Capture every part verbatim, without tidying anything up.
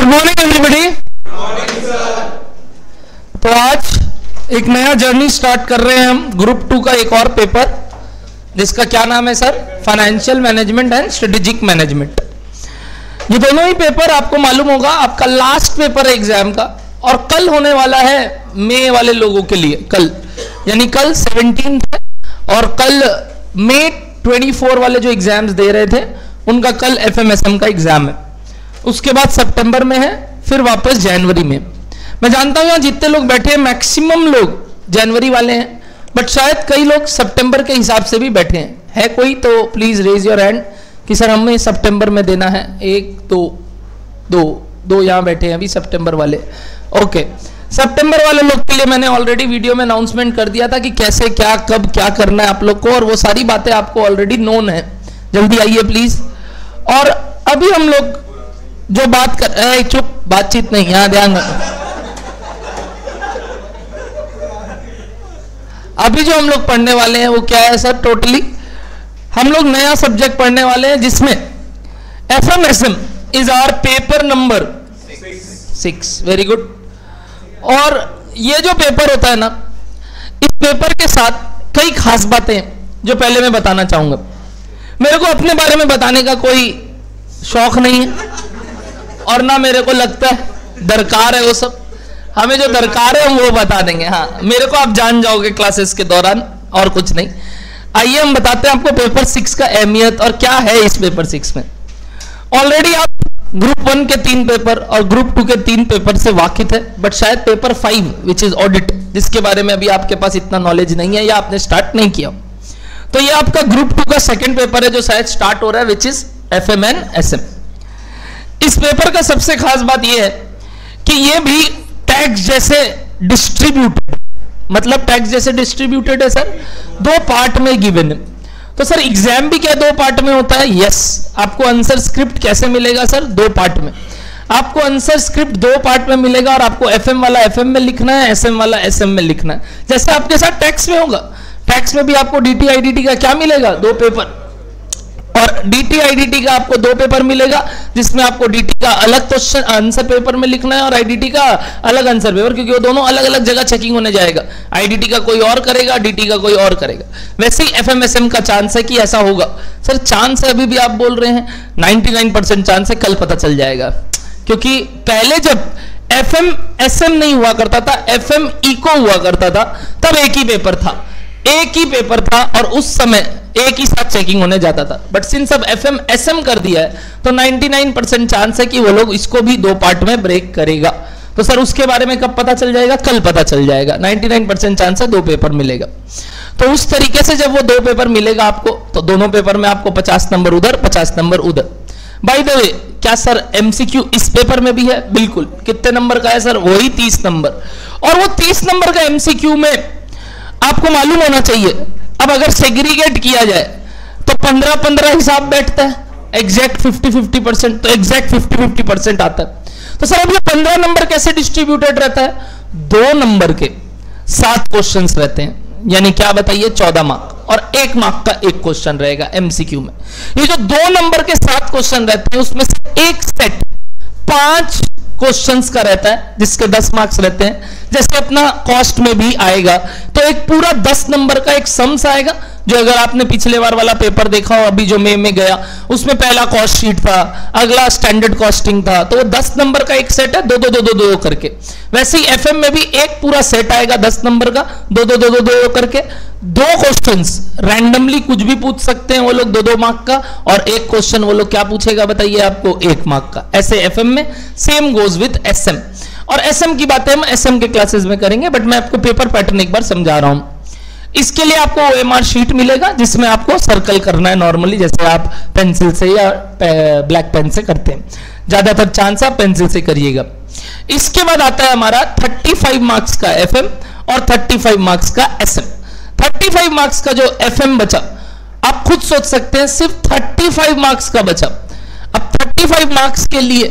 Morning everybody. तो आज एक नया जर्नी स्टार्ट कर रहे हैं हम ग्रुप टू का एक और पेपर, जिसका क्या नाम है sir? Financial management and strategic management. ये दोनों ही पेपर आपको मालूम होगा आपका लास्ट पेपर है एग्जाम का, और कल होने वाला है मई वाले लोगों के लिए। कल यानी कल सेवनटीन है, और कल मई ट्वेंटी फोर वाले जो एग्जाम्स दे रहे थे उनका कल एफएमएसएम का एग्जाम है। उसके बाद सितंबर में है, फिर वापस जनवरी में। मैं जानता हूं यहाँ जितने लोग बैठे हैं मैक्सिमम लोग जनवरी वाले हैं, बट शायद कई लोग सितंबर के हिसाब से भी बैठे हैं। है कोई तो प्लीज रेज योर हैंड कि सर हमें सितंबर में देना है। एक दो दो दो यहाँ बैठे हैं अभी सितंबर वाले। ओके, सितंबर वाले लोग के लिए मैंने ऑलरेडी वीडियो में अनाउंसमेंट कर दिया था कि कैसे क्या कब क्या करना है आप लोग को, और वो सारी बातें आपको ऑलरेडी नोन है। जल्दी आइए प्लीज। और अभी हम लोग जो बात कर रहे हैं, चुप, बातचीत नहीं, यहां ध्यान रखो। अभी जो हम लोग पढ़ने वाले हैं वो क्या है सर? टोटली हम लोग नया सब्जेक्ट पढ़ने वाले हैं जिसमें FMSM is our paper number six. Very good. और ये जो पेपर होता है ना, इस पेपर के साथ कई खास बातें जो पहले मैं बताना चाहूंगा। मेरे को अपने बारे में बताने का कोई शौक नहीं है, और ना मेरे को लगता है दरकार है वो सब। हमें जो दरकार है हम वो बता देंगे। हाँ, मेरे को आप जान जाओगे क्लासेस के दौरान, और कुछ नहीं। आइए हम बताते हैं आपको पेपर सिक्स का अहमियत और क्या है इस पेपर सिक्स में। ऑलरेडी आप ग्रुप वन के तीन पेपर और ग्रुप टू के तीन पेपर से वाकिफ है, बट शायद paper five which is audit, जिसके बारे में अभी आपके पास इतना नॉलेज नहीं है या आपने स्टार्ट नहीं किया। तो ये आपका ग्रुप टू का सेकेंड पेपर है जो शायद स्टार्ट हो रहा है, which is FM and SM. इस पेपर का सबसे खास बात यह है कि यह भी टैक्स जैसे डिस्ट्रीब्यूटेड, मतलब टैक्स जैसे डिस्ट्रीब्यूटेड है सर, दो पार्ट में गिवन है। तो सर एग्जाम भी क्या दो पार्ट में होता है? यस। आपको आंसर स्क्रिप्ट कैसे मिलेगा सर? दो पार्ट में। आपको आंसर स्क्रिप्ट दो पार्ट में मिलेगा, और आपको एफएम वाला एफएम में लिखना है, एसएम वाला एसएम में लिखना है। जैसे आपके साथ टैक्स में होगा, टैक्स में भी आपको डीटी आईडीटी का क्या मिलेगा? दो पेपर। और डीटी आईडीटी का आपको दो पेपर मिलेगा, जिसमें आपको डीटी का अलग क्वेश्चन आंसर पेपर में लिखना है और आईडीटी का अलग आंसर पेपर, क्योंकि वो दोनों अलग अलग जगह चेकिंग होने जाएगा। आईडीटी का कोई और करेगा, डीटी का कोई और करेगा। वैसे ही एफएमएसएम का चांस है कि ऐसा होगा। सर चांस है, अभी भी आप बोल रहे हैं निन्यानवे परसेंट चांस है, कल पता चल जाएगा। क्योंकि पहले जब एफएम एसएम नहीं हुआ करता था, एफएम इको हुआ करता था, तब एक ही पेपर था, एक ही पेपर था, और उस समय एक ही साथ चेकिंग होने जाता था। बट सिंस अब एफएम एसएम कर दिया है, तो निन्यानवे परसेंट चांस है कि वो लोग इसको भी दो पार्ट में ब्रेक करेगा। तो सर उसके बारे में कब पता चल जाएगा? कल पता चल जाएगा। निन्यानवे परसेंट चांस है दो पेपर मिलेगा। तो उस तरीके से जब वो दो पेपर मिलेगा आपको, तो दोनों पेपर में आपको पचास नंबर उधर, पचास नंबर उधर। बाय द वे, क्या सर एमसीक्यू इस पेपर में भी है? बिल्कुल। कितने नंबर का है सर? वही तीस नंबर। और वो तीस नंबर का एमसीक्यू में आपको मालूम होना चाहिए, अब अगर सेग्रीगेट किया जाए तो पंद्रह पंद्रह हिसाब बैठता है, एग्जैक्ट फिफ्टी फिफ्टी परसेंट, तो एग्जैक्ट फिफ्टी फिफ्टी परसेंट आता है। तो सर अब ये पंद्रह नंबर कैसे डिस्ट्रीब्यूटेड रहता है? दो नंबर के सात क्वेश्चंस रहते हैं, यानी क्या बताइए? चौदह मार्क, और एक मार्क का एक क्वेश्चन रहेगा एमसीक्यू में। ये जो दो नंबर के सात क्वेश्चन रहते हैं, उसमें से एक सेट पांच क्वेश्चंस का रहता है, जिसके दस मार्क्स रहते हैं। जैसे अपना कॉस्ट में भी आएगा, तो एक पूरा दस नंबर का एक सम्स आएगा, जो अगर आपने पिछले बार वाला पेपर देखा हो, अभी जो मई में गया, उसमें पहला कॉस्ट शीट था, अगला स्टैंडर्ड कॉस्टिंग था, तो वो दस नंबर का एक सेट है, दो दो दो दो दो करके। वैसे ही एफएम में भी एक पूरा सेट आएगा दस नंबर का, दो दो दो दो दो करके। दो क्वेश्चंस रैंडमली कुछ भी पूछ सकते हैं वो लोग, दो दो मार्क का, और एक क्वेश्चन वो लोग क्या पूछेगा बताइए आपको? एक मार्क का। ऐसे एफएम में सेम गोज विद एसएम। और एसएम की बातें हम एसएम के क्लासेस में करेंगे, बट मैं आपको पेपर पैटर्न एक बार समझा रहा हूं। इसके लिए आपको ओएमआर शीट मिलेगा, जिसमें आपको सर्कल करना है नॉर्मली, जैसे आप पेंसिल से या ब्लैक पेन से करते हैं। ज्यादातर चांस आप पेंसिल से करिएगा। इसके बाद आता है हमारा पैंतीस मार्क्स का एफएम और पैंतीस मार्क्स का एसएम। पैंतीस मार्क्स का जो एफएम बचा, आप खुद सोच सकते हैं, सिर्फ पैंतीस मार्क्स का बचा। अब पैंतीस मार्क्स के लिए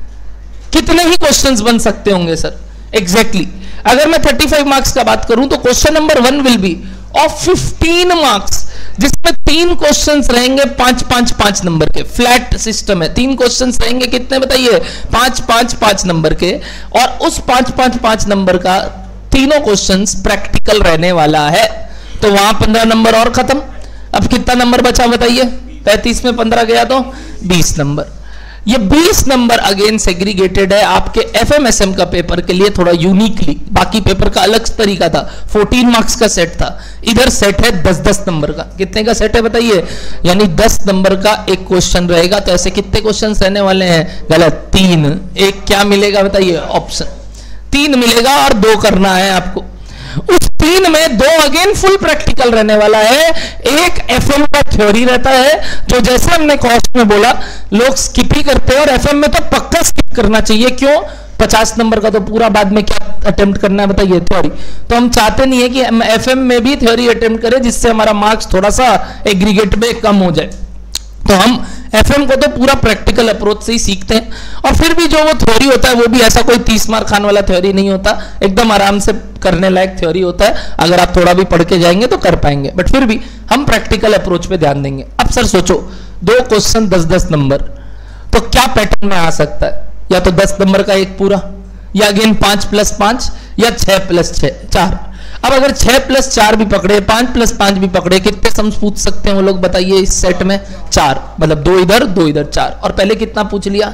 कितने ही क्वेश्चंस बन सकते होंगे सर? Exactly exactly. अगर मैं पैंतीस मार्क्स का बात करूं तो question number one will be of fifteen marks. जिसमें तीन क्वेश्चंस रहेंगे पांच पांच पांच नंबर के, फ्लैट सिस्टम है, तीन क्वेश्चंस रहेंगे कितने बताइए, पांच पांच पांच नंबर के, और उस पांच पांच पांच नंबर का तीनों क्वेश्चंस प्रैक्टिकल रहने वाला है। तो वहां पंद्रह नंबर और खत्म। अब कितना नंबर बचा बताइए, पैंतीस में पंद्रह गया तो बीस नंबर। ये बीस नंबर अगेन सेग्रीगेटेड है आपके एफएमएसएम का पेपर के लिए थोड़ा यूनिकली, बाकी पेपर का अलग तरीका था, चौदह मार्क्स का सेट था, इधर सेट है दस दस नंबर का। कितने का सेट है बताइए, यानी दस नंबर का एक क्वेश्चन रहेगा। तो ऐसे कितने क्वेश्चन रहने वाले हैं, गलत, तीन। एक क्या मिलेगा बताइए, ऑप्शन तीन मिलेगा और दो करना है आपको। उस तीन में दो अगेन फुल प्रैक्टिकल रहने वाला है, एक एफएम का थ्योरी रहता है, जो जैसे हमने कॉस्ट में बोला लोग स्किप ही करते हैं, और एफएम में तो पक्का स्किप करना चाहिए। क्यों, पचास नंबर का तो पूरा बाद में क्या अटेम्प्ट करना है बताइए, थ्योरी। तो हम चाहते नहीं है कि हम एफएम में भी थ्योरी अटेम्प्ट करें, जिससे हमारा मार्क्स थोड़ा सा एग्रीगेट में कम हो जाए। तो हम एफएम को तो पूरा प्रैक्टिकल अप्रोच से ही सीखते हैं, और फिर भी जो वो थ्योरी होता है वो भी ऐसा कोई तीस मार्क खाने वाला थ्योरी नहीं होता, एकदम आराम से करने लायक थ्योरी होता है। अगर आप थोड़ा भी पढ़ के जाएंगे तो कर पाएंगे, बट फिर भी हम प्रैक्टिकल अप्रोच पे ध्यान देंगे। अब सर सोचो, दो क्वेश्चन दस दस नंबर, तो क्या पैटर्न में आ सकता है, या तो दस नंबर का एक पूरा, या अगेन पांच प्लस पांच, या छह प्लस छह चार। अब अगर छह प्लस चार भी पकड़े, पांच प्लस पांच भी पकड़े, कितने सम्स पूछ सकते हैं वो लोग बताइए इस सेट में, चार, मतलब दो इधर दो इधर चार। और पहले कितना पूछ लिया,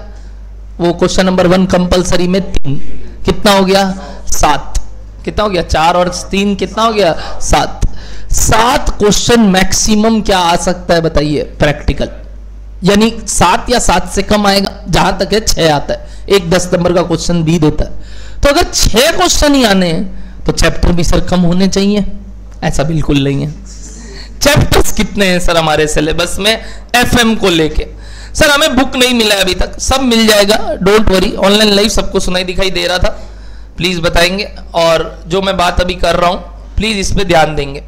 वो क्वेश्चन नंबर वन कंपलसरी में तीन, कितना हो गया, सात। कितना हो गया, चार और तीन कितना हो गया, सात। सात क्वेश्चन मैक्सिमम क्या आ सकता है बताइए, प्रैक्टिकल, यानी सात या सात से कम आएगा, जहां तक है छह आता है, एक दस नंबर का क्वेश्चन भी देता है। तो अगर छह क्वेश्चन ही आने हैं तो चैप्टर भी सर कम होने चाहिए, ऐसा बिल्कुल नहीं है। चैप्टर्स कितने हैं सर हमारे सिलेबस में एफएम को लेके, सर हमें बुक नहीं मिला है अभी तक, सब मिल जाएगा, डोंट वरी। ऑनलाइन लाइव सबको सुनाई दिखाई दे रहा था, प्लीज बताएंगे, और जो मैं बात अभी कर रहा हूं प्लीज इस पे ध्यान देंगे।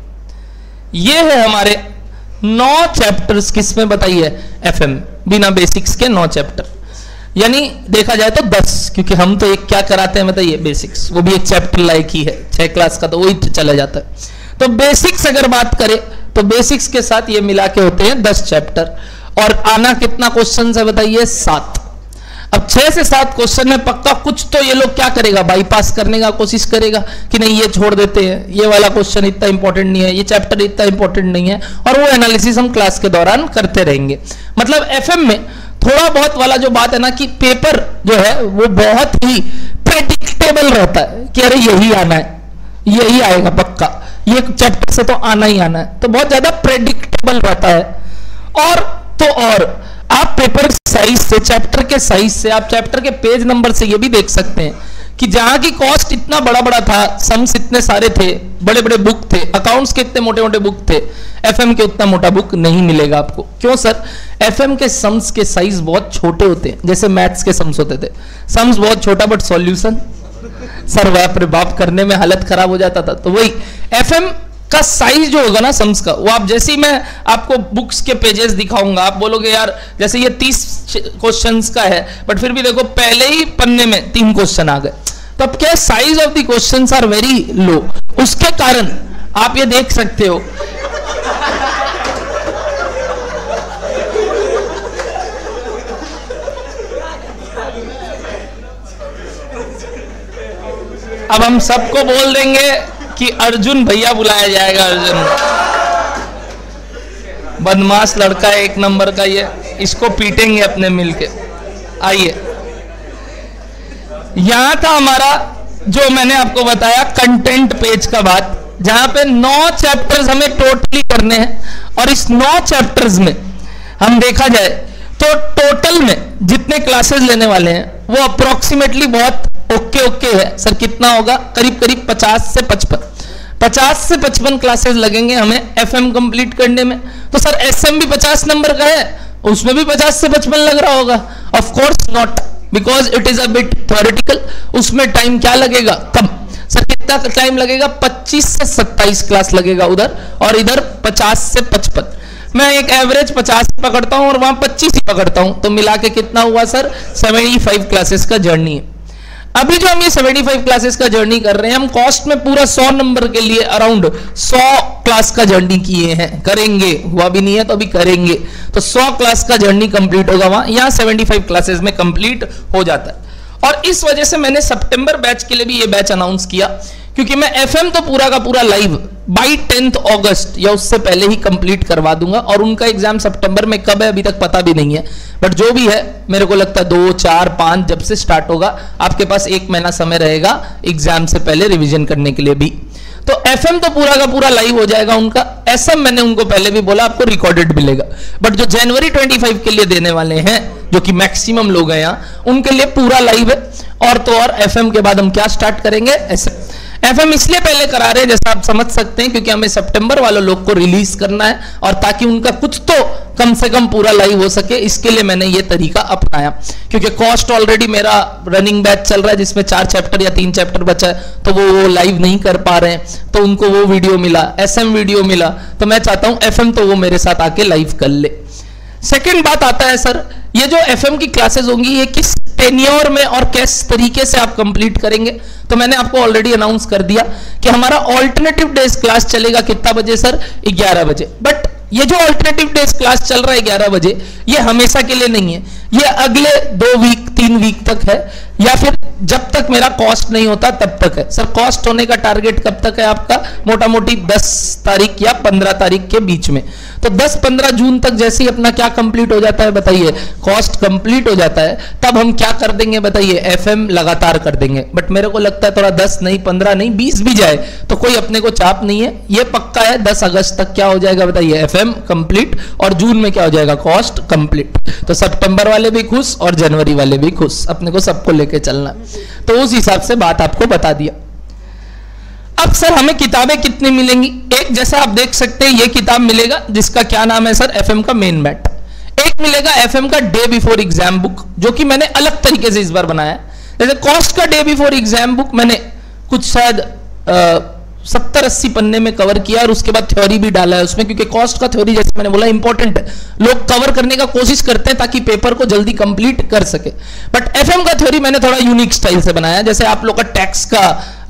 ये है हमारे नौ चैप्टर्स, किसमें बताइए, एफएम, बिना बेसिक्स के नौ चैप्टर, यानी देखा जाए तो दस, क्योंकि हम तो एक क्या कराते हैं बताइए, बेसिक्स, वो भी एक चैप्टर लाइक ही है, छह क्लास का तो वही चला जाता है। तो बेसिक्स अगर बात करें तो बेसिक्स के साथ ये मिला के होते हैं दस चैप्टर, और आना कितना क्वेश्चन है बताइए, सात। अब छह से सात क्वेश्चन में पक्का कुछ तो ये लोग क्या करेगा, बाईपास करने का कोशिश करेगा कि नहीं ये छोड़ देते हैं, ये वाला क्वेश्चन इतना इंपॉर्टेंट नहीं है, ये चैप्टर इतना इंपॉर्टेंट नहीं है, और वो एनालिसिस हम क्लास के दौरान करते रहेंगे। मतलब एफएम में थोड़ा बहुत वाला जो बात है ना, कि पेपर जो है वो बहुत ही प्रेडिक्टेबल रहता है, कि अरे यही आना है, यही आएगा पक्का, ये चैप्टर से तो आना ही आना है, तो बहुत ज्यादा प्रेडिक्टेबल रहता है। और तो और आप पेपर साइज से, चैप्टर के साइज से, आप चैप्टर के पेज नंबर से ये भी देख सकते हैं कि जहां की कॉस्ट इतना बड़ा बड़ा था, सम्स इतने सारे थे, बड़े बड़े बुक थे, अकाउंट्स के इतने मोटे मोटे बुक थे, एफएम के उतना मोटा बुक नहीं मिलेगा आपको। क्यों सर, एफएम के सम्स के साइज बहुत छोटे होते हैं, जैसे मैथ्स के सम्स होते थे, सम्स बहुत छोटा बट सॉल्यूशन सर बाप रे बाप करने में हालत खराब हो जाता था। तो वही एफएम का साइज जो होगा ना सम्स का, वो आप जैसे ही मैं आपको बुक्स के पेजेस दिखाऊंगा, आप बोलोगे यार जैसे ये तीस क्वेश्चंस का है, बट फिर भी देखो पहले ही पन्ने में तीन क्वेश्चन आ गए, तो अब क्या size of the questions are very low, उसके कारण आप ये देख सकते हो अब हम सबको बोल देंगे कि अर्जुन भैया बुलाया जाएगा, अर्जुन बदमाश लड़का है एक नंबर का, ये इसको पीटेंगे अपने मिलके। आइए, यहां था हमारा जो मैंने आपको बताया कंटेंट पेज का बात, जहां पे नौ चैप्टर्स हमें टोटली करने हैं, और इस नौ चैप्टर्स में हम देखा जाए तो टोटल में जितने क्लासेस लेने वाले हैं वो अप्रोक्सीमेटली बहुत ओके ओके है सर, कितना होगा, करीब करीब पचास से पचपन पचास से पचपन क्लासेस लगेंगे हमें एफएम कंप्लीट करने में। तो सर एसएम भी पचास नंबर का है, उसमें भी पचास से पचपन लग रहा होगा, of course not, because it is a bit theoretical. उसमें टाइम क्या लगेगा, कम। सर कितना टाइम लगेगा, पच्चीस से सत्ताईस क्लास लगेगा उधर, और इधर पचास से पचपन। मैं एक एवरेज पचास पकड़ता हूं और वहां पच्चीस ही पकड़ता हूं, तो मिला के कितना हुआ सर, पचहत्तर क्लासेस का जर्नी है। अभी जो हम ये पचहत्तर क्लासेस का जर्नी कर रहे हैं, हम कॉस्ट में पूरा सौ नंबर के लिए अराउंड सौ क्लास का जर्नी किए हैं, करेंगे, हुआ भी नहीं है तो अभी करेंगे, तो सौ क्लास का जर्नी कंप्लीट होगा वहां, यहाँ पचहत्तर क्लासेस में कंप्लीट हो जाता है। और इस वजह से मैंने सितंबर बैच के लिए भी ये बैच अनाउंस किया, क्योंकि मैं एफएम तो पूरा का पूरा लाइव बाई टेंथ अगस्त या उससे पहले ही कंप्लीट करवा दूंगा, और उनका एग्जाम सितंबर में कब है अभी तक पता भी नहीं है, बट जो भी है मेरे को लगता है दो चार पांच जब से स्टार्ट होगा आपके पास एक महीना समय रहेगा एग्जाम से पहले रिवीजन करने के लिए भी। तो एफएम तो पूरा का पूरा लाइव हो जाएगा उनका, एसएम मैंने उनको पहले भी बोला आपको रिकॉर्डेड मिलेगा, बट जो जनवरी पच्चीस के लिए देने वाले हैं जो कि मैक्सिमम लोग हैं यहाँ, उनके लिए पूरा लाइव है। और तो और एफएम के बाद हम क्या स्टार्ट करेंगे, एसएम। एफएम इसलिए पहले करा रहे हैं जैसा आप समझ सकते हैं, क्योंकि हमें सितंबर वालों लोग को रिलीज करना है, और ताकि उनका कुछ तो कम से कम पूरा लाइव हो सके, इसके लिए मैंने ये तरीका अपनाया। क्योंकि कॉस्ट ऑलरेडी मेरा रनिंग बैच चल रहा है जिसमें चार चैप्टर या तीन चैप्टर बचा है, तो वो वो लाइव नहीं कर पा रहे हैं, तो उनको वो वीडियो मिला, एसएम वीडियो मिला, तो मैं चाहता हूं एफएम तो वो मेरे साथ आके लाइव कर ले। सेकेंड बात आता है सर, ये जो एफएम की क्लासेस होंगी ये किस टेन्योर में और किस तरीके से आप कंप्लीट करेंगे, तो मैंने आपको ऑलरेडी अनाउंस कर दिया कि हमारा ऑल्टरनेटिव डेज क्लास चलेगा कितना बजे सर, ग्यारह बजे। बट ये जो ऑल्टरनेटिव डेज क्लास चल रहा है ग्यारह बजे, ये हमेशा के लिए नहीं है, ये अगले दो वीक तीन वीक तक है, या फिर जब तक मेरा कॉस्ट नहीं होता तब तक है। सर कॉस्ट होने का टारगेट कब तक है आपका, मोटा मोटी दस तारीख या पंद्रह तारीख के बीच में, तो दस पंद्रह जून तक जैसे ही अपना क्या कंप्लीट हो जाता है बताइए, कॉस्ट कंप्लीट हो जाता है, तब हम क्या कर देंगे बताइए, एफएम लगातार कर देंगे। बट मेरे को लगता है थोड़ा दस नहीं पंद्रह नहीं बीस भी जाए तो कोई अपने को चाप नहीं है, ये पक्का है दस अगस्त तक क्या हो जाएगा बताइए, एफएम कंप्लीट, और जून में क्या हो जाएगा, कॉस्ट कंप्लीट। तो सितंबर वाले भी खुश और जनवरी वाले भी खुश, अपने को सबको लेके चलना, तो उस हिसाब से बात आपको बता दिया। अब सर हमें किताबें कितनी मिलेंगी, एक जैसा आप देख सकते हैं ये किताब मिलेगा जिसका क्या नाम है सर, एफएम का मेन मैट। एक मिलेगा एफएम का डे बिफोर एग्जाम बुक, जो कि मैंने अलग तरीके से इस बार बनाया है। जैसे कॉस्ट का डे बिफोर एग्जाम बुक मैंने कुछ शायद सत्तर अस्सी पन्ने में कवर किया, और उसके बाद थ्योरी भी डाला है उसमें, क्योंकि कॉस्ट का थ्योरी जैसे मैंने बोला इंपॉर्टेंट है, लोग कवर करने का कोशिश करते हैं ताकि पेपर को जल्दी कंप्लीट कर सके। बट एफएम का थ्योरी मैंने थोड़ा यूनिक स्टाइल से बनाया, जैसे आप लोग का टैक्स का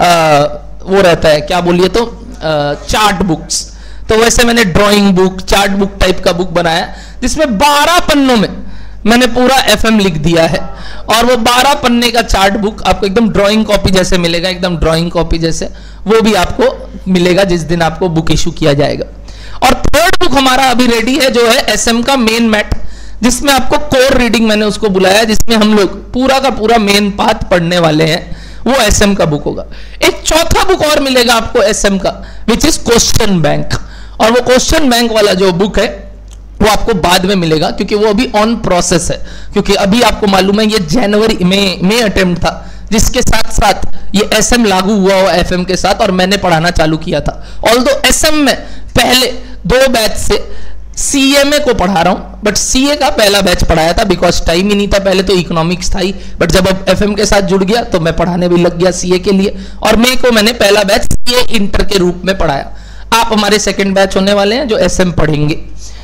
आ, वो रहता है क्या बोलिए तो चार्ट बुक्स, तो वैसे मैंने drawing book chart book type का बुक बनाया, जिसमें बारह पन्नों में मैंने पूरा एफएम लिख दिया है, और वो बारह पन्ने का चार्ट बुक आपको एकदम ड्राइंग कॉपी जैसे मिलेगा, एकदम ड्राइंग कॉपी जैसे, वो भी आपको मिलेगा जिस दिन आपको बुक इशू किया जाएगा। और थर्ड बुक हमारा अभी रेडी है जो है एसएम का मेन मैट, जिसमें आपको कोर रीडिंग मैंने उसको बुलाया, जिसमें हम लोग पूरा का पूरा मेन पार्ट पढ़ने वाले हैं, वो एसएम का बुक होगा। एक चौथा बुक और मिलेगा आपको एसएम का, विच इज क्वेश्चन बैंक, और वो क्वेश्चन बैंक वाला जो बुक है वो आपको बाद में मिलेगा, क्योंकि वो अभी ऑन प्रोसेस है, क्योंकि अभी आपको मालूम है ये जनवरी में में अटेम्प्ट था, जिसके साथ साथ ये एसएम लागू हुआ हो एफएम के साथ, और मैंने पढ़ाना चालू किया था। ऑल्दो एसएम में पहले दो बैच से सीएमए को पढ़ा रहा हूं, बट सीए का पहला बैच पढ़ाया था बिकॉज टाइम ही नहीं था, पहले तो इकोनॉमिक्स था ही, बट जब अब एफएम के साथ जुड़ गया तो मैं पढ़ाने भी लग गया सीए के लिए, और मे को मैंने पहला बैच सीए इंटर के रूप में पढ़ाया। आप हमारे सेकंड बैच होने वाले हैं जो एसएम पढ़ेंगे,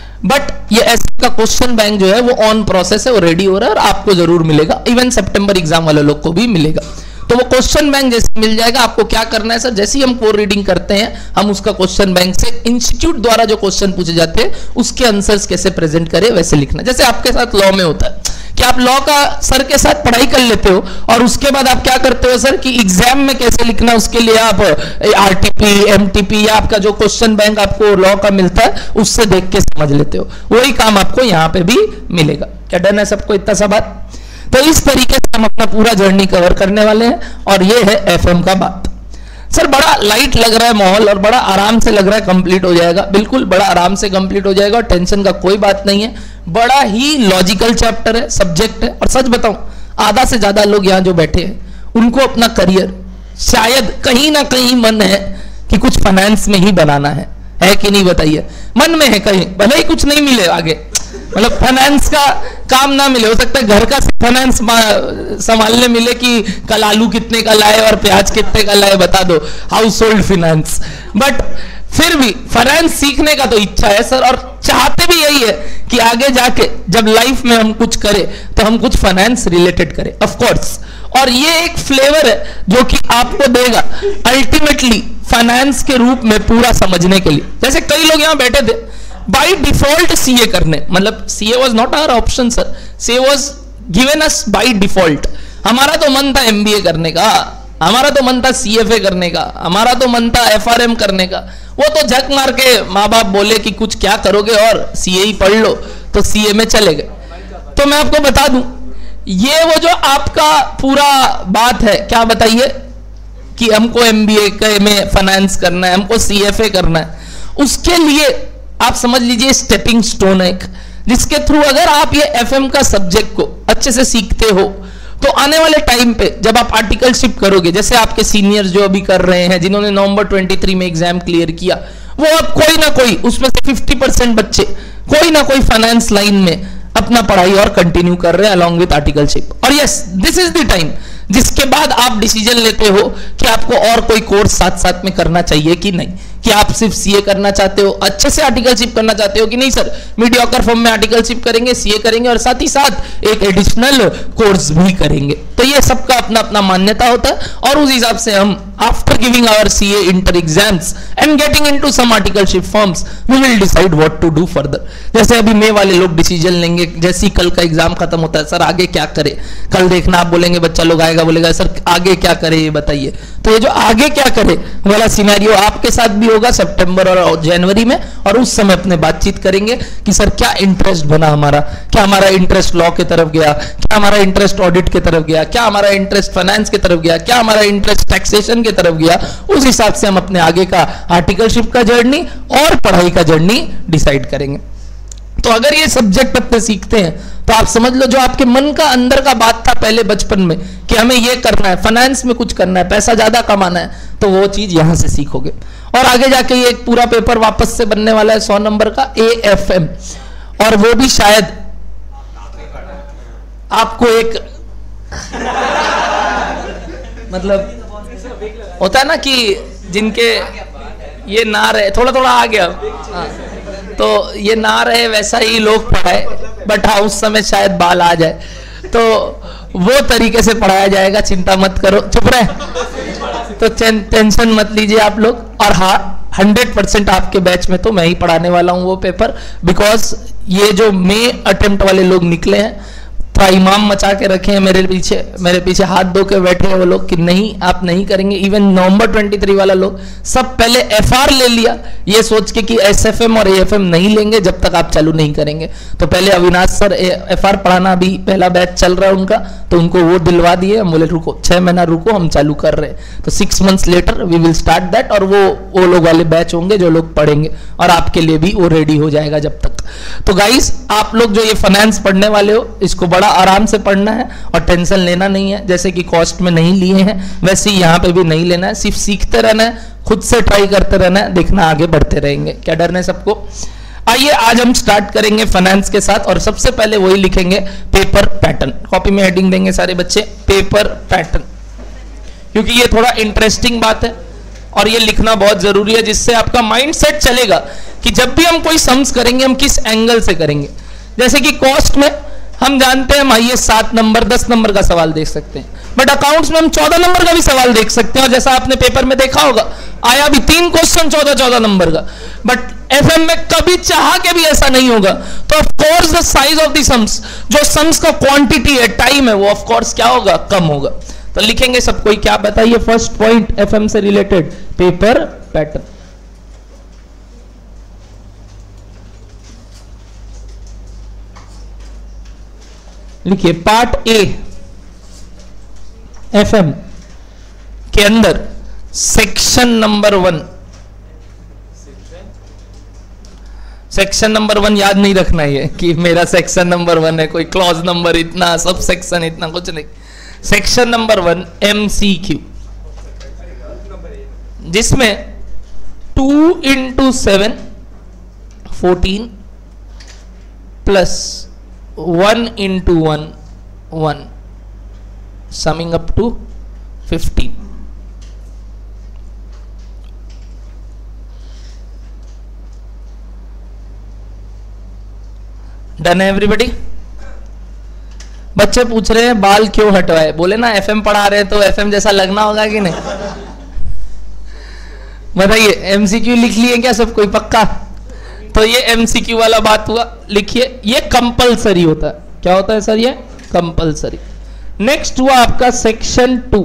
बट ये एसएम का क्वेश्चन बैंक जो है वो ऑन प्रोसेस है, वो रेडी हो रहा है, और आपको जरूर मिलेगा, इवन सितंबर एग्जाम वाले लोग को भी मिलेगा। तो वो क्वेश्चन बैंक जैसे मिल जाएगा, आपको क्या करना है सर, जैसे ही हम कोर रीडिंग करते हैं हम उसका क्वेश्चन बैंक से इंस्टीट्यूट द्वारा जो क्वेश्चन पूछे जाते हैं उसके आंसर्स कैसे प्रेजेंट करें वैसे लिखना। जैसे आपके साथ लॉ में होता है कि आप लॉ का सर के साथ पढ़ाई कर लेते हो, और उसके बाद आप क्या करते हो सर कि एग्जाम में कैसे लिखना, उसके लिए आप आरटीपी एमटीपी या आपका जो क्वेश्चन बैंक आपको लॉ का मिलता है उससे देख के समझ लेते हो, वही काम आपको यहाँ पे भी मिलेगा। क्या डन है सबको इतना सा बात? तो इस तरीके से हम अपना पूरा जर्नी कवर करने वाले हैं, और ये है एफएम का बात। सर बड़ा लाइट लग रहा है माहौल, और बड़ा आराम से लग रहा है कंप्लीट हो जाएगा, बिल्कुल बड़ा आराम से कंप्लीट हो जाएगा, और टेंशन का कोई बात नहीं है। बड़ा ही लॉजिकल चैप्टर है, सब्जेक्ट है, और सच बताऊं आधा से ज्यादा लोग यहाँ जो बैठे हैं उनको अपना करियर शायद कहीं ना कहीं मन है कि कुछ फाइनेंस में ही बनाना है, है कि नहीं बताइए? मन में है कहीं, भले ही कुछ नहीं मिले आगे, मतलब फाइनेंस का काम ना मिले, हो सकता है घर का फाइनेंस संभालने मिले कि कल आलू कितने का लाए और प्याज कितने का लाए बता दो, हाउस होल्ड फाइनेंस। बट फिर भी फाइनेंस सीखने का तो इच्छा है सर, और चाहते भी यही है कि आगे जाके जब लाइफ में हम कुछ करें तो हम कुछ फाइनेंस रिलेटेड करें। ऑफ कोर्स और ये एक फ्लेवर है जो कि आपको देगा अल्टीमेटली फाइनेंस के रूप में पूरा समझने के लिए। जैसे कई लोग यहां बैठे थे बाय डिफॉल्ट सीए करने, मतलब CA was not our option sir, CA was given us by default. हमारा तो मन था एमबीए करने का, हमारा तो मन था सीएफए करने का, हमारा तो मन था एफआरएम करने का। वो तो झक मार के माँ बाप बोले कि कुछ क्या करोगे और सीए ही पढ़ लो, तो सीए में चले गए। तो मैं आपको बता दूं, ये वो जो आपका पूरा बात है, क्या बताइए कि हमको एमबीए में फाइनेंस करना है, हमको सीएफए करना है, उसके लिए आप समझ लीजिए स्टेपिंग स्टोन है एक, जिसके थ्रू अगर आप ये एफएम का सब्जेक्ट को अच्छे से सीखते हो तो आने वाले टाइम पे जब आप आर्टिकलशिप करोगे, जैसे आपके सीनियर्स जो अभी कर रहे हैं, जिन्होंने नवंबर तेईस में एग्जाम क्लियर किया, वो अब कोई ना कोई उसमें से पचास परसेंट बच्चे कोई ना कोई फाइनेंस लाइन में अपना पढ़ाई और कंटिन्यू कर रहे हैं अलॉन्ग विद आर्टिकलशिप। और yes, this is the time जिसके बाद आप डिसीजन लेते हो कि आपको और कोई कोर्स साथ साथ में करना चाहिए कि नहीं, कि आप सिर्फ सीए करना चाहते हो, अच्छे से आर्टिकलशिप करना चाहते हो कि नहीं सर मीडियोकर फॉर्म में आर्टिकलशिप करेंगे, सीए करेंगे और साथ ही साथ एक एडिशनल कोर्स भी करेंगे। तो ये सबका अपना अपना मान्यता होता है और उस हिसाब से हम after giving our CA inter exams and getting into some articleship firms we will decide what to do further. जैसे अभी मे वाले लोग डिसीजन लेंगे, जैसे ही कल का एग्जाम खत्म होता है, सर आगे क्या करे, कल देखना आप बोलेंगे, बच्चा लोग आएगा बोलेगा सर आगे क्या करे ये बताइए। तो ये जो आगे क्या करे वाला सिनेरियो आपके साथ भी होगा सितंबर और जनवरी में, और उस समय अपने बातचीत करेंगे कि सर क्या इंटरेस्ट बना हमारा, क्या हमारा इंटरेस्ट लॉ की तरफ गया, क्या हमारा इंटरेस्ट ऑडिट की तरफ गया, क्या हमारा इंटरेस्ट फाइनेंस की तरफ गया, क्या हमारा इंटरेस्ट टैक्सेशन की तरफ गया। उस हिसाब से हम अपने आगे का आर्टिकलशिप का जर्नी और पढ़ाई का जर्नी डिसाइड करेंगे। तो अगर ये सब्जेक्ट अपने सीखते हैं तो आप समझ लो जो आपके मन का अंदर का बात था पहले बचपन में कि हमें ये करना है, फाइनेंस में कुछ करना है, पैसा ज्यादा कमाना है, तो वो चीज यहां से सीखोगे। और आगे जाके ये एक पूरा पेपर वापस से बनने वाला है सौ नंबर का ए एफ एम, और वो भी शायद आपको एक मतलब होता है ना कि जिनके ये ना रहे, थोड़ा थोड़ा आ गया, हाँ, तो ये ना रहे वैसा ही लोग पढ़ाए, बट हाँ उस समय शायद बाल आ जाए, तो वो तरीके से पढ़ाया जाएगा, चिंता मत करो, चुप रहे, तो टेंशन मत लीजिए आप लोग। और हाँ हंड्रेड परसेंट आपके बैच में तो मैं ही पढ़ाने वाला हूँ वो पेपर, बिकॉज ये जो मे अटेम्प्ट वाले लोग निकले हैं इमाम मचा के रखे हैं मेरे पीछे, मेरे पीछे हाथ धो के बैठे हैं वो लोग कि नहीं आप नहीं करेंगे। इवन नवंबर तेईस वाला लोग सब पहले एफआर ले लिया ये सोच के कि एसएफएम और एएफएम नहीं लेंगे जब तक आप चालू नहीं करेंगे। तो पहले अविनाश सर एफआर पढ़ाना भी पहला बैच चल रहा है उनका, तो उनको वो दिलवा दिए, हम बोले रुको छह महीना रुको हम चालू कर रहे हैं, तो six months later we will start that, और वो वो लोग वाले बैच होंगे जो लोग पढ़ेंगे और आपके लिए भी वो रेडी हो जाएगा जब तक। तो गाइस आप लोग जो ये फाइनेंस पढ़ने वाले हो इसको बड़ा आराम से पढ़ना है और टेंशन लेना नहीं है, जैसे कि कॉस्ट में नहीं लिए हैं वैसे ही यहाँ पे भी नहीं लेना है, सिर्फ सीखते रहना है, खुद से ट्राई करते रहना है, देखना आगे बढ़ते रहेंगे। क्या डरना है सबको? आइए आज हम स्टार्ट करेंगे फाइनेंस के साथ, और सबसे पहले वही लिखेंगे पेपर पैटर्न। कॉपी में हेडिंग देंगे सारे बच्चे पेपर पैटर्न, क्योंकि ये थोड़ा इंटरेस्टिंग बात है और ये लिखना बहुत जरूरी है, जिससे आपका माइंड सेट चलेगा कि जब भी हम कोई सम्स करेंगे हम किस एंगल से करेंगे। जैसे कि कॉस्ट में हम जानते हैं हम आइए सात नंबर दस नंबर का सवाल देख सकते हैं, बट अकाउंट्स में हम चौदह नंबर का भी सवाल देख सकते हैं, और जैसा आपने पेपर में देखा होगा आया भी तीन क्वेश्चन चौदह चौदह नंबर का, बट एफएम में कभी चाह के भी ऐसा नहीं होगा। तो of course the size of the sums, जो सम्स का क्वांटिटी है, टाइम है, वो ऑफ कोर्स क्या होगा, कम होगा। तो लिखेंगे सब कोई, क्या बताइए फर्स्ट पॉइंट एफएम से रिलेटेड पेपर पैटर्न। लिखिए पार्ट ए एफएम के अंदर section number one, section number one याद नहीं रखना है कि मेरा सेक्शन नंबर वन है, कोई क्लॉज नंबर इतना, सब सेक्शन इतना, कुछ नहीं। सेक्शन नंबर वन एमसीक्यू, जिसमें two into seven fourteen plus one into one one summing up to fifteen. Done है एवरीबडी? बच्चे पूछ रहे हैं बाल क्यों हटवाए, बोले ना एफएम पढ़ा रहे हैं तो एफएम जैसा लगना होगा कि नहीं। बताइए एमसीक्यू लिख लिए क्या सब कोई पक्का? तो ये एमसीक्यू वाला बात हुआ, लिखिए ये कंपलसरी होता है। क्या होता है सर? ये कंपलसरी। नेक्स्ट हुआ आपका सेक्शन टू,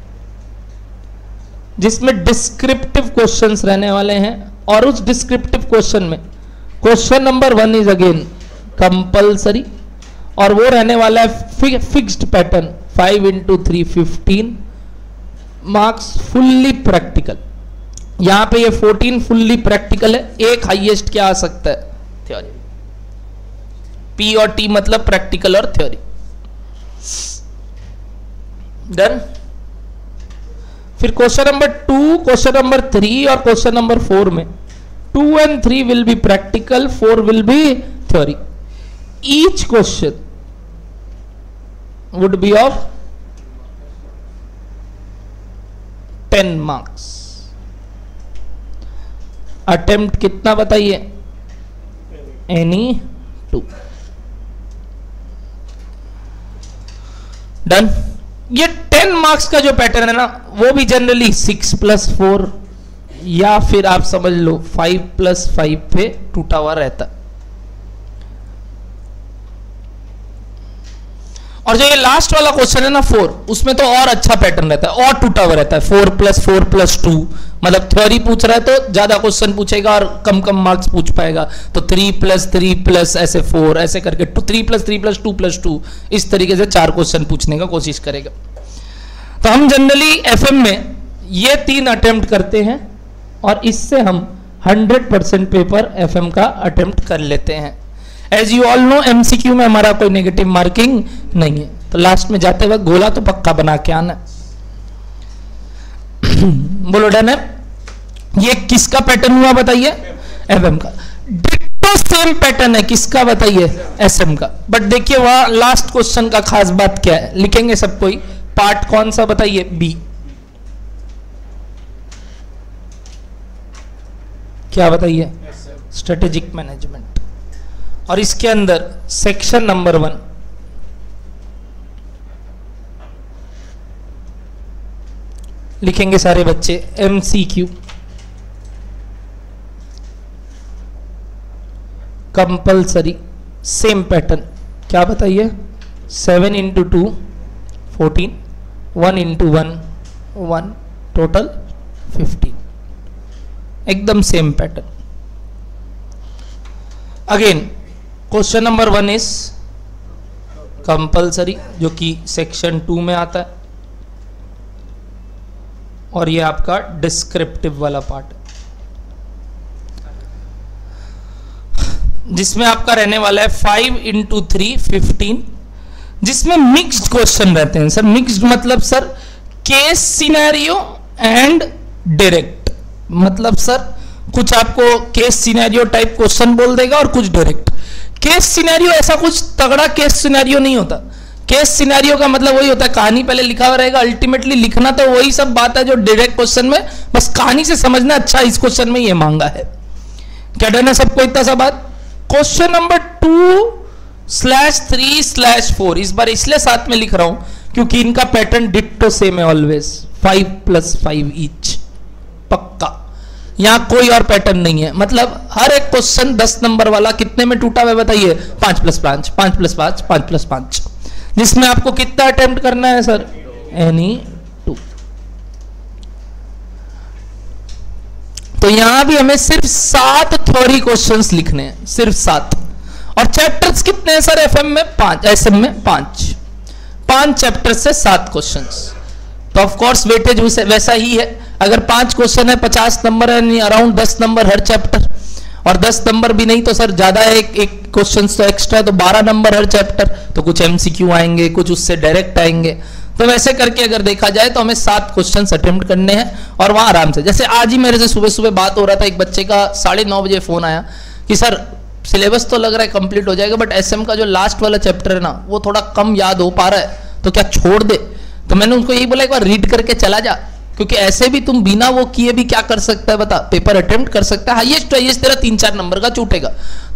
जिसमें डिस्क्रिप्टिव क्वेश्चंस रहने वाले हैं, और उस डिस्क्रिप्टिव क्वेश्चन में question number one is again compulsory, और वो रहने वाला है fixed pattern five into three fifteen marks, fully practical. यहां पे ये फोर्टीन फुल्ली प्रैक्टिकल है, एक हाईएस्ट क्या आ सकता है? थ्योरी। पी और टी मतलब प्रैक्टिकल और थ्योरी। डन। फिर question number two, question number three और क्वेश्चन नंबर फोर में two and three will be practical, four will be theory. Each question would be of ten marks. Attempt कितना बताइए? Any two. Done. ये ten marks का जो pattern है ना, वो भी जनरली सिक्स प्लस फोर या फिर आप समझ लो फाइव प्लस फाइव पे टूटा हुआ रहता। और जो ये लास्ट वाला क्वेश्चन है ना फोर, उसमें तो और अच्छा पैटर्न रहता है, और टूटा हुआ रहता है। Four plus four plus two, मतलब थ्योरी पूछ रहा है तो ज्यादा क्वेश्चन पूछेगा और कम कम मार्क्स पूछ पाएगा। तो थ्री प्लस थ्री प्लस ऐसे फोर, ऐसे करके two, three plus three plus two plus two, इस तरीके से चार क्वेश्चन पूछने का कोशिश करेगा। तो हम जनरली एफएम में ये तीन अटेम्प्ट करते हैं, और इससे हम हंड्रेड परसेंट पेपर एफएम का अटेम्प्ट कर लेते हैं। As you all know MCQ में हमारा कोई नेगेटिव मार्किंग नहीं है, तो लास्ट में जाते वक्त गोला तो पक्का बना के आना। बोलो डन है। ये किसका पैटर्न हुआ बताइए? एफएम का। डिट्टो सेम पैटर्न है किसका बताइए? एसएम का। बट देखिए वहां लास्ट क्वेश्चन का खास बात क्या है, लिखेंगे सब कोई। पार्ट कौन सा बताइए? बी। क्या बताइए? Strategic management. और इसके अंदर सेक्शन नंबर वन लिखेंगे सारे बच्चे एमसीक्यू, कंपल्सरी, सेम पैटर्न। क्या बताइए? Seven into two fourteen, one into one one, total fifteen. एकदम same pattern. Again question number one is compulsory, जो कि सेक्शन टू में आता है, और ये आपका डिस्क्रिप्टिव वाला पार्ट है, जिसमें आपका रहने वाला है फाइव इंटू थ्री फिफ्टीन, जिसमें मिक्स्ड क्वेश्चन रहते हैं। सर मिक्स्ड मतलब sir case scenario and direct, मतलब सर कुछ आपको केस सिनेरियो टाइप क्वेश्चन बोल देगा और कुछ डायरेक्ट। केस सिनेरियो ऐसा कुछ तगड़ा केस सिनेरियो नहीं होता। केस सिनेरियो का मतलब वही होता है, कहानी पहले लिखा हुआ रहेगा, अल्टीमेटली लिखना तो वही सब बात है जो डायरेक्ट क्वेश्चन में, बस कहानी से समझना अच्छा इस क्वेश्चन में ये मांगा है। क्या डन है सबको इतना सा बात? Question number two slash three slash four इस बार इसलिए साथ में लिख रहा हूं क्योंकि इनका पैटर्न डिट्टो सेम है always, five plus five each, पक्का। यहां कोई और पैटर्न नहीं है, मतलब हर एक क्वेश्चन दस नंबर वाला कितने में टूटा हुआ है बताइए? पांच प्लस पांच, पांच प्लस पांच, पांच प्लस पांच, जिसमें आपको कितना अटेम्प्ट करना है सर? Any two. तो यहां भी हमें सिर्फ सात थ्योरी क्वेश्चंस लिखने हैं, सिर्फ सात। और चैप्टर्स कितने हैं सर एफएम में? पांच, एसएम में पांच। पांच चैप्टर से सात क्वेश्चंस, तो ऑफ कोर्स वेटेज वैसा ही है। अगर पांच क्वेश्चन है पचास नंबर है, अराउंड दस नंबर हर चैप्टर, और दस नंबर भी नहीं तो सर ज्यादा है, एक एक क्वेश्चन तो एक्स्ट्रा, तो बारह नंबर हर चैप्टर, तो कुछ एमसीक्यू आएंगे, कुछ उससे डायरेक्ट आएंगे। तो वैसे करके अगर देखा जाए तो हमें सात क्वेश्चंस अटेम्प्ट करने हैं, और वहां आराम से, जैसे आज ही मेरे से सुबह सुबह बात हो रहा था, एक बच्चे का साढ़े नौ बजे फोन आया कि सर सिलेबस तो लग रहा है कंप्लीट हो जाएगा, बट एसएम का जो लास्ट वाला चैप्टर है ना वो थोड़ा कम याद हो पा रहा है, तो क्या छोड़ दे? तो मैंने उनको यही बोला एक बार रीड करके चला जा, क्योंकि ऐसे भी तुम बिना वो किए भी क्या कर सकता है बता, पेपर अटेम्प्ट कर सकता है, हाईएस्ट हाईएस्ट तेरा तीन चार नंबर का छूटेगा।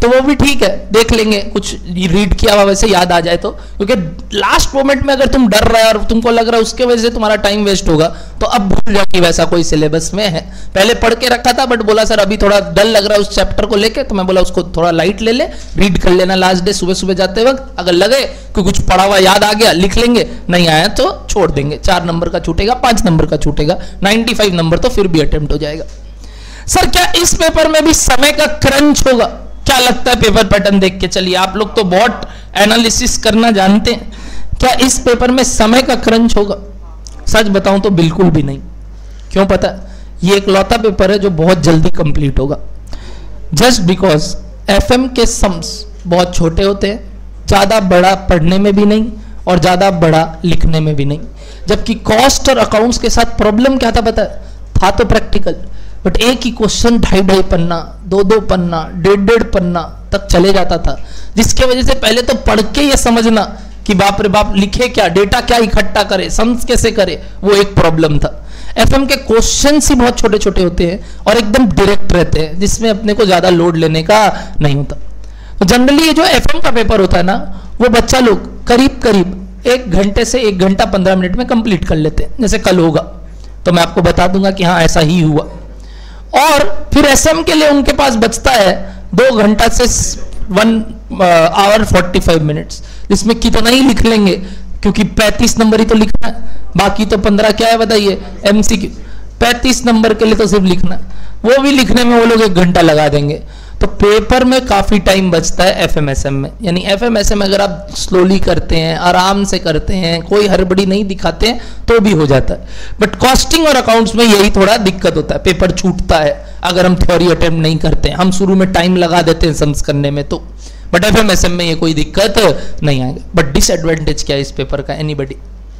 तो वो भी ठीक है, देख लेंगे, कुछ रीड किया हुआ वैसे याद आ जाए तो, क्योंकि लास्ट मोमेंट में अगर तुम डर रहे और तुमको लग रहा है उसके वजह से तुम्हारा टाइम वेस्ट होगा, तो अब भूल जाओ कि वैसा कोई सिलेबस में है। पहले पढ़ के रखा था बट बोला सर अभी थोड़ा डल लग रहा है उस चैप्टर को लेके, तो मैं बोला उसको थोड़ा लाइट ले ले, रीड कर लेना लास्ट डे सुबह सुबह जाते वक्त, अगर लगे कि कुछ पढ़ा हुआ याद आ गया लिख लेंगे, नहीं आया तो छोड़ देंगे, चार नंबर का छूटेगा, पांच नंबर का छूटेगा, नाइन्टी फाइव नंबर तो फिर भी अटेम्प्ट हो जाएगा। सर क्या इस पेपर में भी समय का क्रंच होगा? क्या लगता है पेपर पैटर्न देख के? चलिए आप लोग तो बहुत एनालिसिस करना जानते हैं, क्या इस पेपर में समय का क्रंच होगा? सच बताऊं तो बिल्कुल भी नहीं। क्यों पता? ये एक लौता पेपर है जो बहुत जल्दी कंप्लीट होगा, जस्ट बिकॉज एफएम के सम्स बहुत छोटे होते हैं, ज्यादा बड़ा पढ़ने में भी नहीं और ज्यादा बड़ा लिखने में भी नहीं। जबकि कॉस्ट और अकाउंट्स के साथ प्रॉब्लम क्या था पता है? था तो प्रैक्टिकल, बट एक ही क्वेश्चन ढाई ढाई पन्ना, दो दो पन्ना, डेढ़ डेढ़ पन्ना तक चले जाता था, जिसके वजह से पहले तो पढ़ के ये समझना कि बाप रे बाप लिखे क्या, डेटा क्या इकट्ठा करे, सम्स कैसे करे, वो एक प्रॉब्लम था। एफएम के क्वेश्चंस ही बहुत छोटे छोटे होते हैं और एकदम डायरेक्ट रहते हैं, जिसमें अपने को ज्यादा लोड लेने का नहीं होता। तो जनरली ये जो एफएम का पेपर होता है ना, वो बच्चा लोग करीब करीब एक घंटे से एक घंटा पंद्रह मिनट में कंप्लीट कर लेते हैं। जैसे कल होगा तो मैं आपको बता दूंगा कि हाँ ऐसा ही हुआ। और फिर एसएम के लिए उनके पास बचता है दो घंटा से one hour forty five minutes, जिसमें कितना ही लिख लेंगे, क्योंकि पैंतीस नंबर ही तो लिखना है, बाकी तो पंद्रह क्या है बताइए एमसीक्यू। पैंतीस नंबर के लिए तो सिर्फ लिखना है, वो भी लिखने में वो लोग एक घंटा लगा देंगे। तो पेपर में काफी टाइम बचता है एफएमएसएम में। यानी एफएमएसएम अगर आप स्लोली करते हैं, आराम से करते हैं, कोई हड़बड़ी नहीं दिखाते हैं, तो भी हो जाता है। बट कॉस्टिंग और अकाउंट्स में यही थोड़ा दिक्कत होता है, पेपर छूटता है अगर हम थ्योरी अटेम्प्ट नहीं करते हैं। हम शुरू में टाइम लगा देते हैं सम्स करने में, तो बट एफएमएसएम में ये कोई दिक्कत नहीं आएगा। बट डिसएडवांटेज क्या है इस पेपर का? Anybody?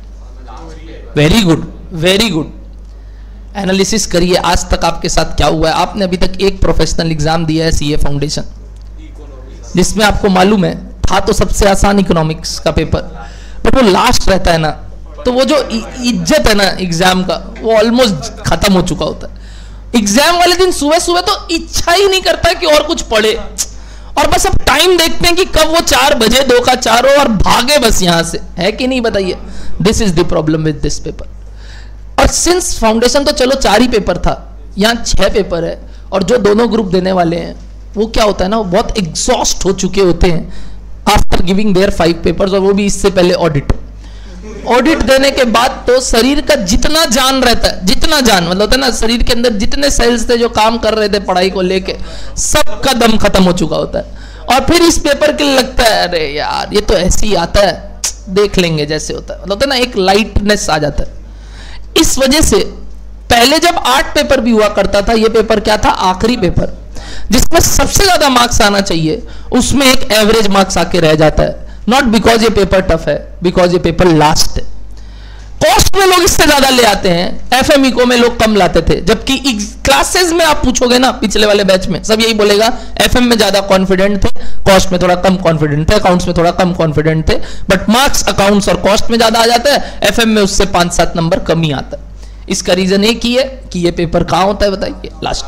Very good, very good. Analysis करिए आज तक आपके साथ क्या हुआ है। आपने अभी तक एक प्रोफेशनल एग्जाम दिया है सीए फाउंडेशन, जिसमें आपको मालूम है था तो सबसे आसान इकोनॉमिक्स का पेपर, बट वो लास्ट रहता है ना, तो वो जो इज्जत है ना एग्जाम का, वो ऑलमोस्ट खत्म हो चुका होता है। एग्जाम वाले दिन सुबह सुबह तो इच्छा ही नहीं करता कि और कुछ पढ़े, और बस अब टाइम देखते हैं कि कब वो चार बजे, दो का चार हो और भागे बस यहां से, है कि नहीं बताइए? This is the problem with this paper. और सिंस फाउंडेशन तो चलो चार ही पेपर था, यहाँ छह पेपर है, और जो दोनों ग्रुप देने वाले हैं वो क्या होता है ना, वो बहुत एग्जॉस्ट हो चुके होते हैं after giving their five papers, और वो भी इससे पहले ऑडिट। ऑडिट देने के बाद तो शरीर का जितना जान रहता है, जितना जान मतलब होता है ना, शरीर के अंदर जितने सेल्स थे जो काम कर रहे थे पढ़ाई को लेके, सबका दम खत्म हो चुका होता है। और फिर इस पेपर के लिए लगता है अरे यार ये तो ऐसे ही आता है, देख लेंगे जैसे होता है, मतलब होता है ना, एक लाइटनेस आ जाता है। इस वजह से पहले जब आठ पेपर भी हुआ करता था, ये पेपर क्या था? आखिरी पेपर, जिसमें सबसे ज्यादा मार्क्स आना चाहिए, उसमें एक एवरेज मार्क्स आके रह जाता है। नॉट बिकॉज ये पेपर टफ है, बिकॉज ये पेपर लास्ट है। कॉस्ट में लोग इससे ज्यादा ले आते हैं, एफएमईको में लोग कम लाते थे। जबकि क्लासेस में आप पूछोगे ना पिछले वाले बैच में, सब यही बोलेगा एफएम में ज्यादा कॉन्फिडेंट थे, कॉस्ट में थोड़ा कम कॉन्फिडेंट थे, अकाउंट्स में थोड़ा कम कॉन्फिडेंट थे। बट मार्क्स अकाउंट्स और कॉस्ट में ज्यादा आ जाता है, एफएम में उससे पांच सात नंबर कम ही आता है। इसका रीजन एक ही है कि ये पेपर कहां होता है बताइए? लास्ट।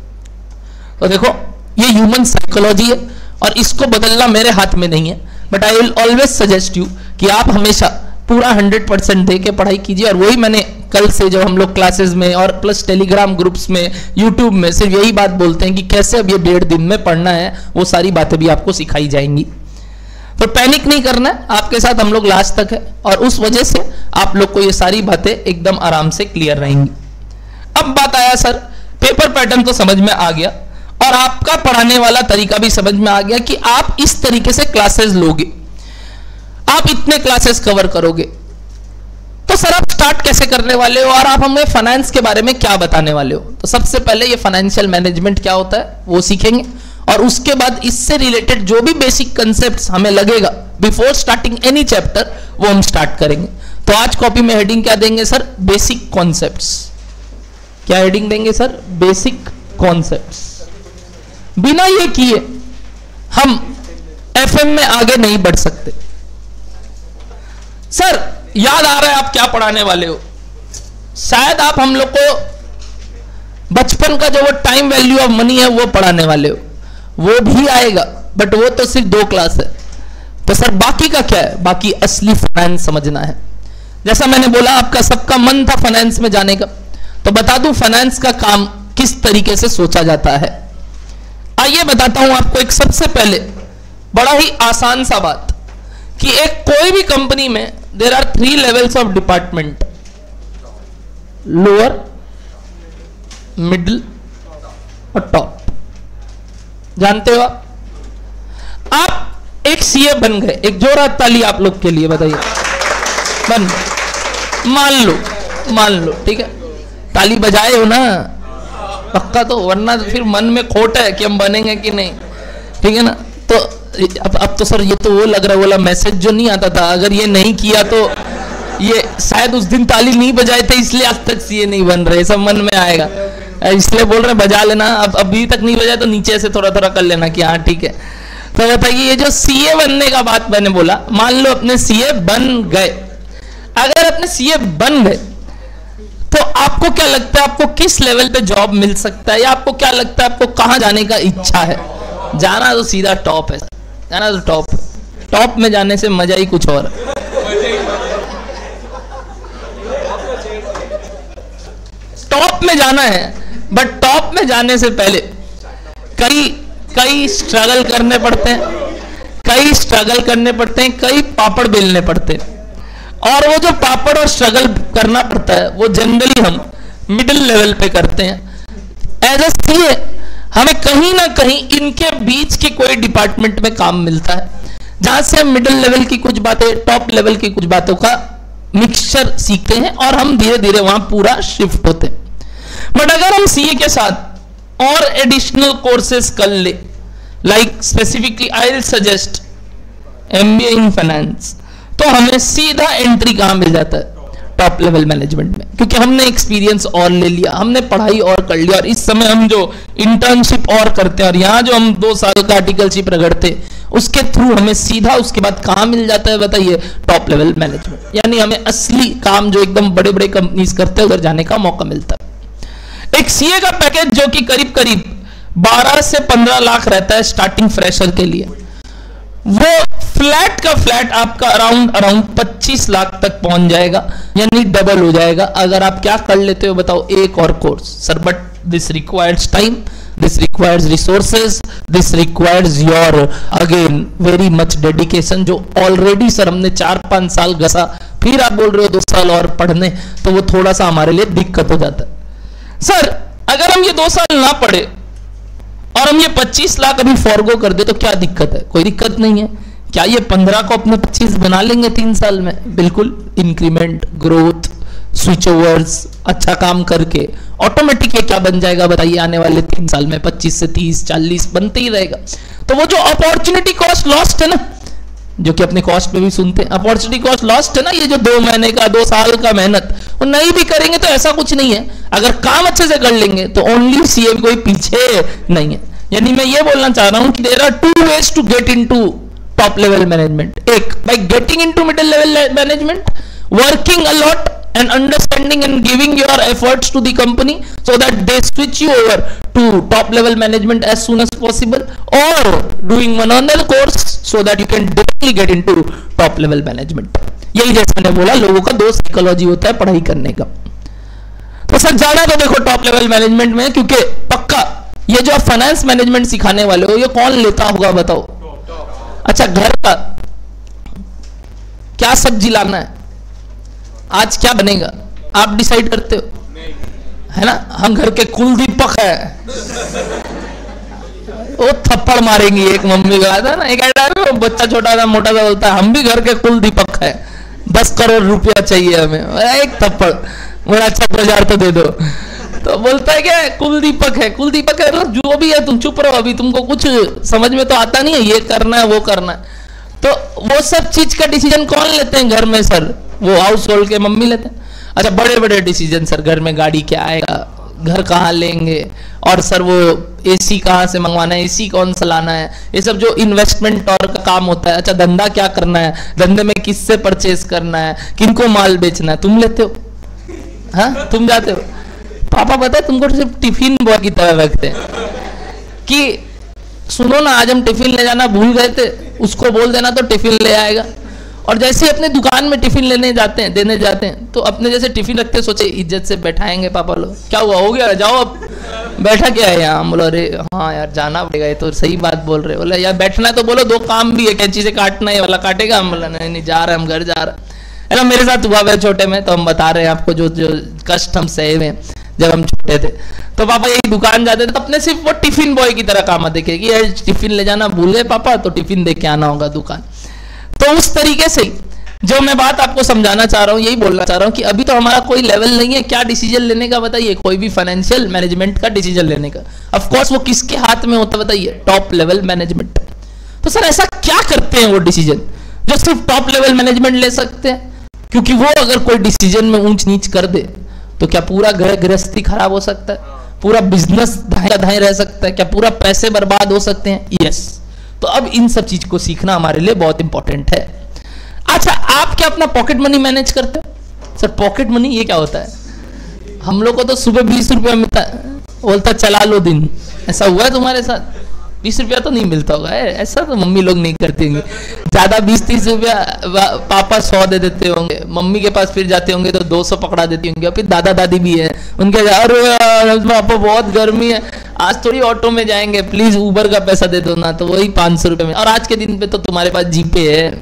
तो देखो ये ह्यूमन साइकोलॉजी है और इसको बदलना मेरे हाथ में नहीं है, but I will always suggest you कि आप हमेशा पूरा हंड्रेड परसेंट दे के पढ़ाई कीजिए। और वही मैंने कल से जब हम लोग क्लासेस में और प्लस टेलीग्राम ग्रुप्स में, यूट्यूब में सिर्फ यही बात बोलते हैं कि कैसे अब ये डेढ़ दिन में पढ़ना है, वो सारी बातें भी आपको सिखाई जाएंगी। तो पैनिक नहीं करना है, आपके साथ हम लोग लास्ट तक है, और उस वजह से आप लोग को ये सारी बातें एकदम आराम से क्लियर रहेंगी। अब बात आया सर, पेपर पैटर्न तो समझ में आ गया और आपका पढ़ाने वाला तरीका भी समझ में आ गया कि आप इस तरीके से क्लासेस लोगे, आप इतने क्लासेस कवर करोगे। तो सर आप स्टार्ट कैसे करने वाले हो और आप हमें फाइनेंस के बारे में क्या बताने वाले हो? तो सबसे पहले ये फाइनेंशियल मैनेजमेंट क्या होता है वो सीखेंगे, और उसके बाद इससे रिलेटेड जो भी बेसिक कंसेप्ट्स हमें लगेगा बिफोर स्टार्टिंग एनी चैप्टर, वो हम स्टार्ट करेंगे। तो आज कॉपी में हेडिंग क्या देंगे सर? Basic concepts. क्या हेडिंग देंगे सर? Basic concepts. बिना ये किए हम एफएम में आगे नहीं बढ़ सकते। सर याद आ रहा है आप क्या पढ़ाने वाले हो? शायद आप हम लोग को बचपन का जो वो टाइम वैल्यू ऑफ मनी है वो पढ़ाने वाले हो, वो भी आएगा, बट वो तो सिर्फ दो क्लास है। तो सर बाकी का क्या है? बाकी असली फाइनेंस समझना है। जैसा मैंने बोला आपका सबका मन था फाइनेंस में जाने का, तो बता दूं फाइनेंस का काम किस तरीके से सोचा जाता है। आइए बताता हूं आपको एक सबसे पहले बड़ा ही आसान सा बात कि एक कोई भी कंपनी में there are three levels of department, lower, middle और टॉप। जानते हो आप? आप एक सीए बन गए, एक जोरा ताली आप लोग के लिए बताइए, बन मान लो मान लो ठीक है, ताली बजाए हो ना पक्का, तो वरना तो फिर मन में खोट है कि हम बनेंगे कि नहीं, ठीक है ना। तो अब अब तो सर ये तो वो लग रहा है, बोला मैसेज जो नहीं आता था, अगर ये नहीं किया तो ये शायद उस दिन ताली नहीं बजाए थे इसलिए आज तक सीए नहीं बन रहे, सब मन में आएगा, इसलिए बोल रहे बजा लेना। अब अभी तक नहीं बजाए तो नीचे से थोड़ा थोड़ा कर लेना कि हाँ ठीक है। तो बताइए ये जो सीए बनने का बात मैंने बोला, मान लो अपने सीए बन गए, अगर अपने सीए बन गए तो आपको क्या लगता है आपको किस लेवल पे जॉब मिल सकता है, या आपको क्या लगता है आपको कहां जाने का इच्छा है? जाना तो सीधा टॉप है, जाना तो टॉप है। टॉप में जाने से मजा ही कुछ और। टॉप में जाना है, बट टॉप में जाने से पहले कई कई स्ट्रगल करने पड़ते हैं, कई स्ट्रगल करने पड़ते हैं, कई पापड़ बेलने पड़ते हैं। और वो जो पापड़ और स्ट्रगल करना पड़ता है वो जनरली हम मिडिल लेवल पे करते हैं। एज ए सीए हमें कहीं ना कहीं इनके बीच के कोई डिपार्टमेंट में काम मिलता है, जहां से हम मिडिल लेवल की कुछ बातें, टॉप लेवल की कुछ बातों का मिक्सचर सीखते हैं और हम धीरे धीरे वहां पूरा शिफ्ट होते हैं। बट अगर हम सीए के साथ और एडिशनल कोर्सेज कर ले, like specifically I will suggest MBA in finance, तो हमें सीधा एंट्री कहां मिल जाता है? टॉप लेवल मैनेजमेंट में, क्योंकि हमने एक्सपीरियंस और ले लिया, हमने पढ़ाई और कर लिया, और इस समय हम जो इंटर्नशिप और करते हैं और यहाँ जो हम दो साल का आर्टिकलशिप रगड़ते उसके थ्रू हमें सीधा उसके बाद कहां मिल जाता है बताइए? Top level management. यानी हमें असली काम जो एकदम बड़े बड़े कंपनीज करते हैं उधर जाने का मौका मिलता है। एक सीए का पैकेज जो कि करीब करीब बारह से पंद्रह लाख रहता है स्टार्टिंग फ्रेशर के लिए, वो फ्लैट का फ्लैट आपका अराउंड अराउंड पच्चीस लाख तक पहुंच जाएगा, यानी डबल हो जाएगा अगर आप क्या कर लेते हो बताओ? एक और course. Sir but this requires time, this requires resources, this requires your again very much dedication, जो ऑलरेडी सर हमने चार पांच साल घसा, फिर आप बोल रहे हो दो साल और पढ़ने, तो वो थोड़ा सा हमारे लिए दिक्कत हो जाता है। सर अगर हम ये दो साल ना पढ़े और हम ये पच्चीस लाख अभी फॉरगो कर दे तो क्या दिक्कत है? कोई दिक्कत नहीं है। क्या ये पंद्रह को अपने पच्चीस बना लेंगे तीन साल में? बिल्कुल। इंक्रीमेंट, ग्रोथ, स्विच ओवर्स, अच्छा काम करके ऑटोमेटिक ये क्या बन जाएगा बताइए? आने वाले तीन साल में पच्चीस से तीस चालीस बनते ही रहेगा। तो वो जो अपॉर्चुनिटी कॉस्ट लॉस्ट है ना, जो कि अपने कॉस्ट में भी सुनते हैं, अपॉर्चुनिटी कॉस्ट लॉस्ट है ना, ये जो दो महीने का दो साल का मेहनत वो नहीं भी करेंगे तो ऐसा कुछ नहीं है, अगर काम अच्छे से कर लेंगे तो ओनली सीए कोई पीछे नहीं है। यानी मैं ये बोलना चाह रहा हूं कि there are two ways to get into top level management. एक, by getting into middle level management, working a lot and understanding and giving your efforts to the company so that they switch you over to top level management as soon as possible, or doing one another course so that you can directly get into top level management। यही जैसे मैंने बोला लोगों का दो psychology होता है पढ़ाई करने का। तो सर जाना तो देखो टॉप लेवल मैनेजमेंट में, क्योंकि पक्का ये जो आप फाइनेंस मैनेजमेंट सिखाने वाले हो ये कौन लेता होगा बताओ? अच्छा, घर का क्या सब्जी लाना है, आज क्या बनेगा, आप डिसाइड करते हो, है ना? हम घर के कुलदीपक है, वो थप्पड़ मारेंगी। एक मम्मी का था ना, एक बच्चा छोटा था मोटा सा बोलता है हम भी घर के कुलदीपक है, दस करोड़ रुपया चाहिए हमें, एक थप्पड़, बड़ा अच्छा बाजार तो दे दो। तो बोलता है क्या कुलदीपक है, कुलदीपक है जो भी है तुम चुप रहो, अभी तुमको कुछ समझ में तो आता नहीं है, ये करना है वो करना है। तो वो सब चीज का डिसीजन कौन लेते हैं घर में? सर वो हाउस होल्ड के मम्मी लेते हैं। अच्छा, बड़े बड़े डिसीजन सर, घर में गाड़ी क्या आएगा, घर कहाँ लेंगे, और सर वो एसी कहाँ से मंगवाना है, एसी कौन सा लाना है, ये सब जो इन्वेस्टमेंट और का काम होता है। अच्छा, धंधा क्या करना है, धंधे में किससे परचेज करना है, किनको माल बेचना है, तुम लेते हो? हाँ, तुम जाते हो? पापा पता है तुमको सिर्फ टिफिन बॉय की तरह रखते हैं कि सुनो ना, आज हम टिफिन ले जाना भूल गए थे, उसको बोल देना तो टिफिन ले आएगा। और जैसे ही अपने दुकान में टिफिन लेने जाते हैं, देने जाते हैं, तो अपने जैसे टिफिन रखते सोचे इज्जत से बैठाएंगे पापा लोग, क्या हुआ, हो गया, जाओ अब, बैठा क्या है यहाँ। बोलो अरे हाँ यार जाना पड़ेगा, ये तो सही बात बोल रहे। बोला यार बैठना है तो बोलो, दो काम भी है, कैंची से काटना है वाला काटेगा। हम बोला नहीं नहीं जा रहे हम घर जा रहे है ना। मेरे साथ हुआ है छोटे में, तो हम बता रहे हैं आपको जो जो कष्ट हम सहे हुए जब हम छोटे थे। तो पापा यही दुकान जाते थे, तो अपने सिर्फ वो टिफिन बॉय की तरह काम देखे कि यार टिफिन ले जाना भूल गए पापा, तो टिफिन दे के आना होगा दुकान। तो उस तरीके से ही जो मैं बात आपको समझाना चाह रहा हूँ, यही बोलना चाह रहा हूँ कि अभी तो हमारा कोई लेवल नहीं है क्या डिसीजन लेने का, बताइए, कोई भी फाइनेंशियल मैनेजमेंट का डिसीजन लेने का। ऑफ कोर्स वो किसके हाथ में होता है बताइए, टॉप लेवल मैनेजमेंट। तो सर ऐसा क्या करते हैं वो डिसीजन जो सिर्फ टॉप लेवल मैनेजमेंट ले सकते हैं? क्योंकि वो अगर कोई डिसीजन में ऊंच नीच कर दे तो क्या पूरा घर गृहस्थी खराब हो सकता है, पूरा बिजनेस धाए धाए रह सकता है, क्या पूरा पैसे बर्बाद हो सकते हैं? यस। तो अब इन सब चीज को सीखना हमारे लिए बहुत इंपॉर्टेंट है। अच्छा, आप क्या अपना पॉकेट मनी मैनेज करते हो? सर पॉकेट मनी ये क्या होता है? हम लोग को तो सुबह बीस रुपया मिलता है, बोलता चला लो दिन। ऐसा हुआ है तुम्हारे साथ? बीस रुपया तो नहीं मिलता होगा है? ऐसा तो मम्मी लोग नहीं करती होंगी, ज्यादा बीस तीस रुपया पापा सौ दे देते होंगे, मम्मी के पास फिर जाते होंगे तो दो सौ पकड़ा देती होंगी। और फिर दादा दादी भी है, उनके अरे पापा बहुत गर्मी है, आज थोड़ी ऑटो में जाएंगे, प्लीज उबर का पैसा दे दो ना, तो वही पाँच सौ रुपये में। और आज के दिन पे तो तुम्हारे पास जीपे है,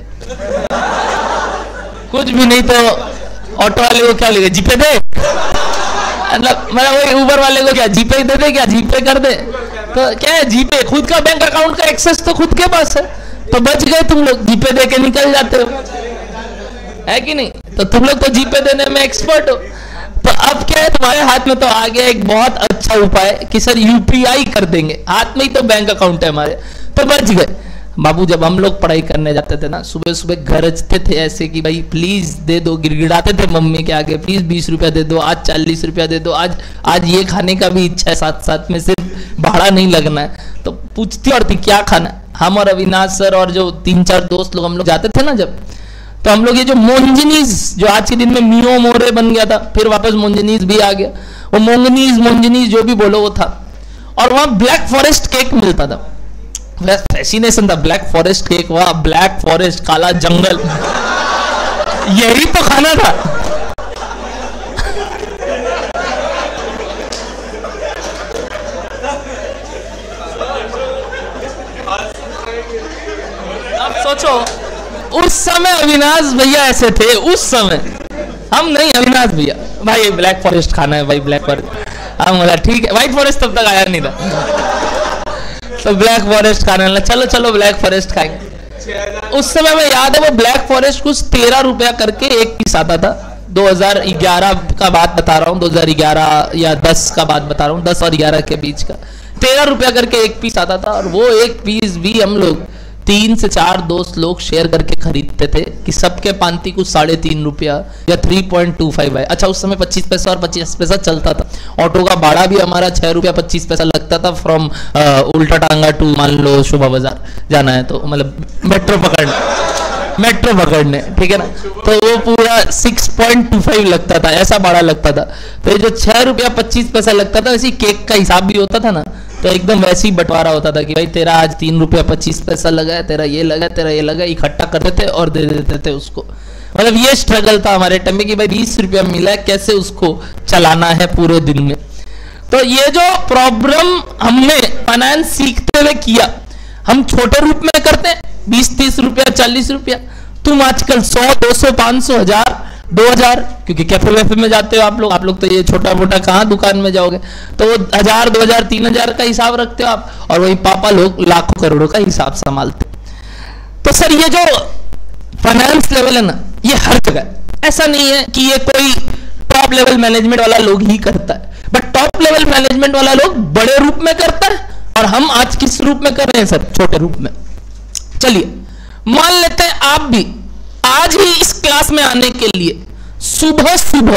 कुछ भी नहीं तो ऑटो वाले को क्या लेगा, जीपे दे, मतलब मतलब वही उबर वाले को क्या जीपे दे दे, क्या जीपे कर दे, तो क्या है जीपे, खुद का बैंक अकाउंट का एक्सेस तो खुद के पास है, तो बच गए तुम लोग, जीपे दे के निकल जाते हो, है कि नहीं? तो तुम लोग तो जीपे देने में एक्सपर्ट हो। तो अब क्या है, तुम्हारे हाथ में तो आ गया एक बहुत अच्छा उपाय कि सर यूपीआई कर देंगे, हाथ में ही तो बैंक अकाउंट है हमारे, तो बच गए। बाबू जब हम लोग पढ़ाई करने जाते थे ना, सुबह सुबह गरजते थे ऐसे कि भाई प्लीज दे दो, गिड़गिड़ाते थे मम्मी के आगे, प्लीज बीस रुपया दे दो, आज चालीस रुपया दे दो, आज आज ये खाने का भी इच्छा है, साथ साथ में सिर्फ भाड़ा नहीं लगना है। तो पूछती और थी क्या खाना है, हम और अविनाश सर और जो तीन चार दोस्त लोग हम लोग जाते थे ना जब, तो हम लोग ये जो मोंजनीज, जो आज के दिन में मियो मोरे बन गया था, फिर वापस मोंजनीज भी आ गया, वो मोंगनीज मोंजनीज जो भी बोलो वो था। और वहां ब्लैक फॉरेस्ट केक मिलता था, फैसिनेशन था, ब्लैक फॉरेस्ट केक, वाह ब्लैक फॉरेस्ट, काला जंगल, यही तो खाना था। अब सोचो उस समय अविनाश भैया ऐसे थे, उस समय हम नहीं, अविनाश भैया भाई ब्लैक फॉरेस्ट खाना है भाई, ब्लैक फॉरेस्ट, हम बोला ठीक है, व्हाइट फॉरेस्ट तब तक आया नहीं था, तो ब्लैक फॉरेस्ट खाने लगा, चलो चलो ब्लैक फॉरेस्ट खाएंगे। उस समय में याद है वो ब्लैक फॉरेस्ट कुछ तेरह रुपया करके एक पीस आता था, दो हज़ार ग्यारह का बात बता रहा हूँ, दो हज़ार ग्यारह या दस का बात बता रहा हूँ, दस और ग्यारह के बीच का, तेरह रुपया करके एक पीस आता था। और वो एक पीस भी हम लोग तीन से चार दोस्त लोग शेयर करके खरीदते थे कि सबके पांति कुछ साढ़े तीन रुपया या थ्री पॉइंट टू फाइव है। अच्छा उस समय पच्चीस पैसा और पच्चीस पैसा चलता था, ऑटो का भाड़ा भी हमारा छह रुपया पच्चीस पैसा लगता था, फ्रॉम उल्टा टांगा टू मान लो शोभा बाजार जाना है तो, मतलब मेट्रो पकड़ने मेट्रो पकड़ने ठीक है ना, तो वो पूरा सिक्स पॉइंट टू फाइव लगता था, ऐसा भाड़ा लगता था। तो ये जो छह रुपया पच्चीस पैसा लगता था, वैसे केक का हिसाब भी होता था ना, तो एकदम वैसे ही बंटवारा होता था कि भाई तेरा आज तीन रुपया पच्चीस पैसा लगा है, तेरा ये लगा, तेरा ये लगा, इकट्ठा करते थे और दे देते थे उसको। मतलब ये स्ट्रगल था हमारे टाइम में कि भाई बीस रुपया मिला है, कैसे उसको चलाना है पूरे दिन में। तो ये जो प्रॉब्लम हमने फाइनेंस सीखते हुए किया, हम छोटे रूप में करते हैं बीस तीस रुपया चालीस रुपया, तुम आजकल सौ दो सौ पांच सौ हजार दो हजार, क्योंकि कैफे वैफे में जाते हो आप लोग आप लोग तो ये छोटा मोटा कहाँ दुकान में जाओगे, तो वो हजार दो हजार तीन हजार का हिसाब रखते हो आप, और वही पापा लोग लाखों करोड़ों का हिसाब संभालते। तो सर ये जो फाइनेंस लेवल है ना, ये हर जगह, ऐसा नहीं है कि ये कोई टॉप लेवल मैनेजमेंट वाला लोग ही करता है, बट टॉप लेवल मैनेजमेंट वाला लोग बड़े रूप में करता है, और हम आज किस रूप में कर रहे हैं सर, छोटे रूप में। चलिए मान लेते हैं आप भी आज ही इस क्लास में आने के लिए सुबह सुबह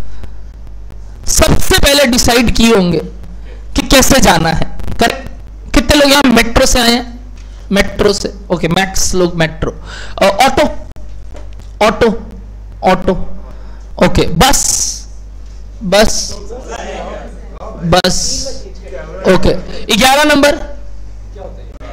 सबसे पहले डिसाइड किए होंगे कि कैसे जाना है। करेक्ट? कितने लोग यहां मेट्रो से आए हैं? मेट्रो से, ओके, मैक्स लोग metro. Auto auto auto okay, bus bus बस ओके। ग्यारह नंबर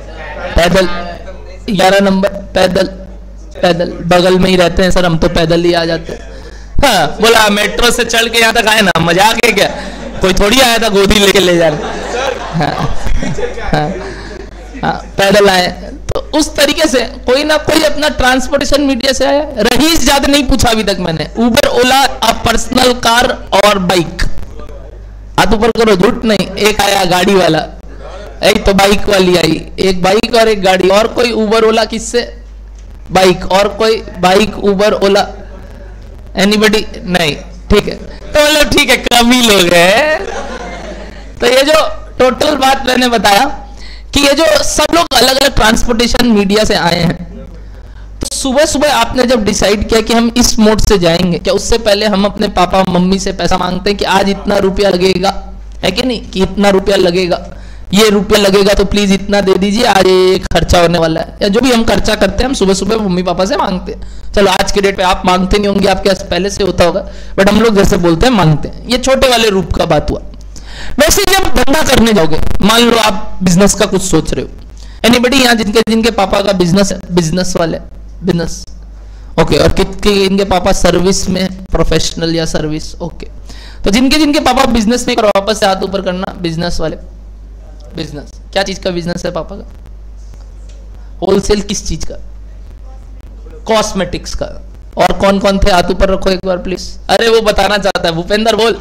पैदल, ग्यारह नंबर पैदल, पैदल बगल में ही रहते हैं सर, हम तो पैदल ही आ जाते हैं। हाँ, बोला मेट्रो से चल के यहाँ तक आए ना, मजाक है क्या, कोई थोड़ी आया था गोदी लेके ले जा रहे। हाँ, हाँ, हाँ, पैदल आए। तो उस तरीके से कोई ना कोई अपना ट्रांसपोर्टेशन मीडिया से आया। रहीस ज्यादा नहीं पूछा अभी तक मैंने, Uber, Ola, a personal car और बाइक। हाथ ऊपर करो, झूठ नहीं। एक आया गाड़ी वाला, एक तो बाइक वाली आई, एक बाइक और एक गाड़ी। और कोई उबर ओला किससे? बाइक। और कोई बाइक उबर ओला? एनीबडी? नहीं, ठीक है। तो मतलब ठीक है, कम ही लोग हैं। तो ये जो टोटल बात मैंने बताया कि ये जो सब लोग अलग अलग ट्रांसपोर्टेशन मीडिया से आए हैं, तो सुबह सुबह आपने जब डिसाइड किया कि हम इस मोड से जाएंगे, क्या उससे पहले हम अपने पापा मम्मी से पैसा मांगते हैं कि आज इतना रुपया लगेगा, है कि नहीं, कि इतना रुपया लगेगा, ये रुपया लगेगा तो प्लीज इतना दे दीजिए, आज ये खर्चा होने वाला है। या जो भी हम खर्चा करते हैं हम सुबह सुबह मम्मी पापा से मांगते हैं। चलो आज के डेट पे आप मांगते नहीं होंगे, आपके पास पहले से होता होगा, बट हम लोग जैसे बोलते हैं मांगते हैं। ये छोटे वाले रूप का बात हुआ। वैसे जब धंधा करने जाओगे, मान लो आप बिजनेस का कुछ सोच रहे हो, एनीबडी यहाँ जिनके जिनके पापा का बिजनेस है, बिजनेस वाले, बिजनेस, ओके। और कितने इनके पापा सर्विस में, प्रोफेशनल या सर्विस, ओके। तो जिनके जिनके पापा बिजनेस में, करो वापस से हाथ ऊपर करना, बिजनेस वाले, बिजनेस। क्या चीज का बिजनेस है पापा का? होलसेल किस चीज का? कॉस्मेटिक्स का। और कौन कौन थे? हाथ ऊपर रखो एक बार प्लीज। अरे वो बताना चाहता है, भूपेंद्र बोल।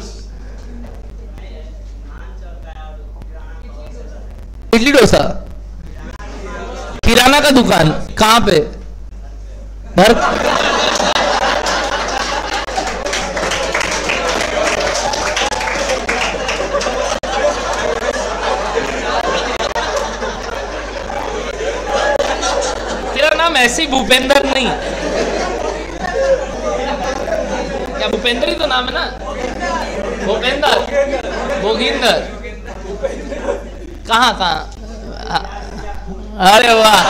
इडली डोसा, किराना का दुकान, कहां पे? भर तेरा नाम ऐसे ही भूपेंद्र नहीं, क्या भूपेंद्र ही तो नाम है ना? भूपेंद्र, भोगिंदर, कहाँ कहाँ? अरे वाह,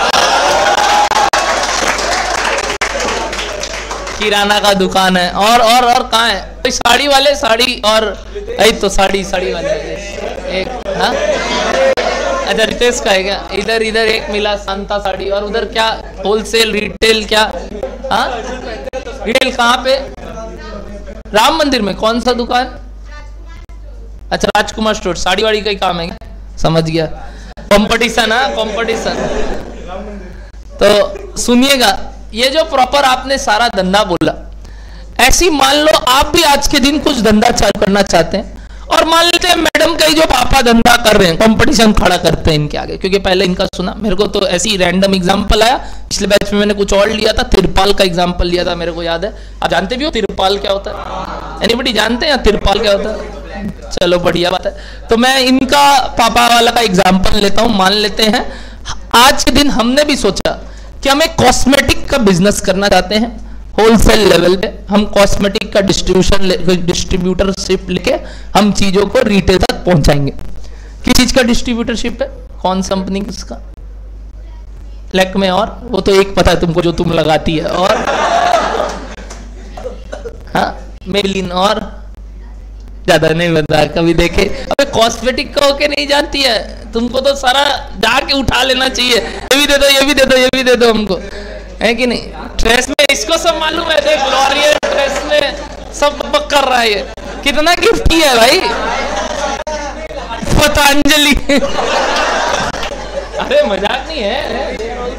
किराना का दुकान है। और और और कहाँ है? तो साड़ी वाले, साड़ी और आई तो साड़ी साड़ी वाले एक, हाँ अच्छा रितेश का है क्या? इधर इधर एक मिला शांता साड़ी, और उधर क्या होलसेल रिटेल क्या? हाँ रिटेल कहाँ पे? राम मंदिर में। कौन सा दुकान? अच्छा राजकुमार स्टोर, साड़ी वाड़ी का ही काम है। समझ गया, कंपटीशन है, कंपटीशन। तो सुनिएगा, ये जो प्रॉपर आपने सारा धंधा बोला, ऐसी मान लो आप भी आज के दिन कुछ धंधा चालू करना चाहते हैं, और मान लेते हैं मैडम का ही जो पापा धंधा कर रहे हैं, कंपटीशन खड़ा करते हैं इनके आगे, क्योंकि पहले इनका सुना, मेरे को तो ऐसी रैंडम एग्जांपल आया। पिछले बैच में मैंने कुछ और लिया था, तिरपाल का एग्जांपल लिया था, मेरे को याद है। आप जानते भी हो तिरपाल क्या होता है? एनीबडी जानते हैं तिरपाल क्या होता है? चलो बढ़िया बात है। तो मैं इनका पापा वाला का एग्जांपल लेता हूं। मान लेते हैं आज के दिन हमने भी सोचा कि हम एक कॉस्मेटिक का बिजनेस करना चाहते हैं, होलसेल लेवल पे। हम कॉस्मेटिक का डिस्ट्रीब्यूशन डिस्ट्रीब्यूटरशिप लेके हम चीजों को रिटेल तक पहुंचाएंगे। किस चीज का डिस्ट्रीब्यूटरशिप है? कौन सा कंपनी किसका? लैक्मे। और वो तो एक पता है तुमको जो तुम लगाती है। और हाँ मेबलिन। और ज्यादा नहीं बता, कभी देखे। अबे कॉस्मेटिक का होके नहीं जानती है, तुमको तो सारा जाके उठा लेना चाहिए। ये भी दे दो, ये भी दे दो, ये भी दे दो हमको, है कि नहीं? ड्रेस में इसको सब मालूम है, देख लॉरियल ड्रेस में सब बक कर रहा है। ये कितना गिफ्ट है भाई, पतंजलि। अरे मजाक नहीं है,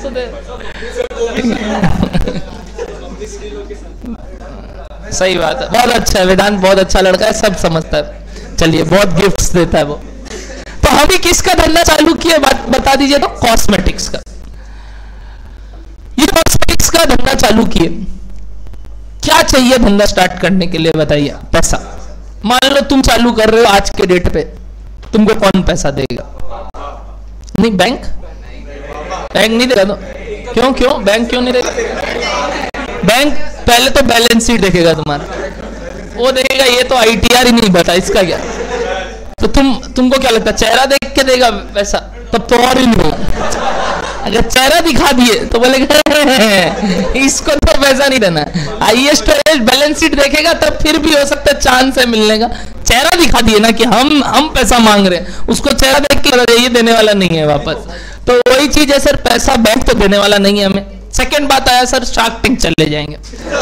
सही बात है। बहुत अच्छा है वेदांत, बहुत अच्छा लड़का है, सब समझता है। चलिए बहुत गिफ्ट्स देता है वो। तो हम भी किसका धंधा चालू किए बात बता दीजिए। तो कॉस्मेटिक्स का। ये कॉस्मेटिक्स का धंधा चालू किए। क्या चाहिए धंधा स्टार्ट करने के लिए बताइए? पैसा। मान लो तुम चालू कर रहे हो आज के डेट पे, तुमको कौन पैसा देगा? नहीं बैंक, बैंक नहीं देगा। तो क्यों क्यों बैंक क्यों नहीं देगा? बैंक पहले तो बैलेंस शीट देखेगा तुम्हारा, वो देखेगा ये तो आईटीआर ही नहीं बता, इसका क्या? तो तुम तुमको क्या लगता है चेहरा देख के देगा पैसा? तब तो और ही नहीं होगा। अगर चेहरा दिखा दिए तो बोलेगा इसको तो पैसा नहीं देना। हाईएस्ट बैलेंस शीट देखेगा तब फिर भी हो सकता है चांस है मिलने का। चेहरा दिखा दिए ना कि हम हम पैसा मांग रहे हैं, उसको चेहरा देख के ये देने वाला नहीं है वापस। तो वही चीज है सर, पैसा बैंक तो देने वाला नहीं है हमें। सेकंड बात आया सर, शार्क टैंक चले जाएंगे।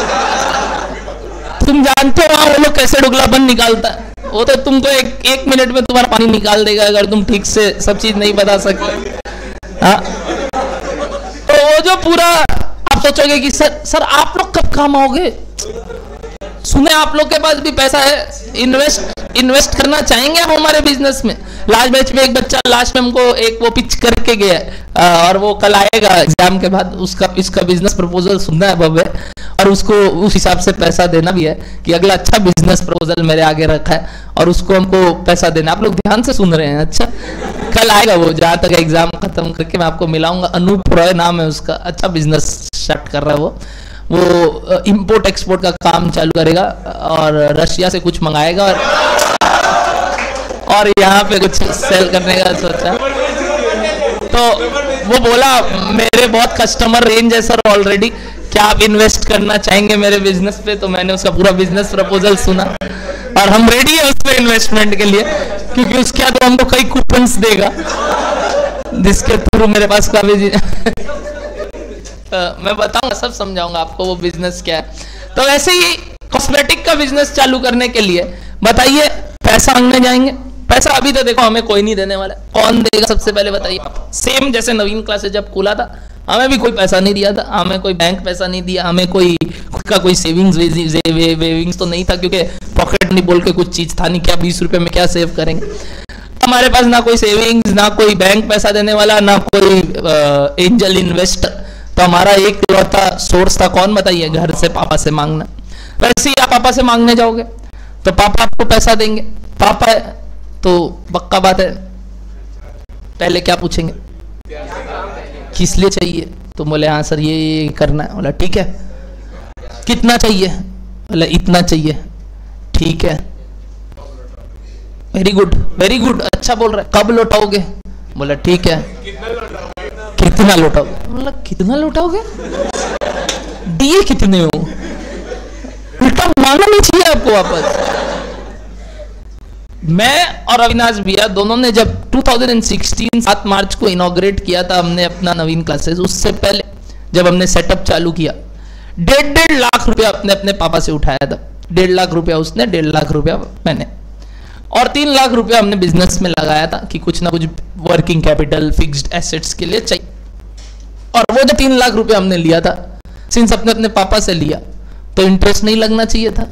तुम जानते हो वहां वो लोग कैसे डुगलापन निकालता है, वो तो तुमको एक एक मिनट में तुम्हारा पानी निकाल देगा अगर तुम ठीक से सब चीज नहीं बता सकते। हाँ, तो वो जो पूरा आप सोचोगे कि सर सर आप लोग कब काम आओगे, सुने आप लोग के पास भी पैसा है, इन्वेस्ट इन्वेस्ट करना चाहेंगे आप हमारे बिजनेस में। लास्ट बैच में एक बच्चा लास्ट में हमको एक वो पिच करके गया और वो कल आएगा एग्जाम के बाद, उसका इसका बिजनेस प्रपोजल सुनना है भव्य, और उसको उस हिसाब से पैसा देना भी है कि अगला अच्छा बिजनेस प्रपोजल मेरे आगे रखा है और उसको हमको पैसा देना। आप लोग ध्यान से सुन रहे हैं? अच्छा, कल आएगा वो, जहाँ तक एग्जाम खत्म करके मैं आपको मिलाऊंगा। अनूप रॉय नाम है उसका, अच्छा बिजनेस स्टार्ट कर रहा है वो वो इंपोर्ट एक्सपोर्ट का काम चालू करेगा और रशिया से कुछ मंगाएगा और और यहाँ पे कुछ सेल करने का सोचा। तो वो बोला मेरे बहुत कस्टमर रेंज है सर ऑलरेडी, क्या आप इन्वेस्ट करना चाहेंगे मेरे बिजनेस पे? तो मैंने उसका पूरा बिजनेस प्रपोजल सुना और हम रेडी है उस पे इन्वेस्टमेंट के लिए, क्योंकि उसके बाद हमको कई कूपन्स देगा जिसके थ्रू मेरे पास का भी Uh, मैं बताऊंगा, सब समझाऊंगा आपको वो बिजनेस क्या है। तो वैसे ही कॉस्मेटिक का बिजनेस चालू करने के लिए बताइए पैसा मांगने जाएंगे? पैसा अभी तो देखो हमें कोई नहीं देने वाला, कौन देगा सबसे पहले बताइए? सेम जैसे नवीन क्लासेस जब खुला था हमें भी कोई पैसा नहीं दिया था, हमें कोई बैंक पैसा नहीं दिया, हमें कोई खुद का कोई सेविंग्स वेविंग्स तो नहीं था, क्योंकि पॉकेट नहीं बोल के कुछ चीज था नहीं, क्या बीस रुपए में क्या सेव करेंगे। हमारे पास ना कोई सेविंग्स, ना कोई बैंक पैसा देने वाला, ना कोई एंजल इन्वेस्टर। तो हमारा एक लौता सोर्स था कौन बताइए? घर से पापा से मांगना। वैसे ही आप पापा से मांगने जाओगे तो पापा आपको पैसा देंगे, पापा है तो पक्का बात है पहले क्या पूछेंगे? किस लिए चाहिए? तो बोले हाँ सर ये करना है। बोला ठीक है, कितना चाहिए? बोले इतना चाहिए। ठीक है, वेरी गुड वेरी गुड, अच्छा बोल रहे, कब लौटाओगे? बोला ठीक है, कितना लौटाओगे? बोला कितना लौटाओगे? दिए कितने हो? उल्टा मांगना नहीं चाहिए आपको वापस। मैं और अविनाश भैया दोनों ने जब दो हज़ार सोलह सात मार्च को इनॉग्रेट किया था हमने अपना नवीन क्लासेस, उससे पहले जब हमने सेटअप चालू किया डेढ़ डेढ़ लाख रुपया अपने अपने पापा से उठाया था। डेढ़ लाख रुपया उसने, डेढ़ लाख रुपया मैंने, और तीन लाख रुपया हमने बिजनेस में लगाया था कि कुछ ना कुछ वर्किंग कैपिटल फिक्स्ड एसेट्स के लिए चाहिए। और वो जो तीन लाख रुपया हमने लिया था, सिंस अपने अपने पापा से लिया, तो इंटरेस्ट नहीं लगना चाहिए था?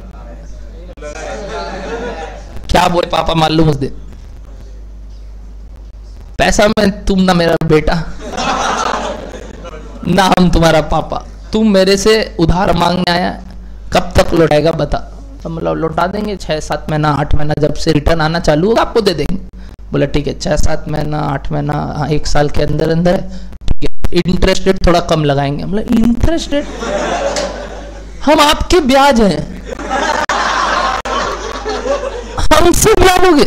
क्या बोले पापा मालूम उस दिन? पैसा में तुम ना मेरा बेटा ना हम तुम्हारा पापा, तुम मेरे से उधार मांगने आया, कब तक लौटाएगा बता? तो मतलब लौटा देंगे छह सात महीना आठ महीना, जब से रिटर्न आना चालू होगा आपको दे देंगे। बोला ठीक है, छह सात महीना आठ महीना एक साल के अंदर अंदर ठीक है, इंटरेस्ट रेट थोड़ा कम लगाएंगे। मतलब इंटरेस्ट रेट, हम आपके ब्याज हैं, हमसे ब्याज होगे?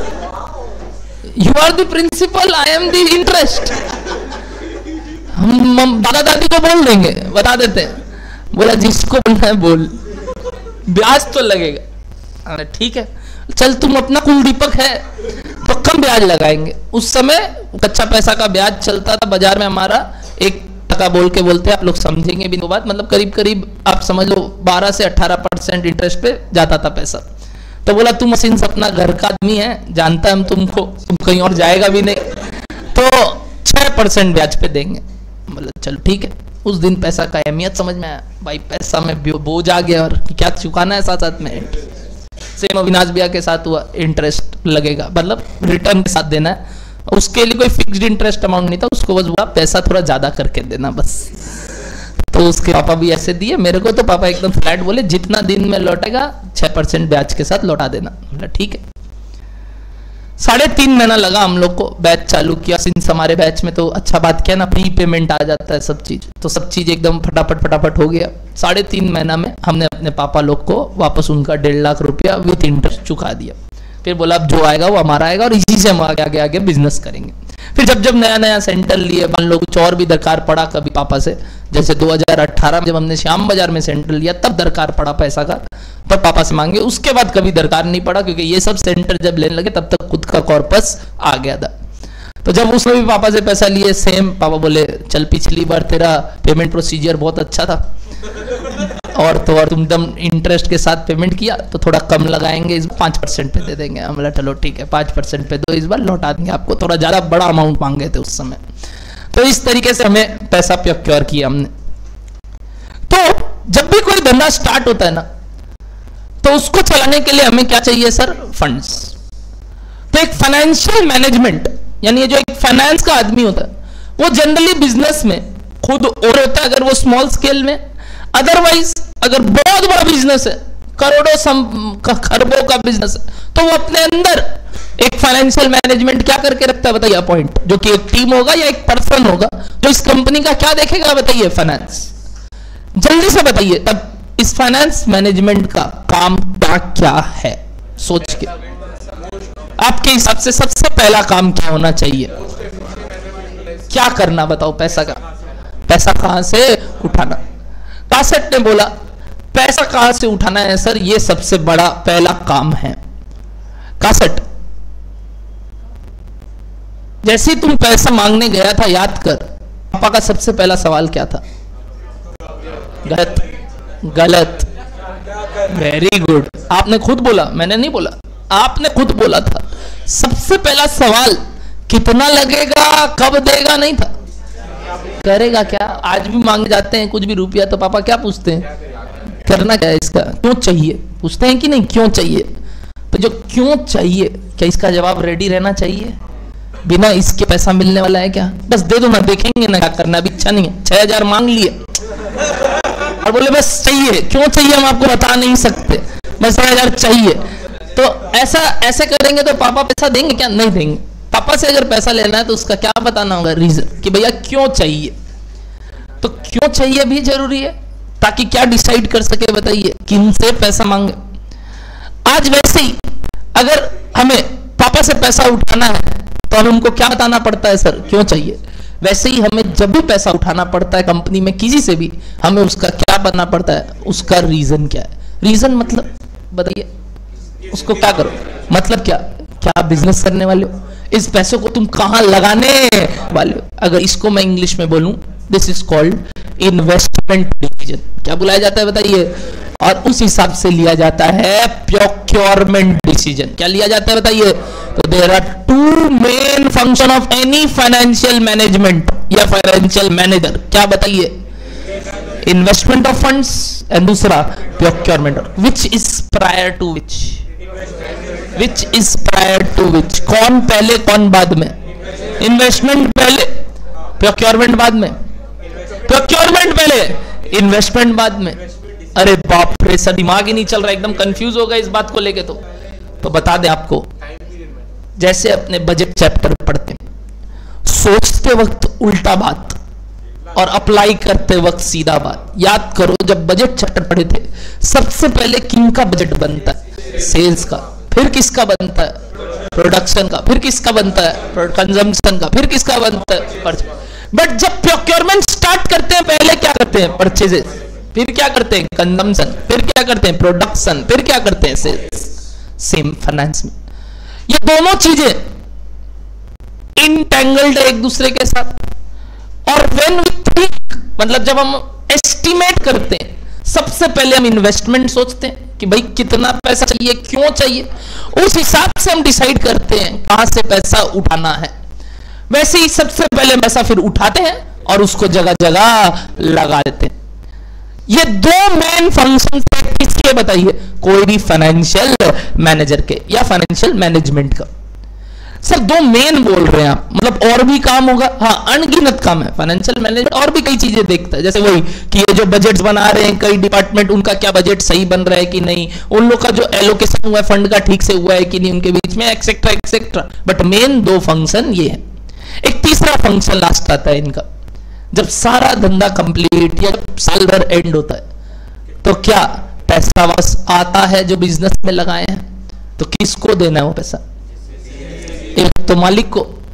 You are the principal, I am the interest. हम दादा दादी को बोल देंगे, बता देते हैं। बोला जिसको बोलना है बोल, ब्याज तो लगेगा। ठीक है चल, तुम अपना कुल दीपक है तो कम ब्याज लगाएंगे। उस समय कच्चा पैसा का ब्याज चलता था बाजार में हमारा एक टका बोल के बोलते, आप लोग समझेंगे भी बात, मतलब करीब करीब आप समझ लो बारह से अठारह परसेंट इंटरेस्ट पे जाता था पैसा। तो बोला तुम सिंस अपना घर का आदमी है, जानता है हम तुमको, तुम कहीं और जाएगा भी नहीं, तो छह परसेंट ब्याज पे देंगे। बोला चलो ठीक है। उस दिन पैसा का अहमियत समझ में आया, भाई पैसा में बोझ आ गया और क्या चुकाना है साथ साथ में। सेम अविनाश भैया के साथ हुआ, इंटरेस्ट लगेगा, मतलब रिटर्न के साथ देना है, उसके लिए कोई फिक्स्ड इंटरेस्ट अमाउंट नहीं था, उसको बस बोला पैसा थोड़ा ज्यादा करके देना बस। तो उसके पापा भी ऐसे दिए मेरे को, तो पापा एकदम फ्लैट बोले जितना दिन में लौटेगा छह परसेंट ब्याज के साथ लौटा देना। बोला ठीक है। साढ़े तीन महीना लगा हम लोग को बैच चालू किया। सिंस हमारे बैच में तो अच्छा बात क्या ना, प्री पेमेंट आ जाता है सब चीज, तो सब चीज एकदम फटाफट फटाफट हो गया। साढ़े तीन महीना में हमने अपने पापा लोग को वापस उनका डेढ़ लाख रुपया विथ इंटरेस्ट चुका दिया। फिर बोला अब जो आएगा वो हमारा आएगा और इसी से हम आगे आगे आगे बिजनेस करेंगे। फिर जब जब नया नया सेंटर लिए, मान लो कुछ और भी दरकार पड़ा कभी पापा से, जैसे दो हज़ार अठारह में जब हमने श्याम बाजार में सेंटर लिया तब दरकार पड़ा पैसा का, तब पापा से मांगे। उसके बाद कभी दरकार नहीं पड़ा, क्योंकि ये सब सेंटर जब लेने लगे तब तक खुद का कॉर्पस आ गया था। तो जब उसने भी पापा से पैसा लिए सेम, पापा बोले चल पिछली बार तेरा पेमेंट प्रोसीजर बहुत अच्छा था और तो और तुम दम इंटरेस्ट के साथ पेमेंट किया तो थोड़ा कम लगाएंगे, इस पाँच परसेंट पे दे देंगे। हम बोला चलो ठीक है पाँच परसेंट पे दो, इस बार लौटा देंगे आपको। थोड़ा ज़्यादा बड़ा अमाउंट मांगे थे उस समय, तो इस तरीके से हमें पैसा प्रोक्योर किया हमने। तो जब भी कोई धंधा स्टार्ट होता है ना, तो उसको चलाने के लिए हमें क्या चाहिए सर? फंड्स। तो एक फाइनेंशियल मैनेजमेंट, यानी जो एक फाइनेंस का आदमी होता है वो जनरली बिजनेस में खुद और होता है अगर वो स्मॉल स्केल में, अदरवाइज अगर बहुत बड़ा बिजनेस है, करोड़ों सम खरबों का बिजनेस है, तो वो अपने अंदर एक फाइनेंशियल मैनेजमेंट क्या करके रखता है बताइए? पॉइंट, जो कि एक टीम होगा या एक पर्सन होगा जो इस कंपनी का क्या देखेगा बताइए? फाइनेंस। जल्दी से बताइए तब इस फाइनेंस मैनेजमेंट का काम क्या क्या है? सोच के आपके हिसाब से सबसे पहला काम क्या होना चाहिए? क्या करना बताओ? पैसा का पैसा कहां से उठाना? कासेट ने बोला पैसा कहां से उठाना है सर, ये सबसे बड़ा पहला काम है। कासेट, जैसे ही तुम पैसा मांगने गया था, याद कर पापा का सबसे पहला सवाल क्या था? गलत गलत वेरी गुड, आपने खुद बोला, मैंने नहीं बोला, आपने खुद बोला था। सबसे पहला सवाल कितना लगेगा, कब देगा नहीं था, करेगा क्या। आज भी मांग जाते हैं कुछ भी रुपया तो पापा क्या पूछते हैं? करना क्या है इसका, क्यों चाहिए, पूछते हैं कि नहीं क्यों चाहिए। तो जो क्यों चाहिए, क्या इसका जवाब रेडी रहना चाहिए? बिना इसके पैसा मिलने वाला है क्या? बस दे दो ना, देखेंगे ना क्या करना, अभी इच्छा नहीं है। छह हजार मांग लिए और बोले बस चाहिए, क्यों चाहिए हम आपको बता नहीं सकते, बस छह हजार चाहिए। तो ऐसा ऐसे करेंगे तो पापा पैसा देंगे क्या? नहीं देंगे। पापा से अगर पैसा लेना है तो उसका क्या बताना होगा? रीजन, कि भैया क्यों चाहिए। तो क्यों चाहिए भी जरूरी है, ताकि क्या डिसाइड कर सके बताइए किन से पैसा मांगे। आज वैसे ही अगर हमें पापा से पैसा उठाना है तो हमें उनको क्या बताना पड़ता है? सर क्यों चाहिए। वैसे ही हमें जब भी पैसा उठाना पड़ता है कंपनी में किसी से भी, हमें उसका क्या बनना पड़ता है? उसका रीजन क्या है। रीजन मतलब बताइए, उसको क्या करो, मतलब क्या क्या बिजनेस करने वाले हो, इस पैसों को तुम कहां लगाने वाले हो। अगर इसको मैं इंग्लिश में बोलूं, this is called investment decision. क्या बुलाया जाता है बताइए? और उस हिसाब से लिया जाता है प्रोक्योरमेंट डिसीजन। क्या लिया जाता है बताइए? तो there are two main function of any financial management या फाइनेंशियल मैनेजर। क्या बताइए? इन्वेस्टमेंट ऑफ फंड्स एंड दूसरा procurement, which is prior to which, which is prior to which. कौन पहले कौन बाद में? इन्वेस्टमेंट पहले, प्रोक्योरमेंट बाद में। प्रोक्योरमेंट पहले, इन्वेस्टमेंट बाद में। अरे बाप रे सर, दिमाग ही नहीं चल रहा, एकदम कंफ्यूज हो गए इस बात को लेके। तो तो बता दें आपको, जैसे अपने बजट चैप्टर पढ़ते हैं, सोचते वक्त उल्टा बात और अप्लाई करते वक्त सीधा बात। याद करो जब बजट चैप्टर पढ़े थे, सबसे पहले किन का बजट बनता है? सेल्स का। फिर किसका बनता है? प्रोडक्शन का। फिर किसका बनता है? कंजम्पशन का। फिर किसका बनता है? बट जब प्रोक्योरमेंट स्टार्ट करते हैं, पहले क्या करते हैं? परचेजेस। फिर क्या करते हैं? कंजम्पशन। फिर क्या करते हैं? प्रोडक्शन। फिर क्या करते हैं? सेल्स। सेम फाइनेंस में ये दोनों चीजें इंटेंगल्ड है एक दूसरे के साथ। और व्हेन वी थिंक, मतलब जब हम एस्टिमेट करते हैं, सबसे पहले हम इन्वेस्टमेंट सोचते हैं कि भाई कितना पैसा चाहिए, क्यों चाहिए, उस हिसाब से हम डिसाइड करते हैं कहां से पैसा उठाना है। वैसे ही सबसे पहले पैसा फिर उठाते हैं और उसको जगह जगह लगा देते हैं। ये दो मेन फंक्शन किसके बताइए? कोई भी फाइनेंशियल मैनेजर के या फाइनेंशियल मैनेजमेंट का। सर दो मेन बोल रहे हैं आप, मतलब और भी काम होगा? हाँ, अनगिनत काम है फाइनेंशियल मैनेजमेंट, और भी कई चीजें देखता है। जैसे वही कि ये जो बजट्स बना रहे हैं कई डिपार्टमेंट, उनका क्या बजट सही बन रहा है कि नहीं, उन लोग का जो एलोकेशन हुआ है फंड का ठीक से हुआ है कि नहीं उनके बीच में, एक्सेट्रा एक्सेट्रा। बट मेन दो फंक्शन ये है। एक तीसरा फंक्शन लास्ट आता है इनका, जब सारा धंधा कंप्लीट या साल भर एंड होता है तो क्या पैसा वापस आता है जो बिजनेस में लगाए हैं, तो किसको देना है वो पैसा? एक तो मालिक को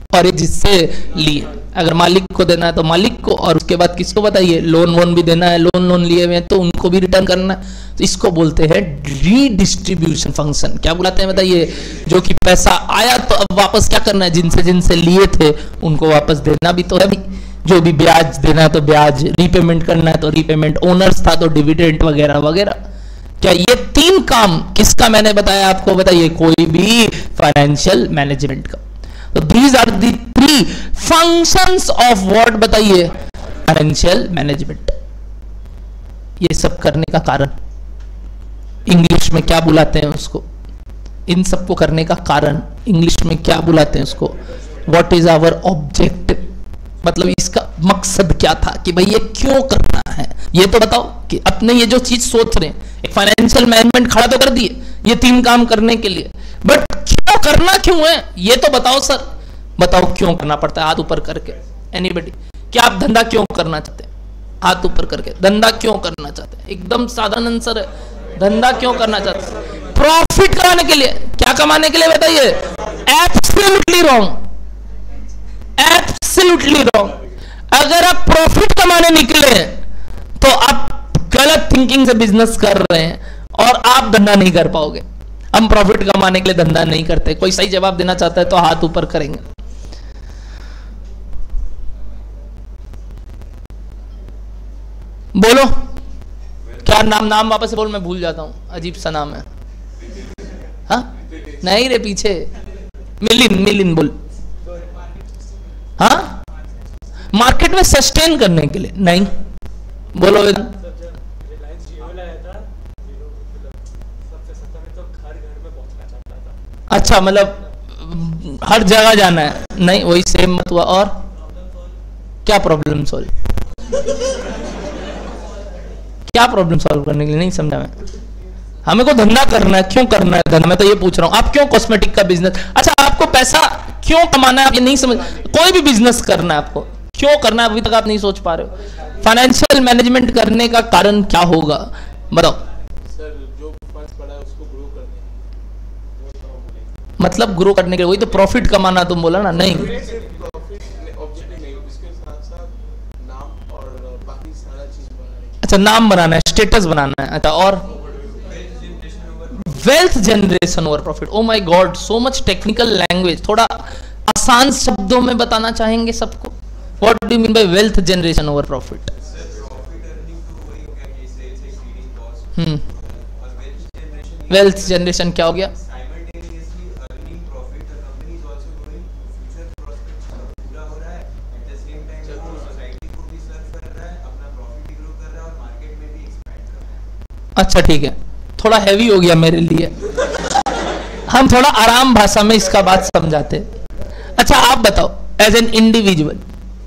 और एक जिससे लिए। अगर मालिक को देना है तो मालिक को, और उसके बाद किसको बताइए, लोन वोन भी देना है, लोन लोन लिए हुए हैं तो उनको भी रिटर्न करना है। तो इसको बोलते हैं रीडिस्ट्रीब्यूशन फंक्शन। क्या बुलाते हैं बताइए, जो कि पैसा आया तो अब वापस क्या करना है, जिनसे जिनसे लिए थे उनको वापस देना भी तो है भी, जो भी ब्याज देना है तो ब्याज, रीपेमेंट करना है तो रीपेमेंट, ओनर्स था तो डिविडेंड वगैरह वगैरह। क्या ये तीन काम किसका मैंने बताया आपको, बताइए, कोई भी फाइनेंशियल मैनेजमेंट का। तो these are the three functions of what, बताइए, फाइनेंशियल मैनेजमेंट। ये सब करने का कारण इंग्लिश में क्या बुलाते हैं उसको, इन सबको करने का कारण इंग्लिश में क्या बुलाते हैं उसको, व्हाट इज आवर ऑब्जेक्ट, मतलब इसका मकसद क्या था कि भाई ये क्यों करना है, ये तो बताओ। कि अपने ये जो चीज सोच रहे हैं, एक फाइनेंशियल मैनेजमेंट खड़ा तो कर दिए ये तीन काम करने के लिए, बट क्यों करना क्यों है ये तो बताओ सर, बताओ क्यों करना पड़ता है, हाथ ऊपर करके। एनीबडी, क्या आप धंधा क्यों करना चाहते हैं, हाथ ऊपर करके, धंधा क्यों करना चाहते हैं, एकदम साधारण आंसर है, धंधा क्यों करना चाहते हैं, प्रॉफिट कमाने के लिए। क्या कमाने के लिए बताइए, एब्सोल्युटली रॉन्ग, एब्सोल्युटली रॉन्ग। अगर आप प्रॉफिट कमाने निकले तो आप गलत थिंकिंग से बिजनेस कर रहे हैं और आप धंधा नहीं कर पाओगे। हम प्रॉफिट कमाने के लिए धंधा नहीं करते। कोई सही जवाब देना चाहता है तो हाथ ऊपर करेंगे। बोलो क्या नाम, नाम वापस से बोल, मैं भूल जाता हूं, अजीब सा नाम है। हाँ नहीं रे, पीछे मिलिन, मिलिन बोल। हाँ मार्केट में सस्टेन करने के लिए नहीं, बोलो। अच्छा, मतलब हर जगह जाना है, नहीं वही सेम मत हुआ। और क्या प्रॉब्लम सॉल्व, क्या प्रॉब्लम सॉल्व करने के लिए, नहीं समझा मैं। हमें को धंधा करना है, क्यों करना है धंधा, मैं तो ये पूछ रहा हूं। आप क्यों कॉस्मेटिक का बिजनेस, अच्छा आपको पैसा क्यों कमाना है, आप ये नहीं समझ। कोई भी बिजनेस करना है आपको क्यों करना है, अभी तक आप नहीं सोच पा रहे हो। फाइनेंशियल मैनेजमेंट करने का कारण क्या होगा, बताओ। सर जो फंड्स पड़ा है उसको ग्रो करने, मतलब ग्रो करने के लिए, वही तो प्रॉफिट कमाना तुम बोला ना। नहीं, अच्छा नाम बनाना है, स्टेटस बनाना है, अच्छा और wealth generation over profit. Oh my god, so much technical language. थोड़ा आसान शब्दों में बताना चाहेंगे सबको, what do you mean by wealth generation over profit. Hmm, wealth generation क्या हो गया, अच्छा ठीक है, थोड़ा हैवी हो गया मेरे लिए, हम थोड़ा आराम भाषा में इसका बात समझाते। अच्छा आप बताओ, एज एन इंडिविजुअल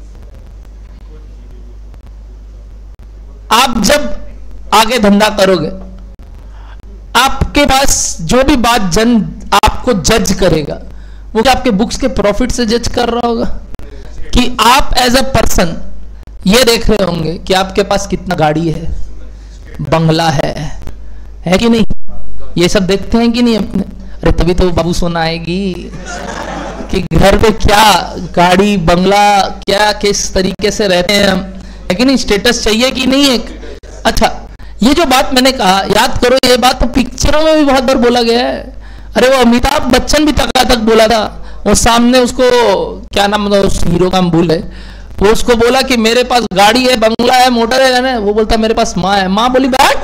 आप जब आगे धंधा करोगे, आपके पास जो भी बात जन आपको जज करेगा वो क्या आपके बुक्स के प्रॉफिट से जज कर रहा होगा, कि आप एज अ पर्सन ये देख रहे होंगे कि आपके पास कितना गाड़ी है, बंगला है, है कि नहीं, ये सब देखते हैं कि नहीं अपने। अरे तभी तो बाबू सोना आएगी कि घर पे क्या गाड़ी बंगला, क्या किस तरीके से रहते हैं हम, है कि नहीं, स्टेटस चाहिए कि नहीं एक। अच्छा ये जो बात मैंने कहा, याद करो ये बात तो पिक्चरों में भी बहुत बार बोला गया है। अरे वो अमिताभ बच्चन भी तक तक बोला था, वो सामने उसको क्या नाम, मतलब उस हीरो का हम भूल है, वो उसको बोला कि मेरे पास गाड़ी है, बंगला है, मोटर है ना, वो बोलता मेरे पास माँ है। माँ बोली बैठ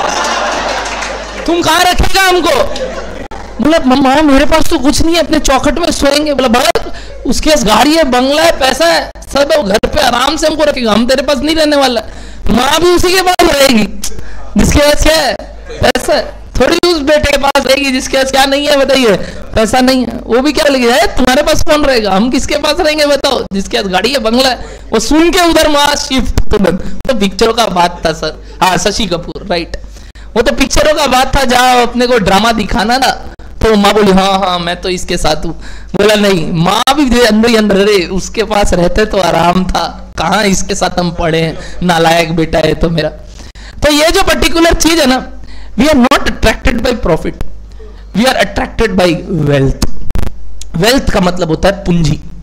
तुम कहाँ रखेगा हमको, बोला मम्मा मेरे पास तो कुछ नहीं है, अपने चौखट में सोएंगे। बोला भाई उसके पास गाड़ी है, बंगला है, पैसा है, सब है, घर पे आराम से हमको रखेगा, हम तेरे पास नहीं रहने वाला। माँ भी उसी के पास रहेगी जिसके पास क्या है, पैसा है, थोड़ी उस बेटे के पास रहेगी जिसके पास क्या नहीं है, बताइए, पैसा नहीं है। वो भी क्या लगे है, तुम्हारे पास कौन रहेगा, हम किसके पास रहेंगे बताओ, जिसके पास गाड़ी है, बंगला है। वो सुन के उधर माँ शिफ्ट तुरंत। तो पिक्चरों का बात था सर, हाँ शशि कपूर, राइट, वो तो पिक्चरों का बात था जहाँ अपने को ड्रामा दिखाना था। तो माँ बोली हाँ हाँ मैं तो इसके साथ हूँ। बोला नहीं, माँ भी अंदर ही अंदर, अरे उसके पास रहते तो आराम था, कहाँ इसके साथ हम पढ़े हैं, नालायक बेटा है तो मेरा। तो ये जो पर्टिकुलर चीज है ना, we are not attracted by profit, we are attracted by wealth. Wealth का मतलब होता है पूंजी।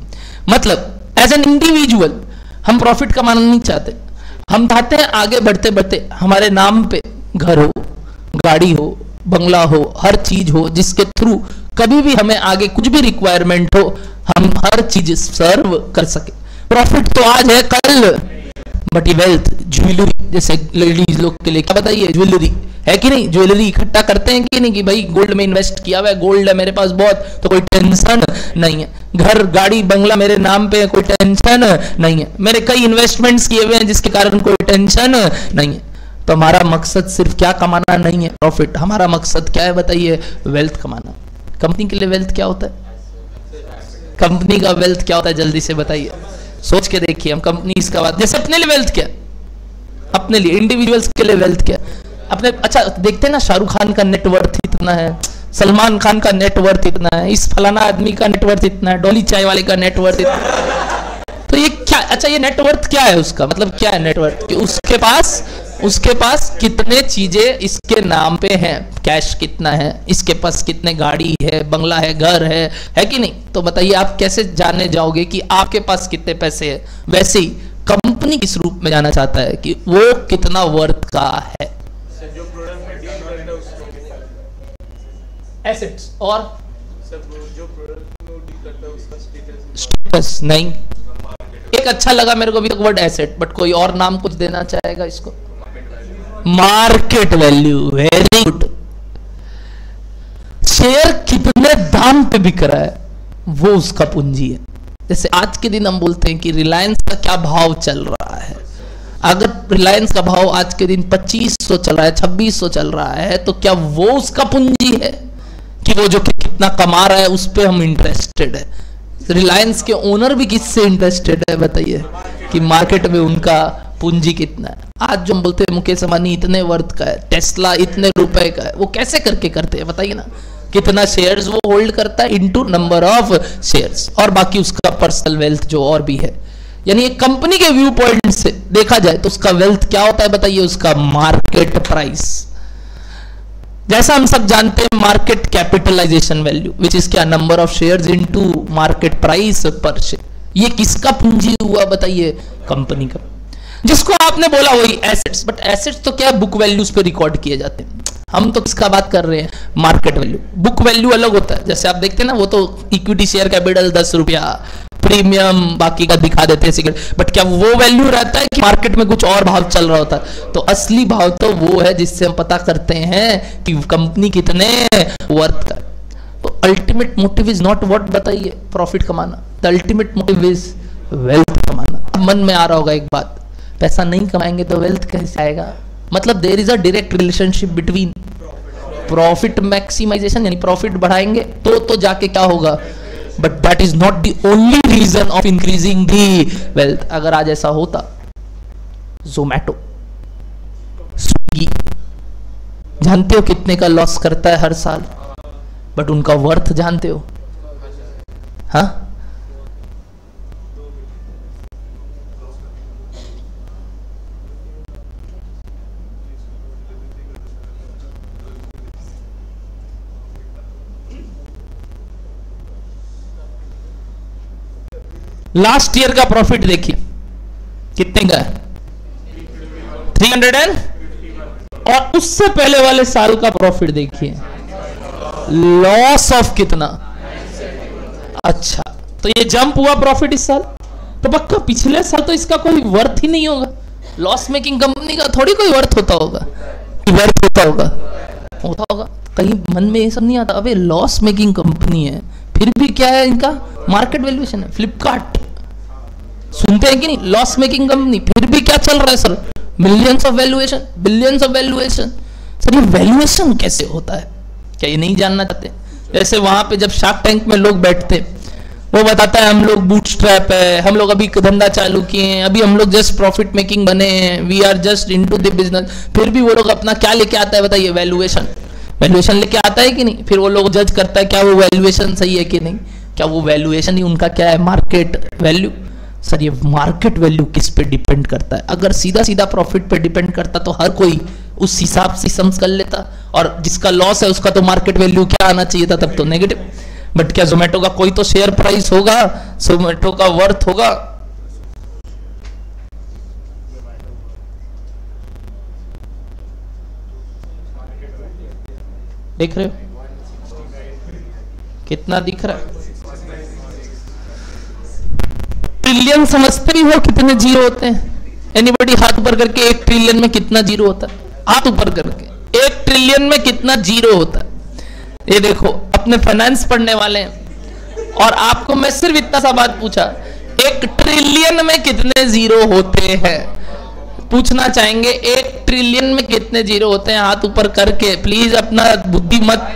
मतलब एज एन इंडिविजुअल हम प्रॉफिट कमाना नहीं चाहते, हम चाहते हैं आगे बढ़ते बढ़ते हमारे नाम पे घर हो, गाड़ी हो, बंगला हो, हर चीज हो जिसके थ्रू कभी भी हमें आगे कुछ भी रिक्वायरमेंट हो हम हर चीज सर्व कर सके। प्रॉफिट तो आज है कल, बट ये वेल्थ, ज्वेलरी, जैसे लेडीज लोग के लिए क्या बताइए, ज्वेलरी है कि नहीं, ज्वेलरी इकट्ठा करते हैं कि नहीं, कि भाई गोल्ड में इन्वेस्ट किया हुआ है, गोल्ड है मेरे पास बहुत, तो कोई टेंशन नहीं है, घर गाड़ी बंगला मेरे नाम पे है, कोई टेंशन नहीं है, मेरे कई इन्वेस्टमेंट्स किए हुए हैं जिसके कारण कोई टेंशन नहीं है। तो हमारा मकसद सिर्फ क्या कमाना नहीं है, प्रॉफिट, हमारा मकसद क्या है बताइए, वेल्थ कमाना। कंपनी के लिए वेल्थ क्या होता है, कंपनी का वेल्थ क्या होता है, जल्दी से बताइए, सोच के देखिए। हम कंपनीज का बात, जैसे अपने लिए वेल्थ क्या, अपने लिए इंडिविजुअल्स के लिए वेल्थ क्या अपने, अच्छा देखते हैं ना शाहरुख खान का नेटवर्थ इतना है, सलमान खान का नेटवर्थ इतना है, इस फलाना आदमी का नेटवर्थ इतना है, डॉली चाय वाले का नेटवर्थ इतना, तो ये क्या, अच्छा ये नेटवर्थ क्या है उसका मतलब क्या है नेटवर्थ, कि उसके पास उसके पास कितने चीजें इसके नाम पे हैं, कैश कितना है, इसके पास कितने गाड़ी है, बंगला है, घर है, है कि नहीं। तो बताइए आप कैसे जानने जाओगे कि आपके पास कितने पैसे है। वैसे ही कंपनी किस रूप में जाना चाहता है कि वो कितना वर्थ का है, जो प्रोडक्ट में डील करता है उसको, एसेट्स और सब जो प्रोडक्ट में डील करता है उसका स्टेटस, स्टेटस नहीं, एक अच्छा लगा मेरे को भी वर्ड एसेट, बट कोई और नाम कुछ देना चाहेगा इसको, market value, very good. Share कितने दाम पे बिक रहा है वो उसका पूंजी है। जैसे आज के दिन हम बोलते हैं कि रिलायंस का क्या भाव चल रहा है, अगर रिलायंस का भाव आज के दिन पच्चीस सौ चल रहा है, छब्बीस सौ चल रहा है, तो क्या वो उसका पूंजी है कि वो जो कि कितना कमा रहा है उस पर हम इंटरेस्टेड है। रिलायंस के ओनर भी किससे इंटरेस्टेड है बताइए, कि मार्केट में उनका पूंजी कितना है। आज जो हम बोलते हैं मुकेश अंबानी इतने वर्थ का है, टेस्ला इतने रुपए का है, वो कैसे करके करते हैं बताइए ना, कितना शेयर्स वो होल्ड करता है इनटू नंबर ऑफ शेयर्स, और बाकी उसका पर्सनल वेल्थ जो और भी है। यानी एक कंपनी के व्यू पॉइंट से देखा जाए तो उसका वेल्थ क्या होता है बताइए, उसका मार्केट प्राइस। जैसा हम सब जानते हैं market capitalization value which is क्या, number of shares into market price per share. ये किसका पूंजी हुआ बताइए, कंपनी का, जिसको आपने बोला वही एसेट्स। बट एसेट्स तो क्या बुक वैल्यूज पे रिकॉर्ड किए जाते हैं, हम तो किसका बात कर रहे हैं, मार्केट वैल्यू। बुक वैल्यू अलग होता है, जैसे आप देखते हैं ना वो तो इक्विटी शेयर कैपिटल दस रुपया, प्रीमियम बाकी का दिखा देते हैं, बट क्या वो वैल्यू रहता है कि मार्केट में कुछ और भाव चल रहा होता है। तो असली भाव तो वो है जिससे हम पता करते हैं कि कंपनी कितने वर्थ का है। तो ultimate motive is not what बताइए, प्रॉफिट कमाना, the ultimate motive is wealth कमाना। मन में आ रहा होगा एक बात, पैसा नहीं कमाएंगे तो वेल्थ कैसे आएगा, मतलब there is a direct relationship between profit maximization, यानी प्रॉफिट बढ़ाएंगे तो तो जाके क्या होगा, but that is not the only reason of increasing the wealth. अगर आज ऐसा होता, जोमैटो, स्विगी जानते हो कितने का लॉस करता है हर साल, बट उनका वर्थ जानते हो, हाँ लास्ट ईयर का प्रॉफिट देखिए कितने का है, थ्री हंड्रेड एंड, और उससे पहले वाले साल का प्रॉफिट देखिए, लॉस ऑफ कितना। अच्छा तो ये जंप हुआ प्रॉफिट इस साल, तो पक्का पिछले साल तो इसका कोई वर्थ ही नहीं होगा। लॉस मेकिंग कंपनी का थोड़ी कोई वर्थ होता होगा, वर्थ होता होगा होता होगा कहीं मन में ये सब नहीं आता, अबे लॉस मेकिंग कंपनी है फिर भी क्या है इनका मार्केट वैल्यूएशन है। फ्लिपकार्ट सुनते हैं कि नहीं, लॉस मेकिंग कंपनी, फिर भी क्या चल रहा है sir, millions of valuation, billions of valuation. Sir ये वैल्यूएशन कैसे होता है, क्या ये नहीं जानना चाहते? जैसे वहां पे जब शार्क टैंक में लोग बैठते, वो बताता है हम लोग बूटस्ट्रैप है, हम लोग अभी धंधा चालू किए हैं, अभी हम लोग जस्ट प्रॉफिट मेकिंग बने हैं, we are just into the business. फिर भी वो लोग अपना क्या लेके आता है बताइए, वैल्यूएशन। वैल्यूएशन लेके आता है कि नहीं, फिर वो लोग जज करता है क्या वो वैल्यूएशन सही है कि नहीं, क्या वो वैल्यूएशन ही उनका क्या है, मार्केट वैल्यू। सर ये मार्केट वैल्यू किस पे डिपेंड करता है? अगर सीधा सीधा प्रॉफिट पे डिपेंड करता तो हर कोई उस हिसाब से समझ कर लेता, और जिसका लॉस है उसका तो मार्केट वैल्यू क्या आना चाहिए था, तब तो नेगेटिव। बट क्या जोमेटो का कोई तो शेयर प्राइस होगा, जोमेटो का वर्थ होगा? देख रहे हो कितना दिख रहा है? ट्रिलियन समझते भी हो कितने जीरो होते हैं? एनीबॉडी हाथ ऊपर करके, एक ट्रिलियन में कितना जीरो होता है? हाथ ऊपर करके, एक ट्रिलियन में कितना जीरो होता है? ये देखो, अपने फाइनेंस पढ़ने वाले हैं और आपको मैं सिर्फ इतना सा बात पूछा, एक ट्रिलियन में कितने जीरो होते हैं? पूछना चाहेंगे एक ट्रिलियन में कितने जीरो होते हैं? हाथ ऊपर करके प्लीज, अपना बुद्धि मत।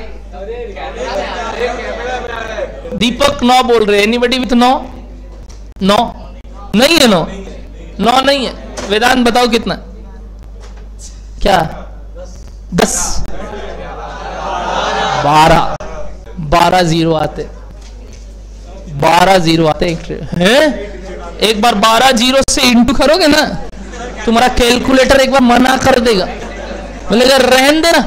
दीपक नौ बोल रहे, एनीबॉडी विथ नौ? नौ नहीं है, नौ नौ नहीं है। वेदांत बताओ कितना? क्या? दस, बारह, बारह जीरो आते, बारह जीरो आते एक हैं? एक बार बारह जीरो से इंटू करोगे ना, तुम्हारा कैलकुलेटर एक बार मना कर देगा, बोलेगा रहन देना।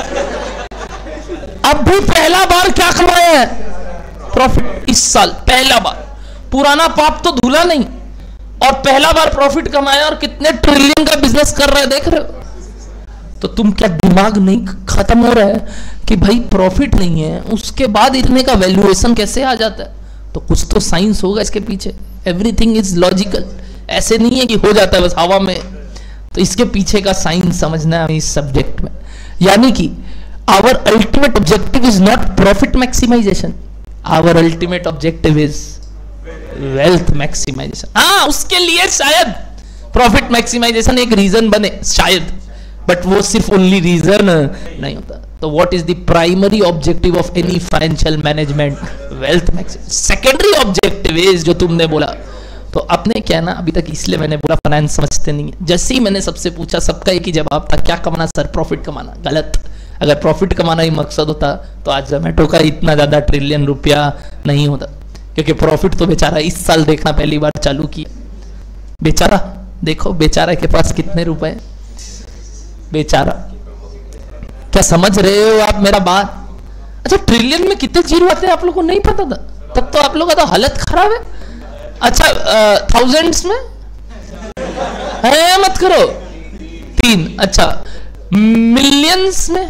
अब भी पहला बार क्या कमाया है? प्रॉफिट इस साल पहला बार, पुराना पाप तो धुला नहीं, और पहला बार प्रॉफिट कमाया और कितने ट्रिलियन का बिजनेस कर रहा है, देख रहे हो? तो तुम क्या दिमाग नहीं खत्म हो रहा है कि भाई प्रॉफिट नहीं है, उसके बाद इतने का वैल्यूएशन कैसे आ जाता है? तो कुछ तो साइंस होगा इसके पीछे। एवरीथिंग इज लॉजिकल, ऐसे नहीं है कि हो जाता है बस हवा में। तो इसके पीछे का साइंस समझना है इस सब्जेक्ट में। यानी कि our ultimate objective is not profit maximization, our ultimate objective is wealth maximization. हाँ, उसके लिए शायद प्रॉफिट मैक्सिमाइजेशन एक रीजन बने, शायद, बट वो सिर्फ ओनली रीजन नहीं होता। तो what is the primary objective of any financial management? Wealth maximization. Secondary objective is जो तुमने बोला, तो अपने क्या ना, अभी तक इसलिए मैंने बोला फाइनेंस समझते नहीं है। जैसे ही मैंने सबसे पूछा, सबका एक ही जवाब था, क्या कमाना सर? प्रॉफिट कमाना। गलत। अगर प्रॉफिट कमाना ही मकसद होता तो आज जोमेटो का इतना ज्यादा ट्रिलियन रुपया नहीं होता, क्योंकि प्रॉफिट तो बेचारा इस साल देखना पहली बार चालू किया। बेचारा देखो, बेचारा के पास कितने रुपए, बेचारा। क्या समझ रहे हो आप मेरा बात? अच्छा, ट्रिलियन में कितने जीरो आते हैं आप लोगों को नहीं पता था? तब तो आप लोगों का तो हालत खराब है। अच्छा, थाउजेंड्स में है, मत करो। तीन। अच्छा, मिलियंस में,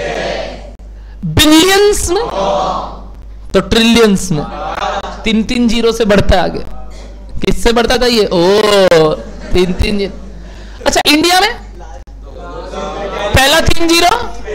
बिलियंस में, तो ट्रिलियंस में तीन तीन जीरो से बढ़ता है आगे। किससे बढ़ता था ये? ओ, तीन तीन जीरो। अच्छा, इंडिया में पहला तीन जीरो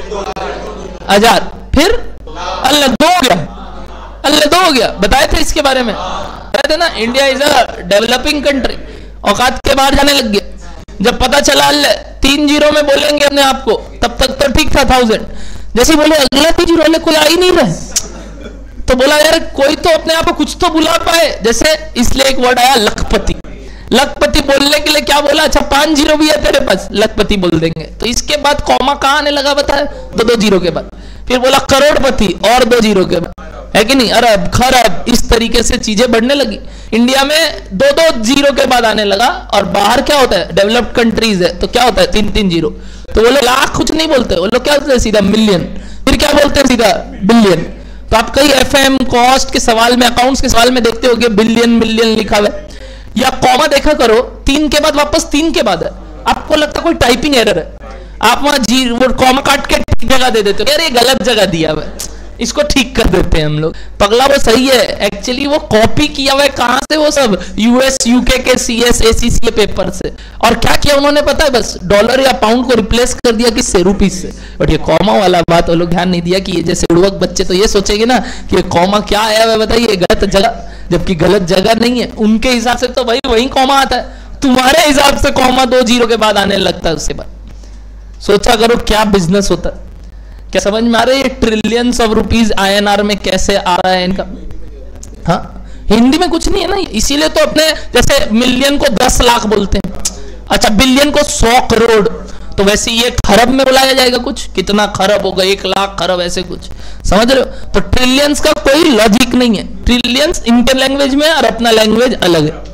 हजार, फिर अल्लाह दो हो गया, अल्लाह दो हो गया। बताए थे इसके बारे में, बताए थे ना, India is a developing country, औकात के बाहर जाने लग गया। जब पता चला अल्लाह तीन जीरो में बोलेंगे अपने आप को, तब तक तो ठीक था थाउजेंड। जैसे बोले अगला तीन जीरो में कोई आ ही नहीं रहा, तो बोला यार कोई तो अपने आप को कुछ तो बुला पाए। जैसे इसलिए एक वर्ड आया लखपति। लखपति बोलने के लिए क्या बोला? अच्छा, पांच जीरो भी है तेरे पास, लखपति बोल देंगे। तो इसके बाद कॉमा कहां आने लगा बताए? दो दो जीरो के बाद। फिर बोला करोड़पति, और दो जीरो के बाद, है कि नहीं? अरब, खरब, इस तरीके से चीजें बढ़ने लगी। इंडिया में दो दो जीरो के बाद आने लगा, और बाहर क्या होता है? डेवलप्ड कंट्रीज है तो क्या होता है? तीन तीन जीरो। तो वो लोग लाख कुछ नहीं बोलते, वो लोग क्या बोलते हैं? सीधा मिलियन। फिर क्या बोलते हैं? सीधा बिलियन। तो आप कई एफएम कॉस्ट के सवाल में, अकाउंट्स के सवाल में देखते हो कि बिलियन मिलियन लिखा हुआ है, या कॉमा देखा करो, तीन के बाद वापस तीन के बाद है। आपको लगता कोई टाइपिंग एरर है, आप वहां जी वो कॉमा काट के ठीक जगह दे देते हो, यार ये गलत जगह दिया हुआ है, इसको ठीक कर देते हैं हम लोग। पगला वो सही है, एक्चुअली वो कॉपी किया हुआ है। कहां से? वो सब यूएस यूके के सीएस एसीसी पेपर से। और क्या किया उन्होंने पता है? बस डॉलर या पाउंड को रिप्लेस कर दिया किससे? रुपीज से। बट ये कॉमा वाला बात वो लोग ध्यान नहीं दिया कि ये जैसे उड़वक बच्चे तो ये सोचेंगे ना कि कॉमा क्या आया है, बताइए गलत जगह, जबकि गलत जगह नहीं है। उनके हिसाब से तो भाई वही कॉमा आता है, तुम्हारे हिसाब से कॉमा दो जीरो के बाद आने लगता है। उसके बाद सोचा करो क्या बिजनेस होता है। क्या समझ में आ रहा है? ये ट्रिलियंस ऑफ रुपीज आईएनआर में कैसे आ रहा है इनका? हाँ, हिंदी में कुछ नहीं है ना, इसीलिए तो अपने जैसे मिलियन को दस लाख बोलते हैं। अच्छा, बिलियन को सौ करोड़, तो वैसे ये खरब में बुलाया जाएगा कुछ, कितना खरब होगा, एक लाख खरब, ऐसे कुछ। समझ रहे हो? तो ट्रिलियंस का कोई लॉजिक नहीं है। ट्रिलियंस इनके लैंग्वेज में और अपना लैंग्वेज अलग है।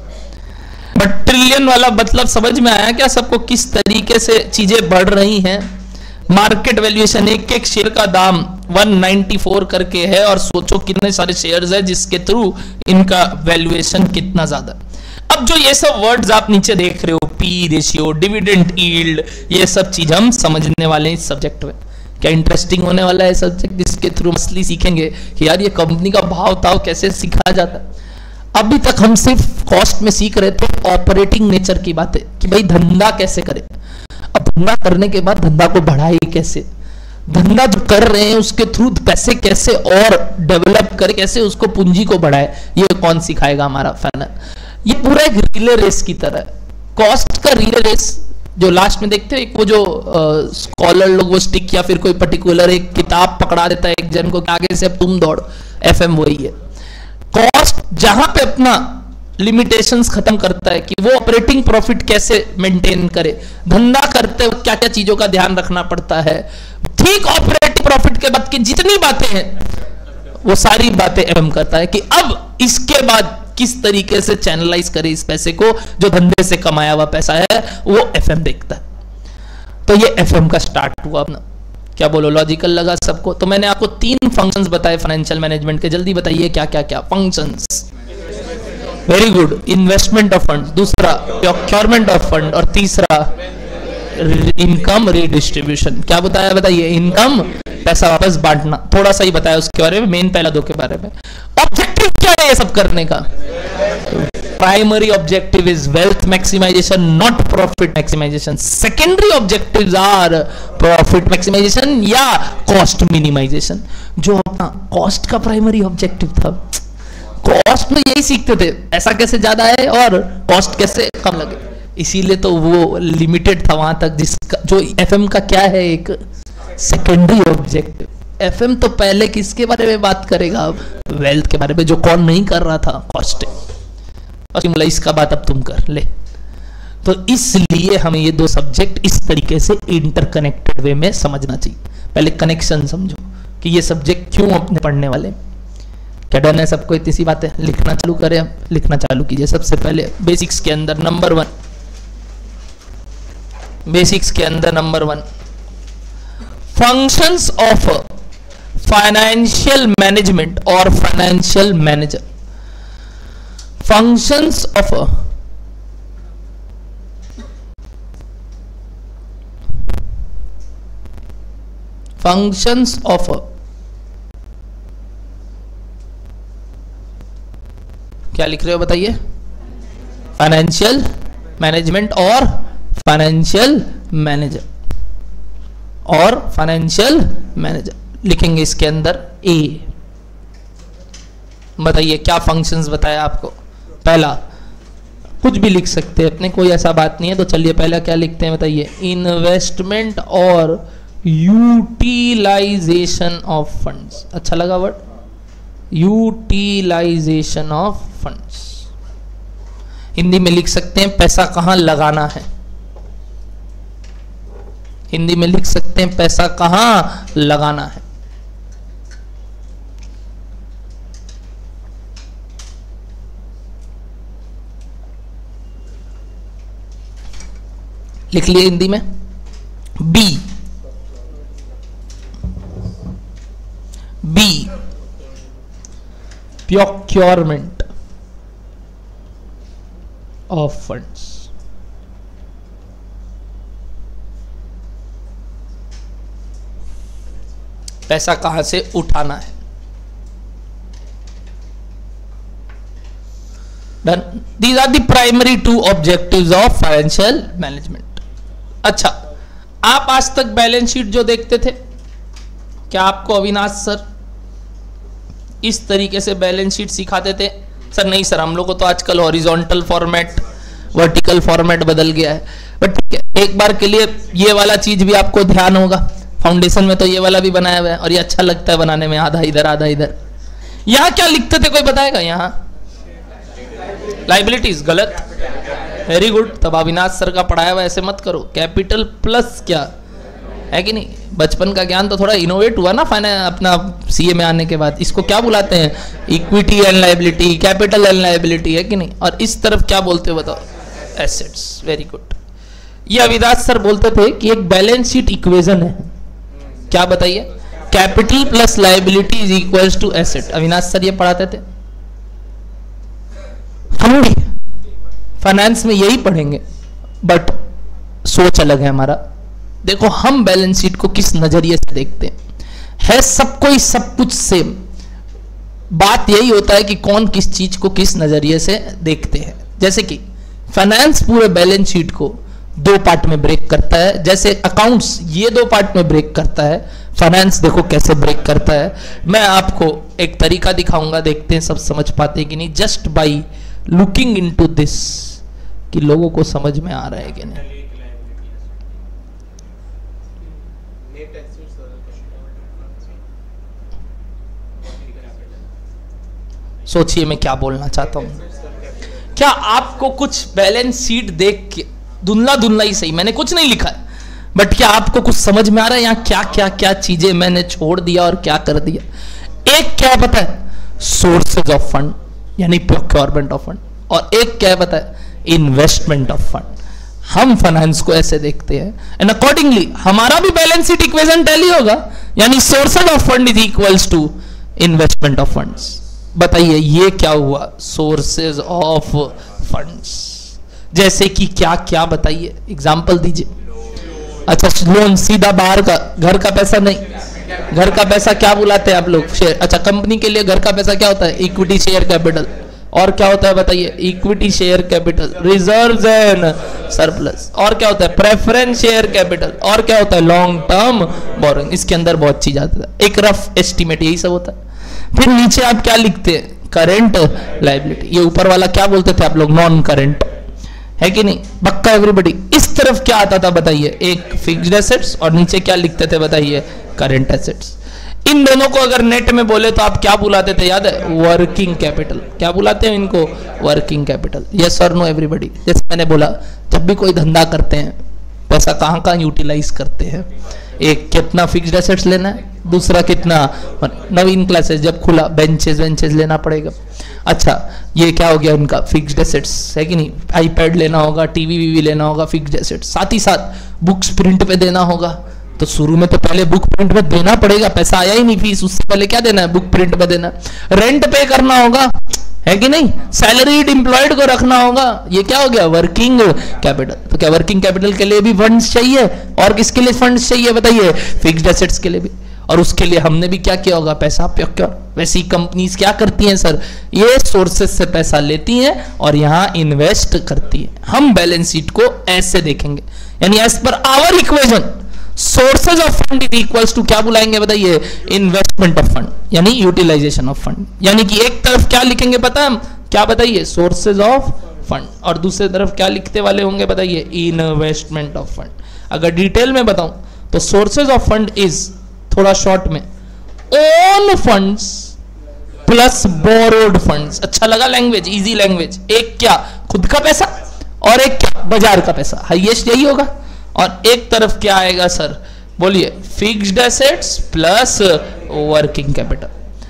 बट ट्रिलियन वाला मतलब समझ में आया क्या सबको? किस तरीके से चीजें बढ़ रही हैं, मार्केट वैल्यूएशन, एक एक शेयर का दाम एक सौ चौरानवे करके है, और सोचो कितने सारे शेयर्स है जिसके थ्रू इनका वैल्यूएशन कितना ज्यादा। अब जो ये सब वर्ड्स आप नीचे देख रहे हो, पी रेशियो, डिविडेंड यील्ड, ये सब चीज हम समझने वाले हैं इस सब्जेक्ट में। क्या इंटरेस्टिंग होने वाला है सब्जेक्ट, जिसके थ्रू मसली सीखेंगे कि यार ये कंपनी का भाव ताव कैसे सिखाया जाता है। अभी तक हम सिर्फ कॉस्ट में सीख रहे थे ऑपरेटिंग नेचर की बातें, कि भाई धंधा कैसे करें। अब धंधा करने के बाद धंधा को बढ़ाए कैसे, धंधा जो कर रहे हैं उसके थ्रू पैसे कैसे और डेवलप करे, कैसे उसको पूंजी को बढ़ाए, ये कौन सिखाएगा हमारा फाइनल। ये पूरा एक रिले रेस की तरह है। कॉस्ट का रिले रेस जो लास्ट में देखते हो, एक वो जो स्कॉलर लोग वो स्टिक या फिर कोई पर्टिकुलर एक किताब पकड़ा देता है एक जन को कि आगे से अब तुम दौड़, एफएम वही है। कॉस्ट जहां पे अपना लिमिटेशंस खत्म करता है कि वो ऑपरेटिंग प्रॉफिट कैसे मेंटेन करे, धंधा करते हुए क्या क्या चीजों का ध्यान रखना पड़ता है, ठीक ऑपरेटिंग प्रॉफिट के बाद की जितनी बातें हैं वो सारी बातें एफएम करता है कि अब इसके बाद किस तरीके से चैनलाइज करे इस पैसे को, जो धंधे से कमाया हुआ पैसा है वो एफएम देखता है। तो ये एफएम का स्टार्ट हुआ अपना। क्या बोलो, लॉजिकल लगा सबको? तो मैंने आपको तीन फंक्शंस बताए फाइनेंशियल मैनेजमेंट के, जल्दी बताइए क्या क्या क्या functions. Very good, investment of fund, दूसरा प्रोक्योरमेंट ऑफ फंड, और तीसरा इनकम रीडिस्ट्रीब्यूशन। क्या बताया, बताइए? इनकम, पैसा वापस बांटना। थोड़ा सा ही बताया उसके बारे में, मेन पहला दो के बारे में। ऑब्जेक्टिव क्या है ये सब करने का? Primary objective is wealth maximisation, not profit maximisation. Secondary objectives are profit maximisation या कॉस्ट मिनिमाइजेशन। जो अपना कॉस्ट का प्राइमरी ऑब्जेक्टिव था, कॉस्ट में यही सीखते थे पैसा कैसे ज्यादा है और कॉस्ट कैसे कम लगे, इसीलिए तो वो लिमिटेड था वहां तक। जिसका जो एफएम का क्या है, एक सेकेंडरी ऑब्जेक्टिव। एफएम तो पहले किसके बारे में बात करेगा? अब वेल्थ के बारे में, जो कौन नहीं कर रहा था, कॉस्ट। और इसका बात अब तुम कर ले। तो इसलिए हमें ये दो सब्जेक्ट इस तरीके से इंटरकनेक्टेड वे में समझना चाहिए। पहले कनेक्शन समझो कि ये सब्जेक्ट क्यों अपने पढ़ने वाले। क्या डन है सबको? इतनी सी बात है। लिखना चालू करें, लिखना चालू कीजिए। सबसे पहले बेसिक्स के अंदर नंबर वन, बेसिक्स के अंदर number one, functions of financial management और financial manager. Functions of functions of क्या लिख रहे हो बताइए? फाइनेंशियल मैनेजमेंट और फाइनेंशियल मैनेजर, और फाइनेंशियल मैनेजर लिखेंगे इसके अंदर ए। बताइए क्या फंक्शंस बताया आपको? पहला, कुछ भी लिख सकते हैं अपने, कोई ऐसा बात नहीं है। तो चलिए पहला क्या लिखते हैं बताइए? इन्वेस्टमेंट और यूटिलाइजेशन ऑफ फंड्स। अच्छा लगा word? Utilisation of funds. Hindi में लिख सकते हैं पैसा कहां लगाना है। हिंदी में लिख सकते हैं पैसा कहां लगाना है। लिख लिए हिंदी में? B, B procurement of funds. पैसा कहां से उठाना है। Done. These are the primary two objectives of financial management. अच्छा, आप आज तक बैलेंस शीट जो देखते थे, क्या आपको अविनाश सर इस तरीके से बैलेंस शीट सिखाते थे? सर नहीं सर, हम लोग को तो आजकल हॉरिजॉन्टल फॉर्मेट, वर्टिकल फॉर्मेट बदल गया है। बट ठीक है, एक बार के लिए ये वाला चीज भी आपको ध्यान होगा। फाउंडेशन में तो ये वाला भी बनाया हुआ है और ये अच्छा लगता है बनाने में, आधा इधर आधा इधर। यहां क्या लिखते थे कोई बताएगा? यहां लाइबिलिटीज, गलत। Very good. तब अविनाश सर का पढ़ाया हुआ ऐसे मत करो। कैपिटल प्लस क्या है कि नहीं? बचपन का ज्ञान तो थोड़ा इनोवेट हुआ ना फाइनेंस अपना सीए में आने के बाद। इसको क्या बुलाते हैं? Equity and liability, capital and liability, है कि नहीं? और इस तरफ क्या बोलते हो बताओ? एसेट्स। Very good. ये अविनाश सर बोलते थे कि एक बैलेंस शीट इक्वेशन है। क्या बताइए? Capital plus liability is equals to asset. Avinash sir ये पढ़ाते थे, हम भी फाइनेंस में यही पढ़ेंगे, बट सोच अलग है हमारा। देखो हम बैलेंस शीट को किस नजरिए से देखते हैं, है सबको ही सब कुछ सेम, बात यही होता है कि कौन किस चीज को किस नजरिए से देखते हैं। जैसे कि फाइनेंस पूरे बैलेंस शीट को दो पार्ट में ब्रेक करता है, जैसे अकाउंट्स ये दो पार्ट में ब्रेक करता है, फाइनेंस देखो कैसे ब्रेक करता है। मैं आपको एक तरीका दिखाऊंगा, देखते हैं सब समझ पाते हैं कि नहीं, just by looking into this, कि लोगों को समझ में आ रहा है कि नहीं। सोचिए मैं क्या बोलना चाहता हूं। क्या आपको कुछ बैलेंस शीट देख के धुंधला धुंधला ही सही, मैंने कुछ नहीं लिखा है, बट क्या आपको कुछ समझ में आ रहा है यहाँ क्या क्या क्या चीजें मैंने छोड़ दिया और क्या कर दिया? एक क्या पता है, सोर्सेज ऑफ फंड यानी प्रोक्योरमेंट ऑफ फंड, और एक क्या पता है, इन्वेस्टमेंट ऑफ फंड। हम फाइनेंस को ऐसे देखते हैं एंड अकॉर्डिंगली हमारा भी बैलेंस शीट इक्वेशन टैली होगा, यानी sources of fund is equals to investment of funds. बताइए ये क्या हुआ, सोर्सेज ऑफ फंड्स। जैसे कि क्या क्या बताइए, एग्जांपल दीजिए। अच्छा लोन सीधा बाहर का, घर का पैसा नहीं, घर का पैसा क्या बुलाते हैं आप लोग, शेयर। अच्छा कंपनी के लिए घर का पैसा क्या होता है, इक्विटी शेयर कैपिटल। और क्या होता है बताइए, equity share capital, reserves and surplus. और क्या होता है, प्रेफरेंस शेयर कैपिटल। और क्या होता है, लॉन्ग टर्म बोरोइंग। इसके अंदर बहुत चीज आता है, एक रफ एस्टिमेट यही सब होता है। फिर नीचे आप क्या लिखते हैं, करेंट लाइबिलिटी। ये ऊपर वाला क्या बोलते थे आप लोग, नॉन करेंट, है कि नहीं, पक्का एवरीबॉडी। इस तरफ क्या आता था बताइए, एक फिक्स्ड एसेट्स, और नीचे क्या लिखते थे बताइए, करेंट एसेट्स। इन दोनों को अगर नेट में बोले तो आप क्या बुलाते थे, याद है, वर्किंग कैपिटल। क्या बुलाते हैं इनको, वर्किंग कैपिटल। यस और नो एवरीबॉडी। जैसे मैंने बोला, जब भी कोई धंधा करते हैं पैसा कहाँ कहाँ यूटिलाइज करते हैं, एक कितना फिक्स्ड एसेट्स लेना है, दूसरा कितना नवीन क्लासेस जब खुला बेंचेस वेंचेस लेना पड़ेगा। अच्छा ये क्या हो गया उनका फिक्स्ड एसेट्स, है कि नहीं, आईपैड लेना होगा, टीवी वीवी लेना होगा, फिक्स्ड एसेट्स। साथ ही साथ बुक्स प्रिंट पे देना होगा, तो शुरू में तो पहले बुक प्रिंट पे देना पड़ेगा, पैसा आया ही नहीं फीस, उससे पहले क्या देना है, बुक प्रिंट पे देना। रेंट पे करना होगा, है कि नहीं, सैलरीड एम्प्लॉयड को रखना होगा, ये क्या हो गया, वर्किंग कैपिटल। तो क्या वर्किंग कैपिटल के लिए भी फंड्स चाहिए, और किसके लिए फंड्स चाहिए बताइए, फिक्स्ड एसेट्स के लिए भी। और उसके लिए हमने भी क्या किया होगा, पैसा प्रोक्योर। वैसी कंपनीज क्या करती हैं सर, ये सोर्सेज से पैसा लेती हैं और यहां इन्वेस्ट करती है। हम बैलेंस शीट को ऐसे देखेंगे, यानी as per our equation sources of fund is equals to क्या बुलाएंगे बताइए, इन्वेस्टमेंट ऑफ फंड, यानी यूटिलाइजेशन ऑफ फंड। यानी कि एक तरफ क्या लिखेंगे पता है क्या बताइए, सोर्सेज ऑफ फंड, और दूसरी तरफ क्या लिखते वाले होंगे बताइए, इन्वेस्टमेंट ऑफ फंड। अगर डिटेल में बताऊं तो सोर्सेज ऑफ फंड इज, थोड़ा शॉर्ट में, own funds plus borrowed funds. अच्छा लगा लैंग्वेज, इजी लैंग्वेज। एक क्या खुद का पैसा, और एक क्या बाजार का पैसा, हाईएस्ट यही होगा। और एक तरफ क्या आएगा सर, बोलिए, fixed assets plus working capital.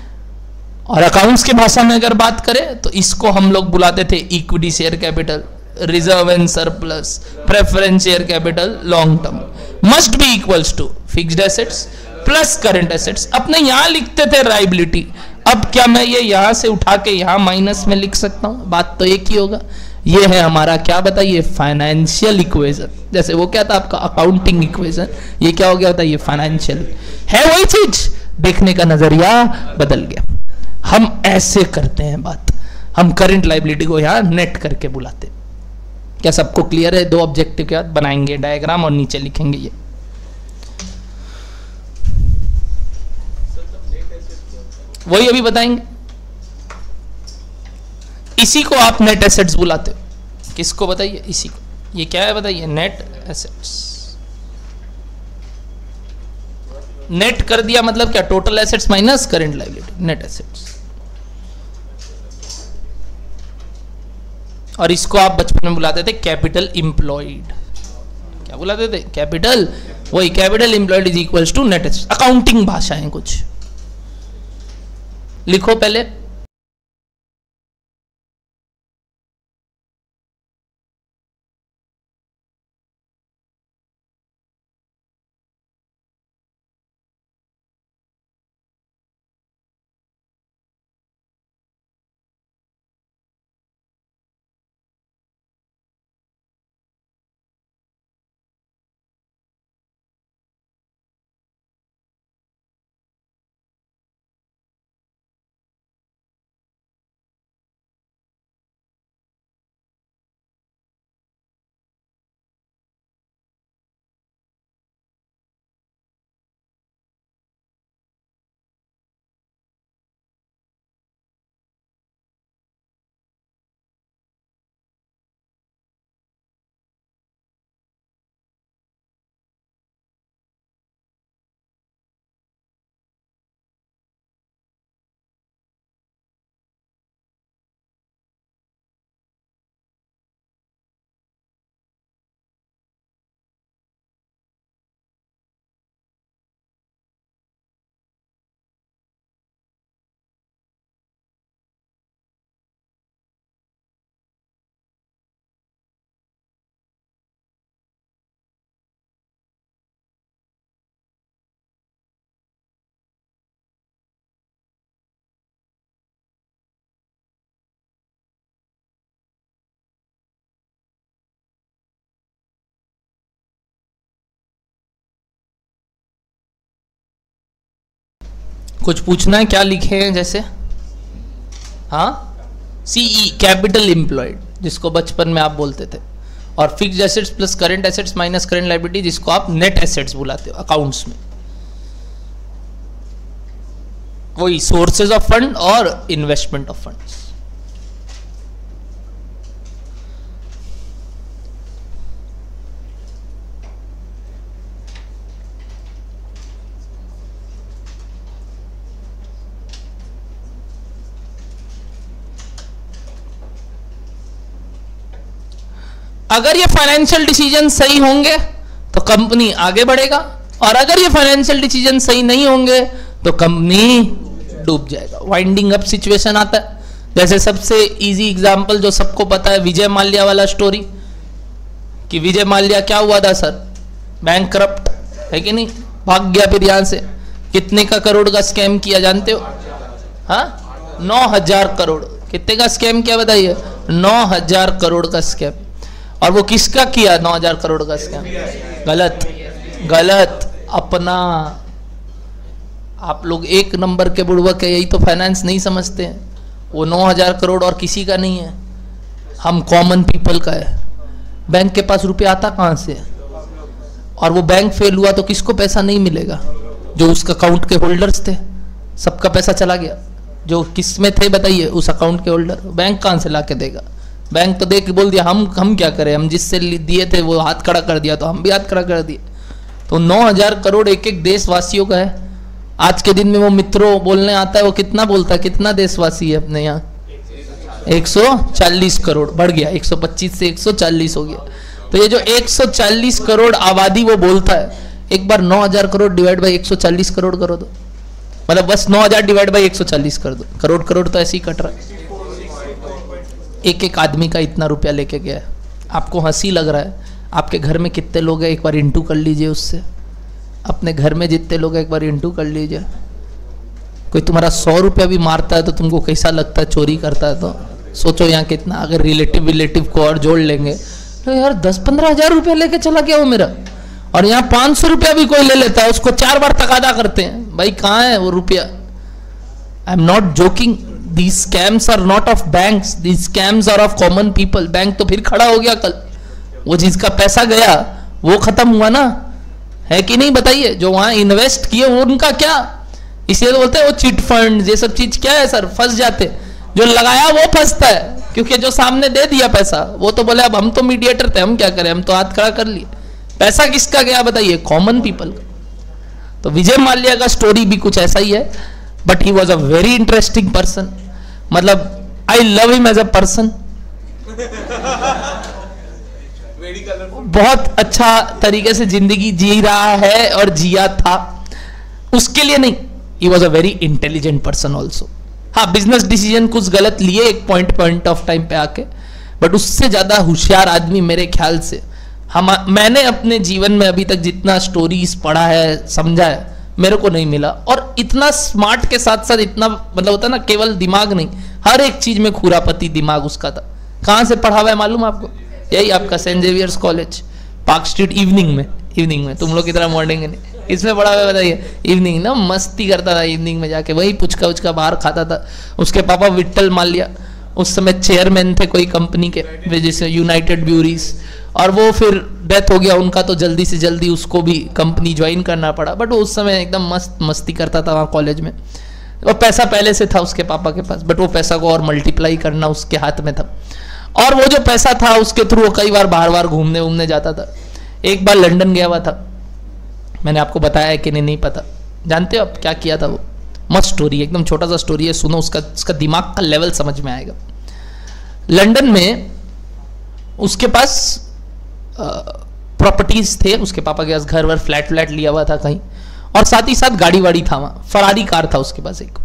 और अकाउंट्स की भाषा में अगर बात करें तो इसको हम लोग बुलाते थे equity share capital, reserve and surplus, preference share capital, long term. Must be equals to fixed assets plus current assets. अपने यहां लिखते थे लायबिलिटी, अब क्या मैं ये यहां से उठा के यहां माइनस में लिख सकता हूं, बात तो एक ही होगा। ये है हमारा क्या बताइए, फाइनेंशियल इक्वेशन। जैसे वो क्या था आपका अकाउंटिंग इक्वेशन, ये क्या हो गया बताइए, फाइनेंशियल। है वही चीज, देखने का नजरिया बदल गया। हम ऐसे करते हैं बात, हम करंट लायबिलिटी को यहां नेट करके बुलाते। क्या सबको क्लियर है? दो ऑब्जेक्टिव के बाद बनाएंगे डायग्राम और नीचे लिखेंगे ये। वही अभी बताएंगे। इसी को आप नेट एसेट्स बुलाते हो। किसको बताइए, इसी को। ये क्या है बताइए, नेट एसेट्स। नेट कर दिया मतलब क्या, total assets minus current liability, net assets. और इसको आप बचपन में बुलाते थे कैपिटल इंप्लॉयड। क्या बुलाते थे, कैपिटल, वही capital employed is equals to net assets. Accounting भाषाएं कुछ लिखो पहले। कुछ पूछना है? क्या लिखे हैं जैसे? हाँ, सीई कैपिटल एम्प्लॉयड, जिसको बचपन में आप बोलते थे, और fixed assets plus current assets minus current liability, जिसको आप नेट एसेट्स बुलाते हो अकाउंट्स में। वही सोर्सेज ऑफ फंड और इन्वेस्टमेंट ऑफ फंड्स। अगर ये फाइनेंशियल डिसीजन सही होंगे तो कंपनी आगे बढ़ेगा, और अगर ये फाइनेंशियल डिसीजन सही नहीं होंगे तो कंपनी डूब जाएगा। वाइंडिंग अप सिचुएशन आता है। जैसे सबसे इजी एग्जांपल जो सबको पता है, विजय माल्या वाला स्टोरी, कि विजय माल्या क्या हुआ था सर? बैंक करप्ट है कि नहीं, भाग गया फिर यहां से। कितने का करोड़ का स्कैम किया जानते हो? हाँ, नौ हजार करोड़। कितने का स्कैम किया बताइए? नौ हजार करोड़ का स्कैम। और वो किसका किया? नौ हजार करोड़ का स्कैम। गलत, गलत, अपना। आप लोग एक नंबर के बुड़बक है, यही तो फाइनेंस नहीं समझते हैं। वो नौ हजार करोड़ और किसी का नहीं है, हम कॉमन पीपल का है। बैंक के पास रुपया आता कहाँ से? और वो बैंक फेल हुआ तो किसको पैसा नहीं मिलेगा? जो उस अकाउंट के होल्डर्स थे, सबका पैसा चला गया। जो किस में थे बताइए? उस अकाउंट के होल्डर। बैंक कहाँ से ला के देगा? बैंक तो देख के बोल दिया हम हम क्या करें, हम जिससे दिए थे वो हाथ खड़ा कर दिया, तो हम भी हाथ खड़ा कर दिए। तो नौ हजार करोड़ एक एक देशवासियों का है। आज के दिन में वो मित्रों बोलने आता है, वो कितना बोलता है? कितना देशवासी है अपने यहाँ? एक सौ चालीस करोड़। बढ़ गया, एक सौ पच्चीस से एक सौ चालीस हो गया। तो ये जो एक सौ चालीस करोड़ आबादी वो बोलता है, एक बार नौ हजार करोड़ डिवाइड बाई एक सौ चालीस करोड़ करो दो, मतलब बस नौ हजार डिवाइड बाई एक सौ चालीस कर दो। करोड़ करोड़ तो ऐसे ही कट रहा है। एक एक आदमी का इतना रुपया लेके गया है। आपको हंसी लग रहा है, आपके घर में कितने लोग हैं एक बार इंटू कर लीजिए उससे। अपने घर में जितने लोग हैं एक बार इंटू कर लीजिए। कोई तुम्हारा सौ रुपया भी मारता है तो तुमको कैसा लगता है? चोरी करता है तो सोचो यहाँ कितना। अगर रिलेटिव रिलेटिव को और जोड़ लेंगे तो यार दस पंद्रह हजार रुपया लेके चला गया वो मेरा। और यहाँ पाँच सौ रुपया भी कोई ले लेता है, उसको चार बार तकादा करते हैं, भाई कहाँ है वो रुपया? I am not joking. These scams are not of banks, these scams are of common people. Bank तो फिर खड़ा हो गया कल, वो जिसका पैसा गया वो खत्म हुआ ना, है कि नहीं बताइए? जो वहां इन्वेस्ट किए उनका क्या? इसलिए तो बोलते हैं वो चिट फंड ये सब चीज क्या है सर, फंस जाते। जो लगाया वो फंसता है, क्योंकि जो सामने दे दिया पैसा वो तो बोले अब हम तो मीडिएटर थे, हम क्या करें, हम तो हाथ खड़ा कर लिए। पैसा किसका गया बताइए? कॉमन पीपल का। तो विजय माल्या का स्टोरी भी कुछ ऐसा ही है, but he was a very interesting person. मतलब I love him as a person. बहुत अच्छा तरीके से जिंदगी जी रहा है और जिया था। उसके लिए नहीं, he was a very intelligent person also. हाँ, बिजनेस डिसीजन कुछ गलत लिए एक पॉइंट पॉइंट ऑफ टाइम पे आके, बट उससे ज्यादा होशियार आदमी मेरे ख्याल से हम मैंने अपने जीवन में अभी तक जितना स्टोरीज पढ़ा है, समझा है, मेरे को नहीं मिला। और इतना स्मार्ट के साथ साथ इतना मतलब होता है ना, केवल दिमाग नहीं, हर एक चीज में खुरापति दिमाग उसका था। कहाँ से पढ़ा हुआ है मालूम आपको? यही आपका Saint Xavier's College, Park Street. Evening में, इवनिंग में तुम लोग की तरह मॉर्निंग नहीं, इसमें पढ़ा हुआ बताइए? इवनिंग ना, मस्ती करता था इवनिंग में जाके, वही पुचका उचका बाहर खाता था। उसके पापा विट्ठल माल्या उस समय चेयरमैन थे कोई कंपनी के, जैसे यूनाइटेड ब्यूरीज, और वो फिर डेथ हो गया उनका, तो जल्दी से जल्दी उसको भी कंपनी ज्वाइन करना पड़ा। बट वो उस समय एकदम मस्त मस्ती करता था वहाँ कॉलेज में। वो पैसा पहले से था उसके पापा के पास, बट वो पैसा को और मल्टीप्लाई करना उसके हाथ में था। और वो जो पैसा था उसके थ्रू वो कई बार बार बार घूमने घूमने जाता था। एक बार लंदन गया हुआ था, मैंने आपको बताया है कि नहीं नहीं पता, जानते हो आप क्या किया था वो? मस्त स्टोरी, एकदम छोटा सा स्टोरी है, सुनो, उसका उसका दिमाग का लेवल समझ में आएगा। लंदन में उसके पास प्रॉपर्टीज थे, उसके पापा के पास घर वर फ्लैट फ्लैट लिया हुआ था कहीं, और साथ ही साथ गाड़ी वाड़ी था वहां। फरारी कार था उसके पास एक।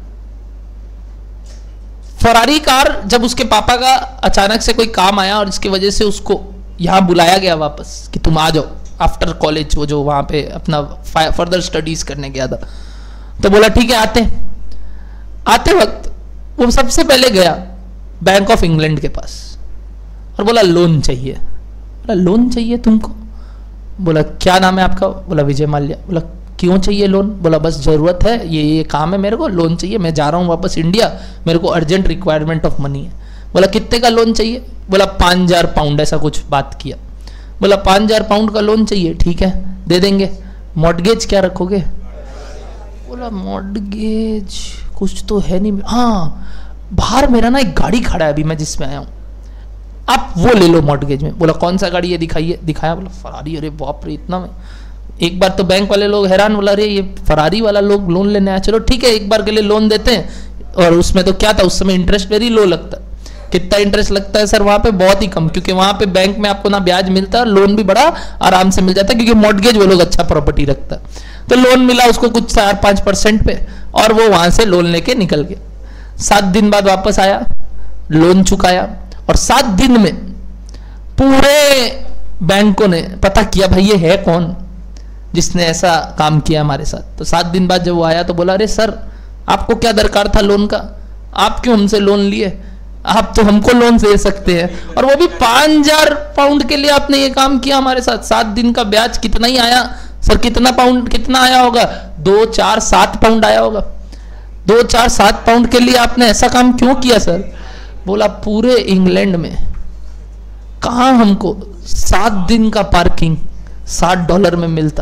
फरारी कार जब उसके पापा का अचानक से कोई काम आया और इसकी वजह से उसको यहां बुलाया गया वापस कि तुम आ जाओ आफ्टर कॉलेज, वो जो वहां पे अपना फर्दर स्टडीज करने गया था, तो बोला ठीक है आते। आते वक्त वो सबसे पहले गया बैंक ऑफ इंग्लैंड के पास और बोला लोन चाहिए। बोला लोन चाहिए तुमको? बोला क्या नाम है आपका? बोला विजय माल्या। बोला क्यों चाहिए लोन? बोला बस ज़रूरत है, ये ये काम है मेरे को, लोन चाहिए, मैं जा रहा हूँ वापस इंडिया, मेरे को अर्जेंट रिक्वायरमेंट ऑफ मनी है। बोला कितने का लोन चाहिए? बोला पाँच हज़ार पाउंड, ऐसा कुछ बात किया। बोला पाँच हज़ार पाउंड का लोन चाहिए, ठीक है दे देंगे। मॉर्टगेज क्या रखोगे? बोला मॉर्टगेज कुछ तो है नहीं। हाँ, बाहर मेरा ना एक गाड़ी खड़ा है अभी मैं जिसमें आया हूँ, आप वो ले लो मॉर्टगेज में। बोला कौन सा गाड़ी है दिखाइए। दिखाया, बोला फरारी। अरे बाप रे, इतना में। एक बार तो बैंक वाले लोग हैरान, बोला अरे ये फरारी वाला लोग लोन लेने आया, चलो ठीक है एक बार के लिए लोन देते हैं। और उसमें तो क्या था, उस समय इंटरेस्ट वेरी लो लगता है। कितना इंटरेस्ट लगता है सर वहाँ पे? बहुत ही कम, क्योंकि वहाँ पे बैंक में आपको ना ब्याज मिलता है, लोन भी बड़ा आराम से मिल जाता है, क्योंकि मॉर्टगेज वो लोग अच्छा प्रॉपर्टी रखता है। तो लोन मिला उसको कुछ चार पाँच परसेंट पे, और वो वहाँ से लोन लेके निकल गया। सात दिन बाद वापस आया, लोन चुकाया, और सात दिन में पूरे बैंकों ने पता किया भाई ये है कौन जिसने ऐसा काम किया हमारे साथ। तो सात दिन बाद जब वो आया तो बोला अरे सर आपको क्या दरकार था लोन का, आप क्यों हमसे लोन लिए, आप तो हमको लोन दे सकते हैं, और वो भी पाँच हजार पाउंड के लिए आपने ये काम किया हमारे साथ। सात दिन का ब्याज कितना ही आया सर? कितना पाउंड कितना आया होगा? दो चार सात पाउंड आया होगा। दो चार सात पाउंड के लिए आपने ऐसा काम क्यों किया सर? बोला पूरे इंग्लैंड में कहां हमको सात दिन का पार्किंग साठ डॉलर में मिलता।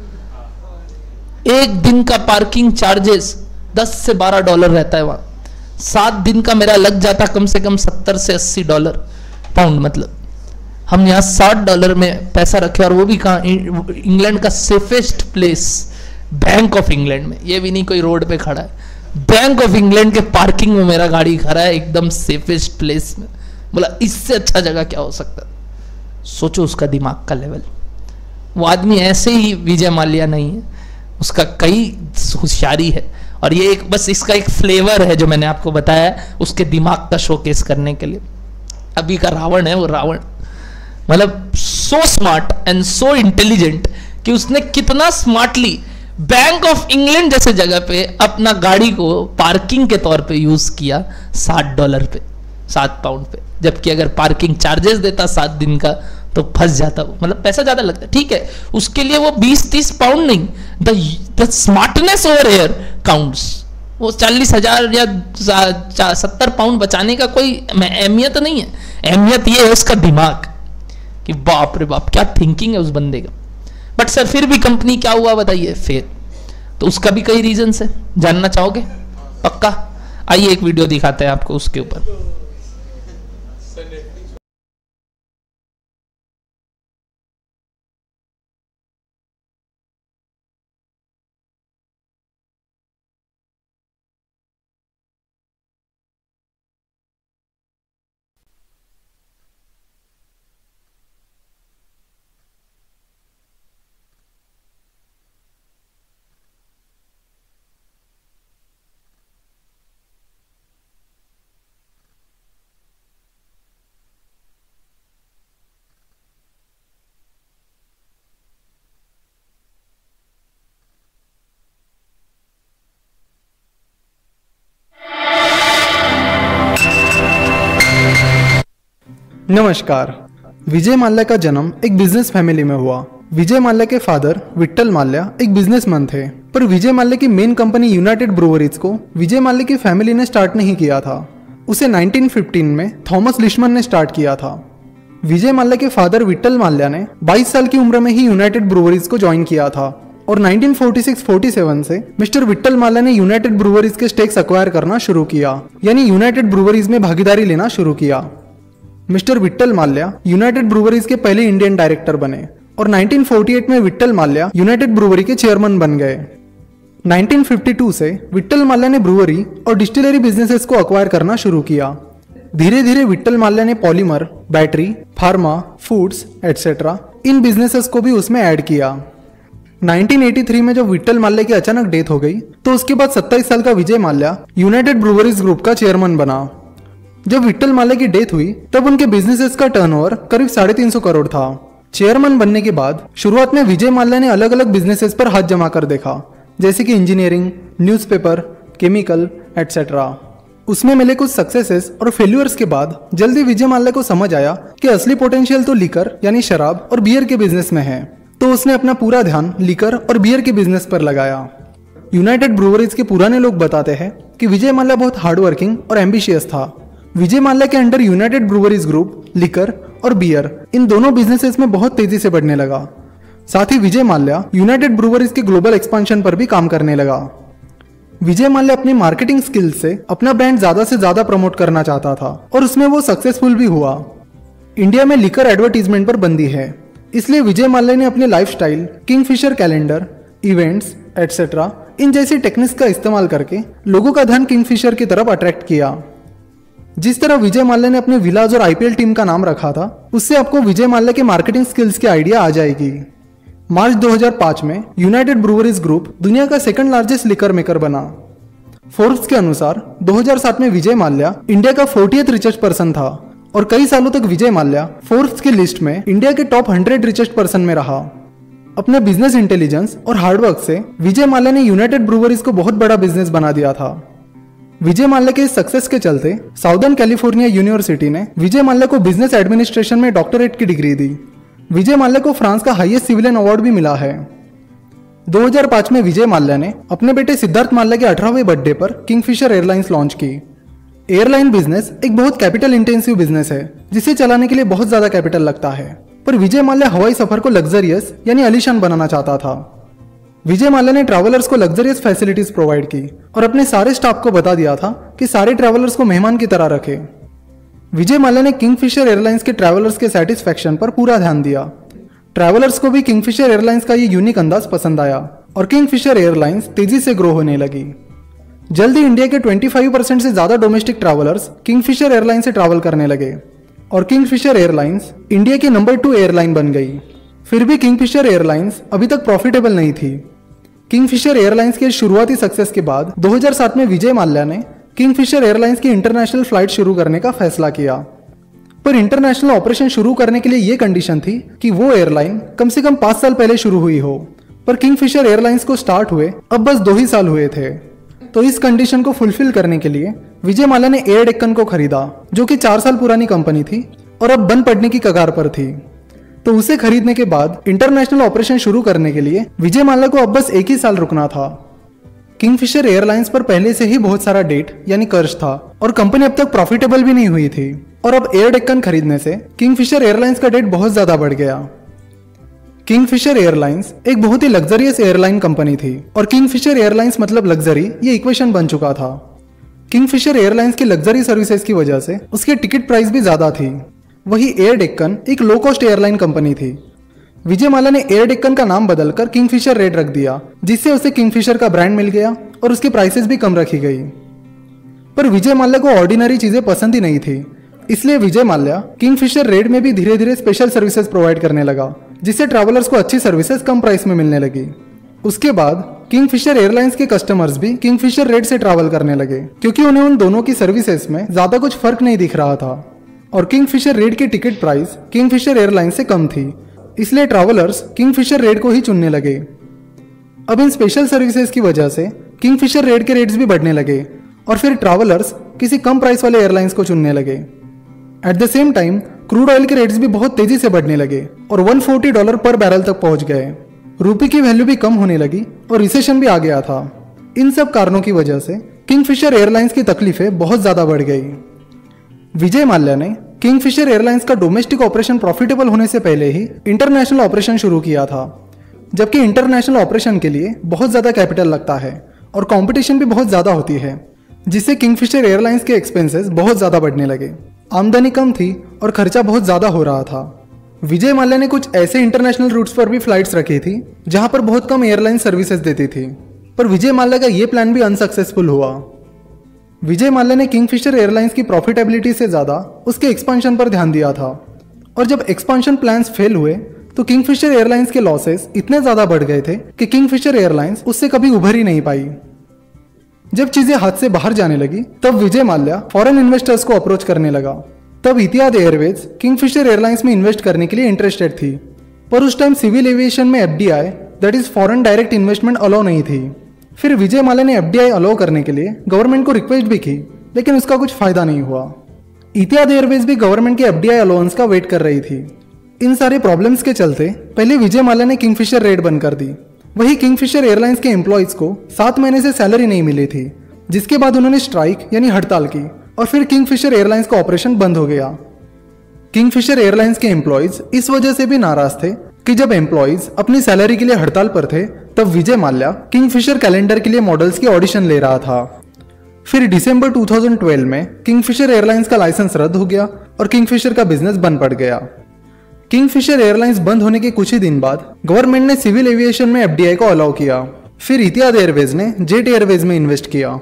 एक दिन का पार्किंग चार्जेस दस से बारह डॉलर रहता है वहां। सात दिन का मेरा लग जाता कम से कम सत्तर से अस्सी डॉलर पाउंड। मतलब हम यहाँ साठ डॉलर में पैसा रखे, और वो भी कहाँ? इंग्लैंड का safest place, Bank of England में। ये भी नहीं कोई रोड पे खड़ा है, बैंक ऑफ इंग्लैंड के पार्किंग में मेरा गाड़ी खड़ा है, एकदम सेफेस्ट प्लेस में। बोला इससे अच्छा जगह क्या हो सकता? सोचो उसका दिमाग का लेवल। वो आदमी ऐसे ही विजय माल्या नहीं है, उसका कई होशियारी है। और ये एक बस इसका एक फ्लेवर है जो मैंने आपको बताया उसके दिमाग का शोकेस करने के लिए। अभी का रावण है वो रावण, मतलब so smart and so intelligent कि उसने कितना स्मार्टली बैंक ऑफ इंग्लैंड जैसे जगह पे अपना गाड़ी को पार्किंग के तौर पे यूज किया साठ डॉलर पे, सात पाउंड पे। जबकि अगर पार्किंग चार्जेस देता सात दिन का तो फंस जाता वो, मतलब पैसा ज्यादा लगता। ठीक है, उसके लिए वो बीस तीस पाउंड नहीं, the smartness over here counts. वो चालीस हजार या सत्तर पाउंड बचाने का कोई अहमियत नहीं है, अहमियत ये है उसका दिमाग कि बाप रे बाप क्या थिंकिंग है उस बंदे का। बट सर फिर भी कंपनी क्या हुआ बताइए फिर? तो उसका भी कई रीजन है, जानना चाहोगे? पक्का, आइए एक वीडियो दिखाते हैं आपको उसके ऊपर। नमस्कार। विजय माल्या का जन्म एक बिजनेस फैमिली में हुआ। विजय माल्या के फादर विट्ठल माल्या एक बिजनेसमैन थे, पर विजय माल्या की मेन कंपनी यूनाइटेड ब्रूवरीज को विजय माल्या की फैमिली ने स्टार्ट नहीं किया था। उसे नाइनटीन फिफ्टीन में थॉमस लिशमन ने स्टार्ट किया था। विजय माल्या के फादर विट्ठल माल्या ने बाईस साल की उम्र में ही यूनाइटेड ब्रूवरीज को ज्वाइन किया था, और nineteen forty six forty seven से मिस्टर विट्ठल माल्या ने यूनाइटेड ब्रूवरीज के स्टेक्स अक्वायर करना शुरू किया, यानी यूनाइटेड ब्रूवरीज में भागीदारी लेना शुरू किया। Mister Vitthal Mallya United Breweries के पहले इंडियन डायरेक्टर बने, और नाइनटीन फोर्टी एट में विट्ठल माल्या यूनाइटेड ब्रूवरी के चेयरमैन बन गए। नाइनटीन फिफ्टी टू से विट्ठल माल्या ने ब्रूवरी और डिस्टिलरी बिजनेसेस को अक्वायर करना शुरू किया। धीरे धीरे विट्ठल माल्या ने polymer, battery, pharma, foods etcetera इन बिजनेसेस को भी उसमें ऐड किया। नाइनटीन एटी थ्री में जब विट्ठल माल्या की अचानक डेथ हो गई तो उसके बाद सत्ताईस साल का Vijay Mallya United Breweries group का चेयरमैन बना। जब विट्ठल माल्या की डेथ हुई तब उनके बिजनेसेस का टर्नओवर करीब साढ़े तीन सौ करोड़ था। चेयरमैन बनने के बाद शुरुआत में विजय माल्या ने अलग अलग बिजनेसेस पर हाथ जमा कर देखा, जैसे कि इंजीनियरिंग, न्यूज़पेपर, केमिकल एटसेट्रा। उसमें मिले कुछ सक्सेसेस और फेल्यूअर्स के बाद जल्दी विजय माल्या को समझ आया कि असली पोटेंशियल तो लीकर यानी शराब और बियर के बिजनेस में है। तो उसने अपना पूरा ध्यान लिकर और बियर के बिजनेस पर लगाया। यूनाइटेड ब्रूवरीज के पुराने लोग बताते हैं कि विजय माल्या बहुत हार्डवर्किंग और एम्बिशियस था। विजय माल्या के under United Breweries group liquor और बियर इन दोनों बिजनेसेस में बहुत तेजी से बढ़ने लगा। साथ ही विजय माल्या यूनाइटेड ब्रूवरीज के ग्लोबल एक्सपांशन पर भी काम करने लगा। विजय माल्या अपनी मार्केटिंग स्किल्स से अपना ब्रांड ज्यादा से ज्यादा प्रमोट करना चाहता था और उसमें वो सक्सेसफुल भी हुआ। इंडिया में लिकर एडवर्टीजमेंट पर बंदी है, इसलिए विजय माल्या ने अपने lifestyle, Kingfisher calendar, events etcetera इन जैसी टेक्निक्स का इस्तेमाल करके लोगों का ध्यान किंगफिशर की तरफ अट्रैक्ट किया। जिस तरह विजय माल्या ने अपने विलाज और आईपीएल टीम का नाम रखा था, उससे आपको विजय माल्या के मार्केटिंग स्किल्स की आइडिया आ जाएगी। मार्च दो हज़ार पाँच में यूनाइटेड ब्रूवरीज ग्रुप दुनिया का सेकंड लार्जेस्ट लिकर मेकर बना। फोर्ब्स के अनुसार दो हज़ार सात में विजय माल्या इंडिया का फोर्टियथ रिचेस्ट पर्सन था और कई सालों तक विजय माल्या फोर्ब्स की लिस्ट में इंडिया के टॉप हंड्रेड रिचेस्ट पर्सन में रहा। अपने बिजनेस इंटेलिजेंस और हार्डवर्क से विजय माल्या ने यूनाइटेड ब्रूवरीज को बहुत बड़ा बिजनेस बना दिया था। विजय माल्या के इस सक्सेस के चलते साउदर्न कैलिफोर्निया यूनिवर्सिटी ने विजय माल्या को बिजनेस एडमिनिस्ट्रेशन में डॉक्टरेट की डिग्री दी। विजय माल्या को फ्रांस का हाईएस्ट सिविलियन अवार्ड भी मिला है। दो हज़ार पाँच में विजय माल्या ने अपने बेटे सिद्धार्थ माल्या के अठारहवें बर्थडे पर किंगफिशर एयरलाइंस लॉन्च की। एयरलाइन बिजनेस एक बहुत कैपिटल इंटेंसिव बिजनेस है, जिसे चलाने के लिए बहुत ज्यादा कैपिटल लगता है, पर विजय माल्या हवाई सफर को लग्जरियस यानी आलीशान बनाना चाहता था। विजय माल्या ने ट्रैवलर्स को लग्जरियस फैसिलिटीज प्रोवाइड की और अपने सारे स्टाफ को बता दिया था कि सारे ट्रैवलर्स को मेहमान की तरह रखे। विजय माल्या ने किंगफिशर एयरलाइंस के ट्रैवलर्स के सेटिस्फैक्शन पर पूरा ध्यान दिया। ट्रैवलर्स को भी किंगफिशर एयरलाइंस का ये यूनिक अंदाज पसंद आया और किंगफिशर एयरलाइंस तेजी से ग्रो होने लगी। जल्दी इंडिया के पच्चीस परसेंट से ज्यादा डोमेस्टिक ट्रैवलर्स किंगफिशर एयरलाइन से ट्रैवल करने लगे और किंगफिशर एयरलाइंस इंडिया की नंबर टू एयरलाइन बन गई। फिर भी किंगफिशर एयरलाइंस अभी तक प्रॉफिटेबल नहीं थी। किंगफिशर एयरलाइंस के शुरुआती सक्सेस के बाद दो हज़ार सात में विजय माल्या ने किंगफिशर एयरलाइंस की इंटरनेशनल फ्लाइट शुरू करने का फैसला किया, पर इंटरनेशनल ऑपरेशन शुरू करने के लिए यह कंडीशन थी कि वो एयरलाइन कम से कम पांच साल पहले शुरू हुई हो, पर किंगफिशर एयरलाइंस को स्टार्ट हुए अब बस दो ही साल हुए थे। तो इस कंडीशन को फुलफिल करने के लिए विजय माल्या ने एयर डेक्कन को खरीदा, जो कि चार साल पुरानी कंपनी थी और अब बंद पड़ने की कगार पर थी। तो उसे खरीदने के बाद इंटरनेशनल ऑपरेशन शुरू करने के लिए विजय माल्या को अब बस एक ही साल रुकना था। किंगफिशर एयरलाइंस पर पहले से ही बहुत सारा डेट यानी कर्ज था और कंपनी अब तक प्रॉफिटेबल भी नहीं हुई थी, और अब एयर डेक्कन खरीदने से किंगफिशर एयरलाइंस का डेट बहुत ज्यादा बढ़ गया। किंगफिशर एयरलाइंस एक बहुत ही लग्जरियस एयरलाइन कंपनी थी और किंगफिशर एयरलाइंस मतलब लग्जरी ये इक्वेशन बन चुका था। किंगफिशर एयरलाइंस की लग्जरी सर्विसेज की वजह से उसके टिकट प्राइस भी ज्यादा थी। वही एयर डेक्कन एक लो कॉस्ट एयरलाइन कंपनी थी। विजय माल्या ने एयर डेक्कन का नाम बदलकर किंगफिशर रेड रख दिया, जिससे उसे किंगफिशर का ब्रांड मिल गया और उसकी प्राइसेस भी कम रखी गई। पर विजय माल्या को ऑर्डिनरी चीजें पसंद ही नहीं थी, इसलिए विजय माल्या किंगफिशर रेड में भी धीरे धीरे स्पेशल सर्विसेज प्रोवाइड करने लगा, जिससे ट्रैवलर्स को अच्छी सर्विसेज कम प्राइस में मिलने लगी। उसके बाद किंगफिशर एयरलाइंस के कस्टमर्स भी किंगफिशर रेड से ट्रैवल करने लगे, क्योंकि उन्हें उन दोनों की सर्विसेज में ज्यादा कुछ फर्क नहीं दिख रहा था और किंगफिशर रेड की टिकट प्राइस किंगफिशर एयरलाइंस से कम थी, इसलिए ट्रैवलर्स किंगफिशर रेड को ही चुनने लगे। अब इन स्पेशल सर्विसेज की वजह से किंगफिशर रेड के रेट्स भी बढ़ने लगे और फिर ट्रैवलर्स किसी कम प्राइस वाले एयरलाइंस को चुनने लगे। At the same time crude oil के रेट्स भी बहुत तेजी से बढ़ने लगे और एक सौ चालीस डॉलर पर बैरल तक पहुंच गए। रुपये की वैल्यू भी कम होने लगी और रिसेशन भी आ गया था। इन सब कारणों की वजह से किंगफिशर एयरलाइंस की तकलीफें बहुत ज्यादा बढ़ गई। विजय माल्या ने किंगफिशर एयरलाइंस का डोमेस्टिक ऑपरेशन प्रॉफिटेबल होने से पहले ही इंटरनेशनल ऑपरेशन शुरू किया था, जबकि इंटरनेशनल ऑपरेशन के लिए बहुत ज्यादा कैपिटल लगता है और कंपटीशन भी बहुत ज्यादा होती है, जिससे किंगफिशर एयरलाइंस के एक्सपेंसेस बहुत ज्यादा बढ़ने लगे। आमदनी कम थी और खर्चा बहुत ज्यादा हो रहा था। विजय माल्या ने कुछ ऐसे इंटरनेशनल रूट्स पर भी फ्लाइट्स रखी थी जहां पर बहुत कम एयरलाइन सर्विसेज देती थी, पर विजय माल्या का यह प्लान भी अनसक्सेसफुल हुआ। विजय माल्या ने किंगफिशर एयरलाइंस की प्रॉफिटेबिलिटी से ज्यादा उसके एक्सपांशन पर ध्यान दिया था, और जब एक्सपांशन प्लान्स फेल हुए तो किंगफिशर एयरलाइंस के लॉसेस इतने ज्यादा बढ़ गए थे कि किंगफिशर एयरलाइंस उससे कभी उभर ही नहीं पाई। जब चीजें हाथ से बाहर जाने लगी तब विजय माल्या फॉरेन इन्वेस्टर्स को अप्रोच करने लगा। तब इतिहाद एयरवेज किंगफिशर एयरलाइंस में इन्वेस्ट करने के लिए इंटरेस्टेड थी, पर उस टाइम सिविल एविएशन में FDI that is foreign direct investment allow नहीं थी। फिर विजय माल्या ने एफडीआई अलाउ करने के लिए गवर्नमेंट को रिक्वेस्ट भी की, लेकिन उसका कुछ फायदा नहीं हुआ। इतिहाद एयरवेज भी गवर्नमेंट के एफडीआई अलाउंस का वेट कर रही थी। इन सारे प्रॉब्लम्स के चलते पहले विजय माल्या ने किंगफिशर रेड बंद कर दी। वही किंगफिशर एयरलाइंस के एम्प्लॉयज को सात महीने से सैलरी नहीं मिली थी, जिसके बाद उन्होंने स्ट्राइक यानी हड़ताल की और फिर किंगफिशर एयरलाइंस का ऑपरेशन बंद हो गया। किंगफिशर एयरलाइंस के एम्प्लॉयज इस वजह से भी नाराज थे कि जब एम्प्लॉयज अपनी सैलरी के लिए हड़ताल पर थे तब विजय माल्या किंगफिशर कैलेंडर के लिए मॉडल्स की ऑडिशन ले रहा था। फिर दिसंबर दो हज़ार बारह में किंगफिशर एयरलाइंस का लाइसेंस रद्द हो गया और किंगफिशर का बिजनेस बंद पड़ गया। किंगफिशर एयरलाइंस बंद होने के कुछ ही दिन बाद गवर्नमेंट ने सिविल एविएशन में एफडीआई को अलाउ किया। फिर इतिहाद एयरवेज ने जेट एयरवेज में इन्वेस्ट किया।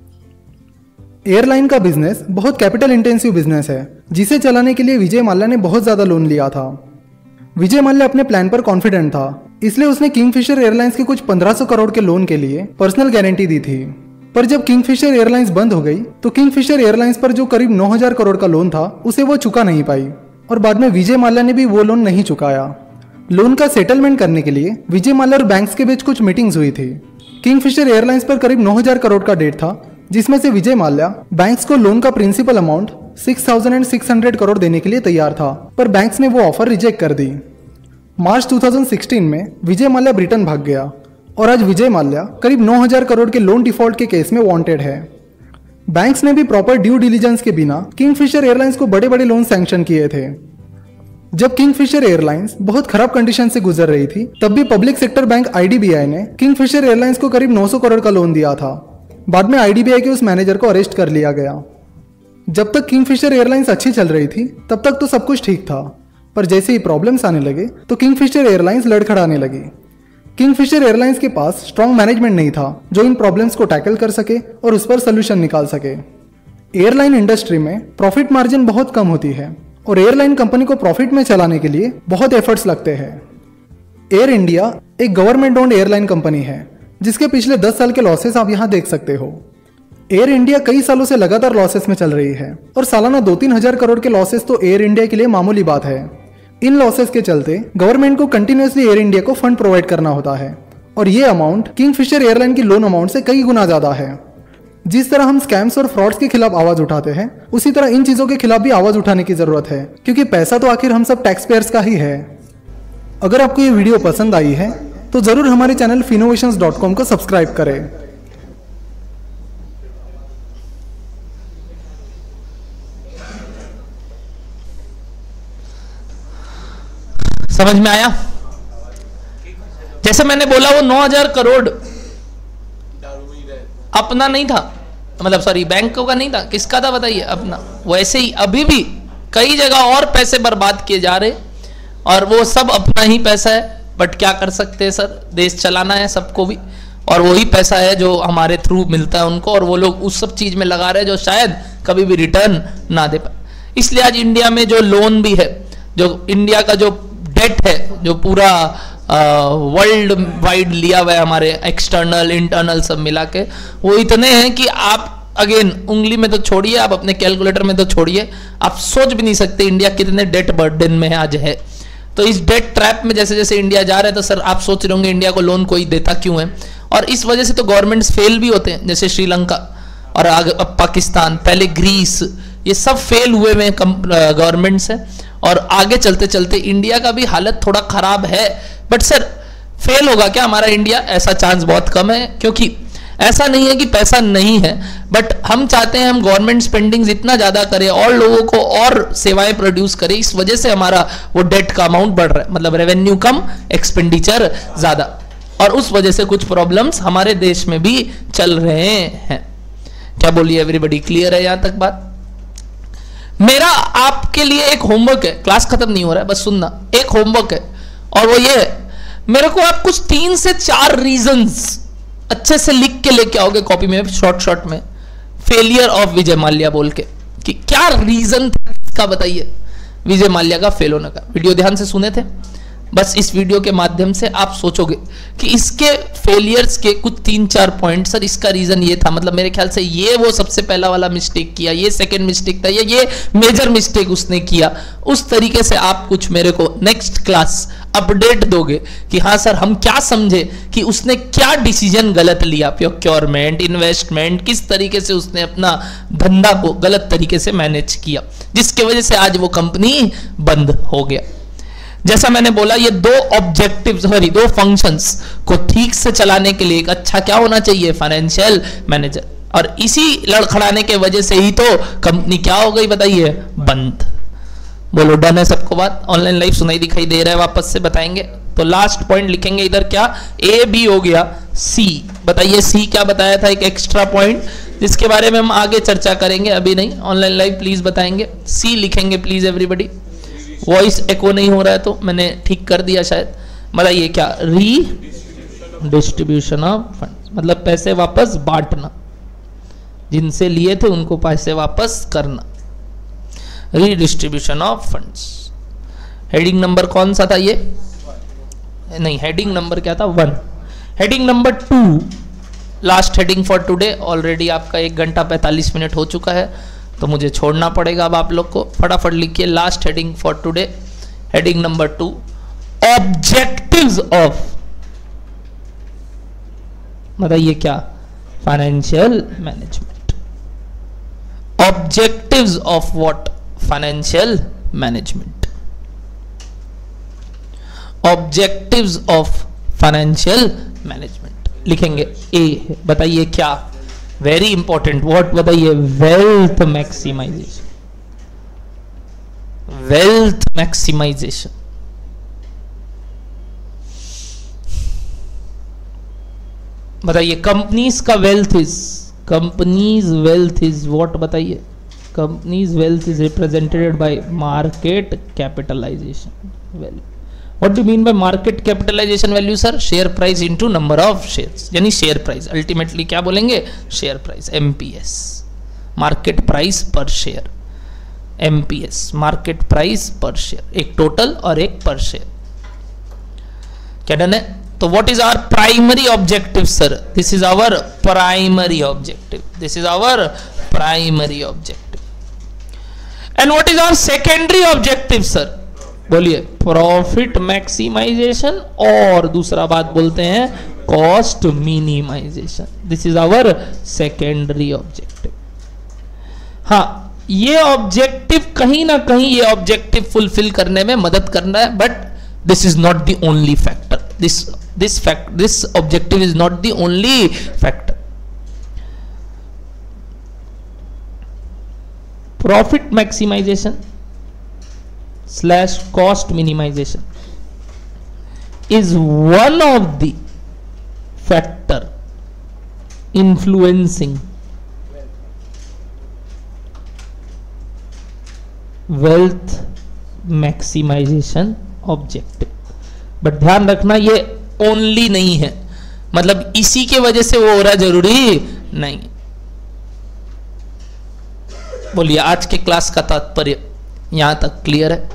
एयरलाइन का बिजनेस बहुत कैपिटल इंटेंसिव बिजनेस है, जिसे चलाने के लिए विजय माल्या ने बहुत ज्यादा लोन लिया था। विजय माल्या अपने प्लान पर कॉन्फिडेंट था, इसलिए उसने किंगफिशर एयरलाइंस के कुछ पंद्रह सौ करोड़ के लोन के लिए पर्सनल गारंटी दी थी। पर जब किंगफिशर एयरलाइंस बंद हो गई तो किंगफिशर एयरलाइंस पर जो करीब नौ हज़ार करोड़ का लोन था उसे वो चुका नहीं पाई और बाद में विजय माल्या ने भी वो लोन नहीं चुकाया। लोन का सेटलमेंट करने के लिए विजय माल्या और बैंक्स के बीच कुछ मीटिंग्स हुई थी। किंगफिशर एयरलाइंस पर करीब नौ हज़ार करोड़ का डेट था, जिसमें से विजय माल्या बैंक्स को लोन का प्रिंसिपल अमाउंट छह हज़ार छह सौ करोड़ देने के लिए तैयार था, पर बैंक्स ने वो ऑफर रिजेक्ट कर दी। मार्च दो हज़ार सोलह में विजय माल्या ब्रिटेन भाग गया और आज विजय माल्या करीब नौ हज़ार करोड़ के लोन डिफॉल्ट के केस में वांटेड है। बैंक्स ने भी प्रॉपर ड्यू डिलीजेंस के बिना किंगफिशर एयरलाइंस को बड़े बड़े लोन सैंक्शन किए थे। जब किंगफिशर एयरलाइंस बहुत खराब कंडीशन से गुजर रही थी, तब भी पब्लिक सेक्टर बैंक आईडीबीआई ने किंगफिशर एयरलाइंस को करीब नौ सौ करोड़ का लोन दिया था। बाद में आईडीबीआई के उस मैनेजर को अरेस्ट कर लिया गया। जब तक किंगफिशर एयरलाइंस अच्छी चल रही थी तब तक तो सब कुछ ठीक था, पर जैसे ही प्रॉब्लम्स आने लगे तो किंगफिशर एयरलाइंस लड़खड़ाने लगी। किंगफिशर एयरलाइंस के पास स्ट्रॉन्ग मैनेजमेंट नहीं था जो इन प्रॉब्लम्स को टैकल कर सके और उस पर सोल्यूशन निकाल सके। एयरलाइन इंडस्ट्री में प्रॉफिट मार्जिन बहुत कम होती है और एयरलाइन कंपनी को प्रॉफिट में चलाने के लिए बहुत एफर्ट्स लगते हैं। एयर इंडिया एक गवर्नमेंट ओन्ड एयरलाइन कंपनी है, जिसके पिछले दस साल के लॉसेस आप यहाँ देख सकते हो। एयर इंडिया कई सालों से लगातार लॉसेस में चल रही है और सालाना दो तीन हजार करोड़ के लॉसेस तो एयर इंडिया के लिए मामूली बात है। इन लॉसेस के चलते गवर्नमेंट को कंटिन्यूअसली एयर इंडिया को फंड प्रोवाइड करना होता है और ये अमाउंट किंगफिशर एयरलाइन की लोन अमाउंट से कई गुना ज्यादा है। जिस तरह हम स्कैम्स और फ्रॉड्स के खिलाफ आवाज उठाते हैं, उसी तरह इन चीजों के खिलाफ भी आवाज उठाने की जरूरत है, क्योंकि पैसा तो आखिर हम सब टैक्स पेयर्स का ही है। अगर आपको ये वीडियो पसंद आई है तो जरूर हमारे चैनल फिनोवेशंस डॉट कॉम को सब्सक्राइब करें। समझ में आया? जैसे मैंने बोला वो नौ हज़ार करोड़ अपना नहीं था, मतलब सॉरी बैंकों का नहीं था, किसका था बताइए? अपना। वैसे ही अभी भी कई जगह और पैसे बर्बाद किए जा रहे और वो सब अपना ही पैसा है, बट क्या कर सकते हैं सर, देश चलाना है सबको भी, और वही पैसा है जो हमारे थ्रू मिलता है उनको, और वो लोग उस सब चीज में लगा रहे हैं जो शायद कभी भी रिटर्न ना दे पाए। इसलिए आज इंडिया में जो लोन भी है, जो इंडिया का जो डेट है, जो पूरा वर्ल्ड वाइड लिया हुआ है हमारे एक्सटर्नल इंटरनल सब मिला के, वो इतने हैं कि आप अगेन उंगली में तो छोड़िए, आप अपने कैलकुलेटर में तो छोड़िए, आप सोच भी नहीं सकते इंडिया कितने डेट बर्डन में आज है। तो इस डेट ट्रैप में जैसे जैसे इंडिया जा रहा है, तो सर आप सोच रहे होंगे इंडिया को लोन कोई देता क्यों है, और इस वजह से तो गवर्नमेंट्स फेल भी होते हैं, जैसे श्रीलंका और अब पाकिस्तान, पहले ग्रीस, ये सब फेल हुए हुए गवर्नमेंट्स है, और आगे चलते चलते इंडिया का भी हालत थोड़ा खराब है। बट सर फेल होगा क्या हमारा इंडिया? ऐसा चांस बहुत कम है, क्योंकि ऐसा नहीं है कि पैसा नहीं है, बट हम चाहते हैं हम गवर्नमेंट स्पेंडिंग इतना ज्यादा करें और लोगों को और सेवाएं प्रोड्यूस करें, इस वजह से हमारा वो डेट का अमाउंट बढ़ रहा है, मतलब रेवेन्यू कम एक्सपेंडिचर ज्यादा, और उस वजह से कुछ प्रॉब्लम्स हमारे देश में भी चल रहे हैं। क्या बोलिए एवरीबॉडी, क्लियर है यहां तक बात? मेरा आपके लिए एक होमवर्क है, क्लास खत्म नहीं हो रहा है, बस सुनना, एक होमवर्क है, और वो ये है, मेरे को आप कुछ तीन से चार रीजंस अच्छे से लिख के लेके आओगे कॉपी में, शॉर्ट शॉर्ट में, फेलियर ऑफ विजय माल्या बोल के, कि क्या रीजन था इसका, बताइए विजय माल्या का फेल होने का। वीडियो ध्यान से सुने थे? बस इस वीडियो के माध्यम से आप सोचोगे कि इसके फेलियर्स के कुछ तीन चार पॉइंट, सर इसका रीजन ये था, मतलब मेरे ख्याल से ये वो सबसे पहला वाला मिस्टेक किया, ये सेकंड मिस्टेक था, ये ये मेजर मिस्टेक उसने किया, उस तरीके से आप कुछ मेरे को नेक्स्ट क्लास अपडेट दोगे कि हाँ सर हम क्या समझे कि उसने क्या डिसीजन गलत लिया, प्रोक्योरमेंट, इन्वेस्टमेंट, किस तरीके से उसने अपना धंधा को गलत तरीके से मैनेज किया, जिसके वजह से आज वो कंपनी बंद हो गया। जैसा मैंने बोला, ये दो ऑब्जेक्टिव सॉरी दो फंक्शंस को ठीक से चलाने के लिए एक अच्छा क्या होना चाहिए, फाइनेंशियल मैनेजर। और इसी लड़खड़ाने के वजह से ही तो कंपनी क्या हो गई बताइए, बंद। बोलो डन है सबको बात? ऑनलाइन लाइव सुनाई दिखाई दे रहा है? वापस से बताएंगे तो लास्ट पॉइंट लिखेंगे इधर, क्या ए बी हो गया, सी बताइए सी क्या बताया था, एक एक्स्ट्रा पॉइंट जिसके बारे में हम आगे चर्चा करेंगे, अभी नहीं। ऑनलाइन लाइव प्लीज बताएंगे, सी लिखेंगे प्लीज एवरीबडी। वॉइस एको नहीं हो रहा है तो मैंने ठीक कर दिया शायद। बताइए क्या, री डिस्ट्रीब्यूशन ऑफ फंड, मतलब पैसे वापस बांटना, जिनसे लिए थे उनको पैसे वापस करना, redistribution of funds. Heading number कौन सा था ये, नहीं हेडिंग नंबर क्या था, one. Heading number two, last heading for today. Already आपका एक घंटा पैंतालीस मिनट हो चुका है तो मुझे छोड़ना पड़ेगा अब आप लोग को। फटाफट लिखिए last heading for today, heading number two, objectives of, बताइए क्या, financial management. Objectives of what, financial management. Objectives of financial management लिखेंगे ए, बताइए क्या, वेरी इंपॉर्टेंट, व्हाट बताइए, वेल्थ मैक्सिमाइजेशन, वेल्थ मैक्सिमाइजेशन। बताइए कंपनीज का wealth is, companies wealth is what, बताइए companies wealth is represented by market capitalization value. What do mean by market capitalization value sir? Share price into number of shares, यानी share price, ultimately क्या बोलेंगे, share price, MPS, market price per share, MPS market price per share, एक total और एक per share. क्या done है? तो what is our primary objective sir? This is our primary objective, this is our primary objective. And what is our secondary objective sir? बोलिए profit maximization, और दूसरा बात बोलते हैं cost minimization. This is our secondary objective. हाँ, ये objective कहीं ना कहीं ये ऑब्जेक्टिव फुलफिल करने में मदद करना है, but this is not the only factor, this this fact this objective is not the only factor. Profit maximization slash cost minimization is one of the factor influencing wealth maximization objective। But ध्यान रखना ये only नहीं है, मतलब इसी के वजह से वो हो रहा जरूरी नहीं। बोलिए आज के क्लास का तात्पर्य यहां तक क्लियर है?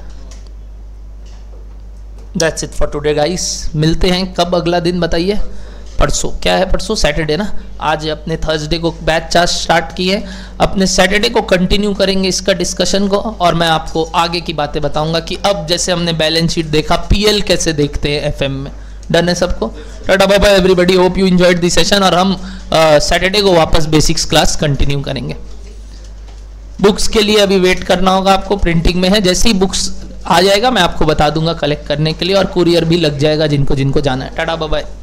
That's it for today guys. मिलते हैं कब अगला दिन बताइए? परसों। क्या है परसों? सैटरडे ना। आज अपने थर्सडे को बैच चार्ज स्टार्ट किए, अपने सैटरडे को कंटिन्यू करेंगे इसका डिस्कशन को, और मैं आपको आगे की बातें बताऊंगा कि अब जैसे हमने बैलेंस शीट देखा, पीएल कैसे देखते हैं एफएम में। डन है सबको? Tata bye bye everybody, hope you enjoyed this session. और हम सैटरडे को वापस बेसिक्स क्लास कंटिन्यू करेंगे। बुक्स के लिए अभी वेट करना होगा आपको, प्रिंटिंग में है, जैसे ही बुक्स आ जाएगा मैं आपको बता दूंगा कलेक्ट करने के लिए, और कुरियर भी लग जाएगा जिनको जिनको जाना है। Tata bye bye.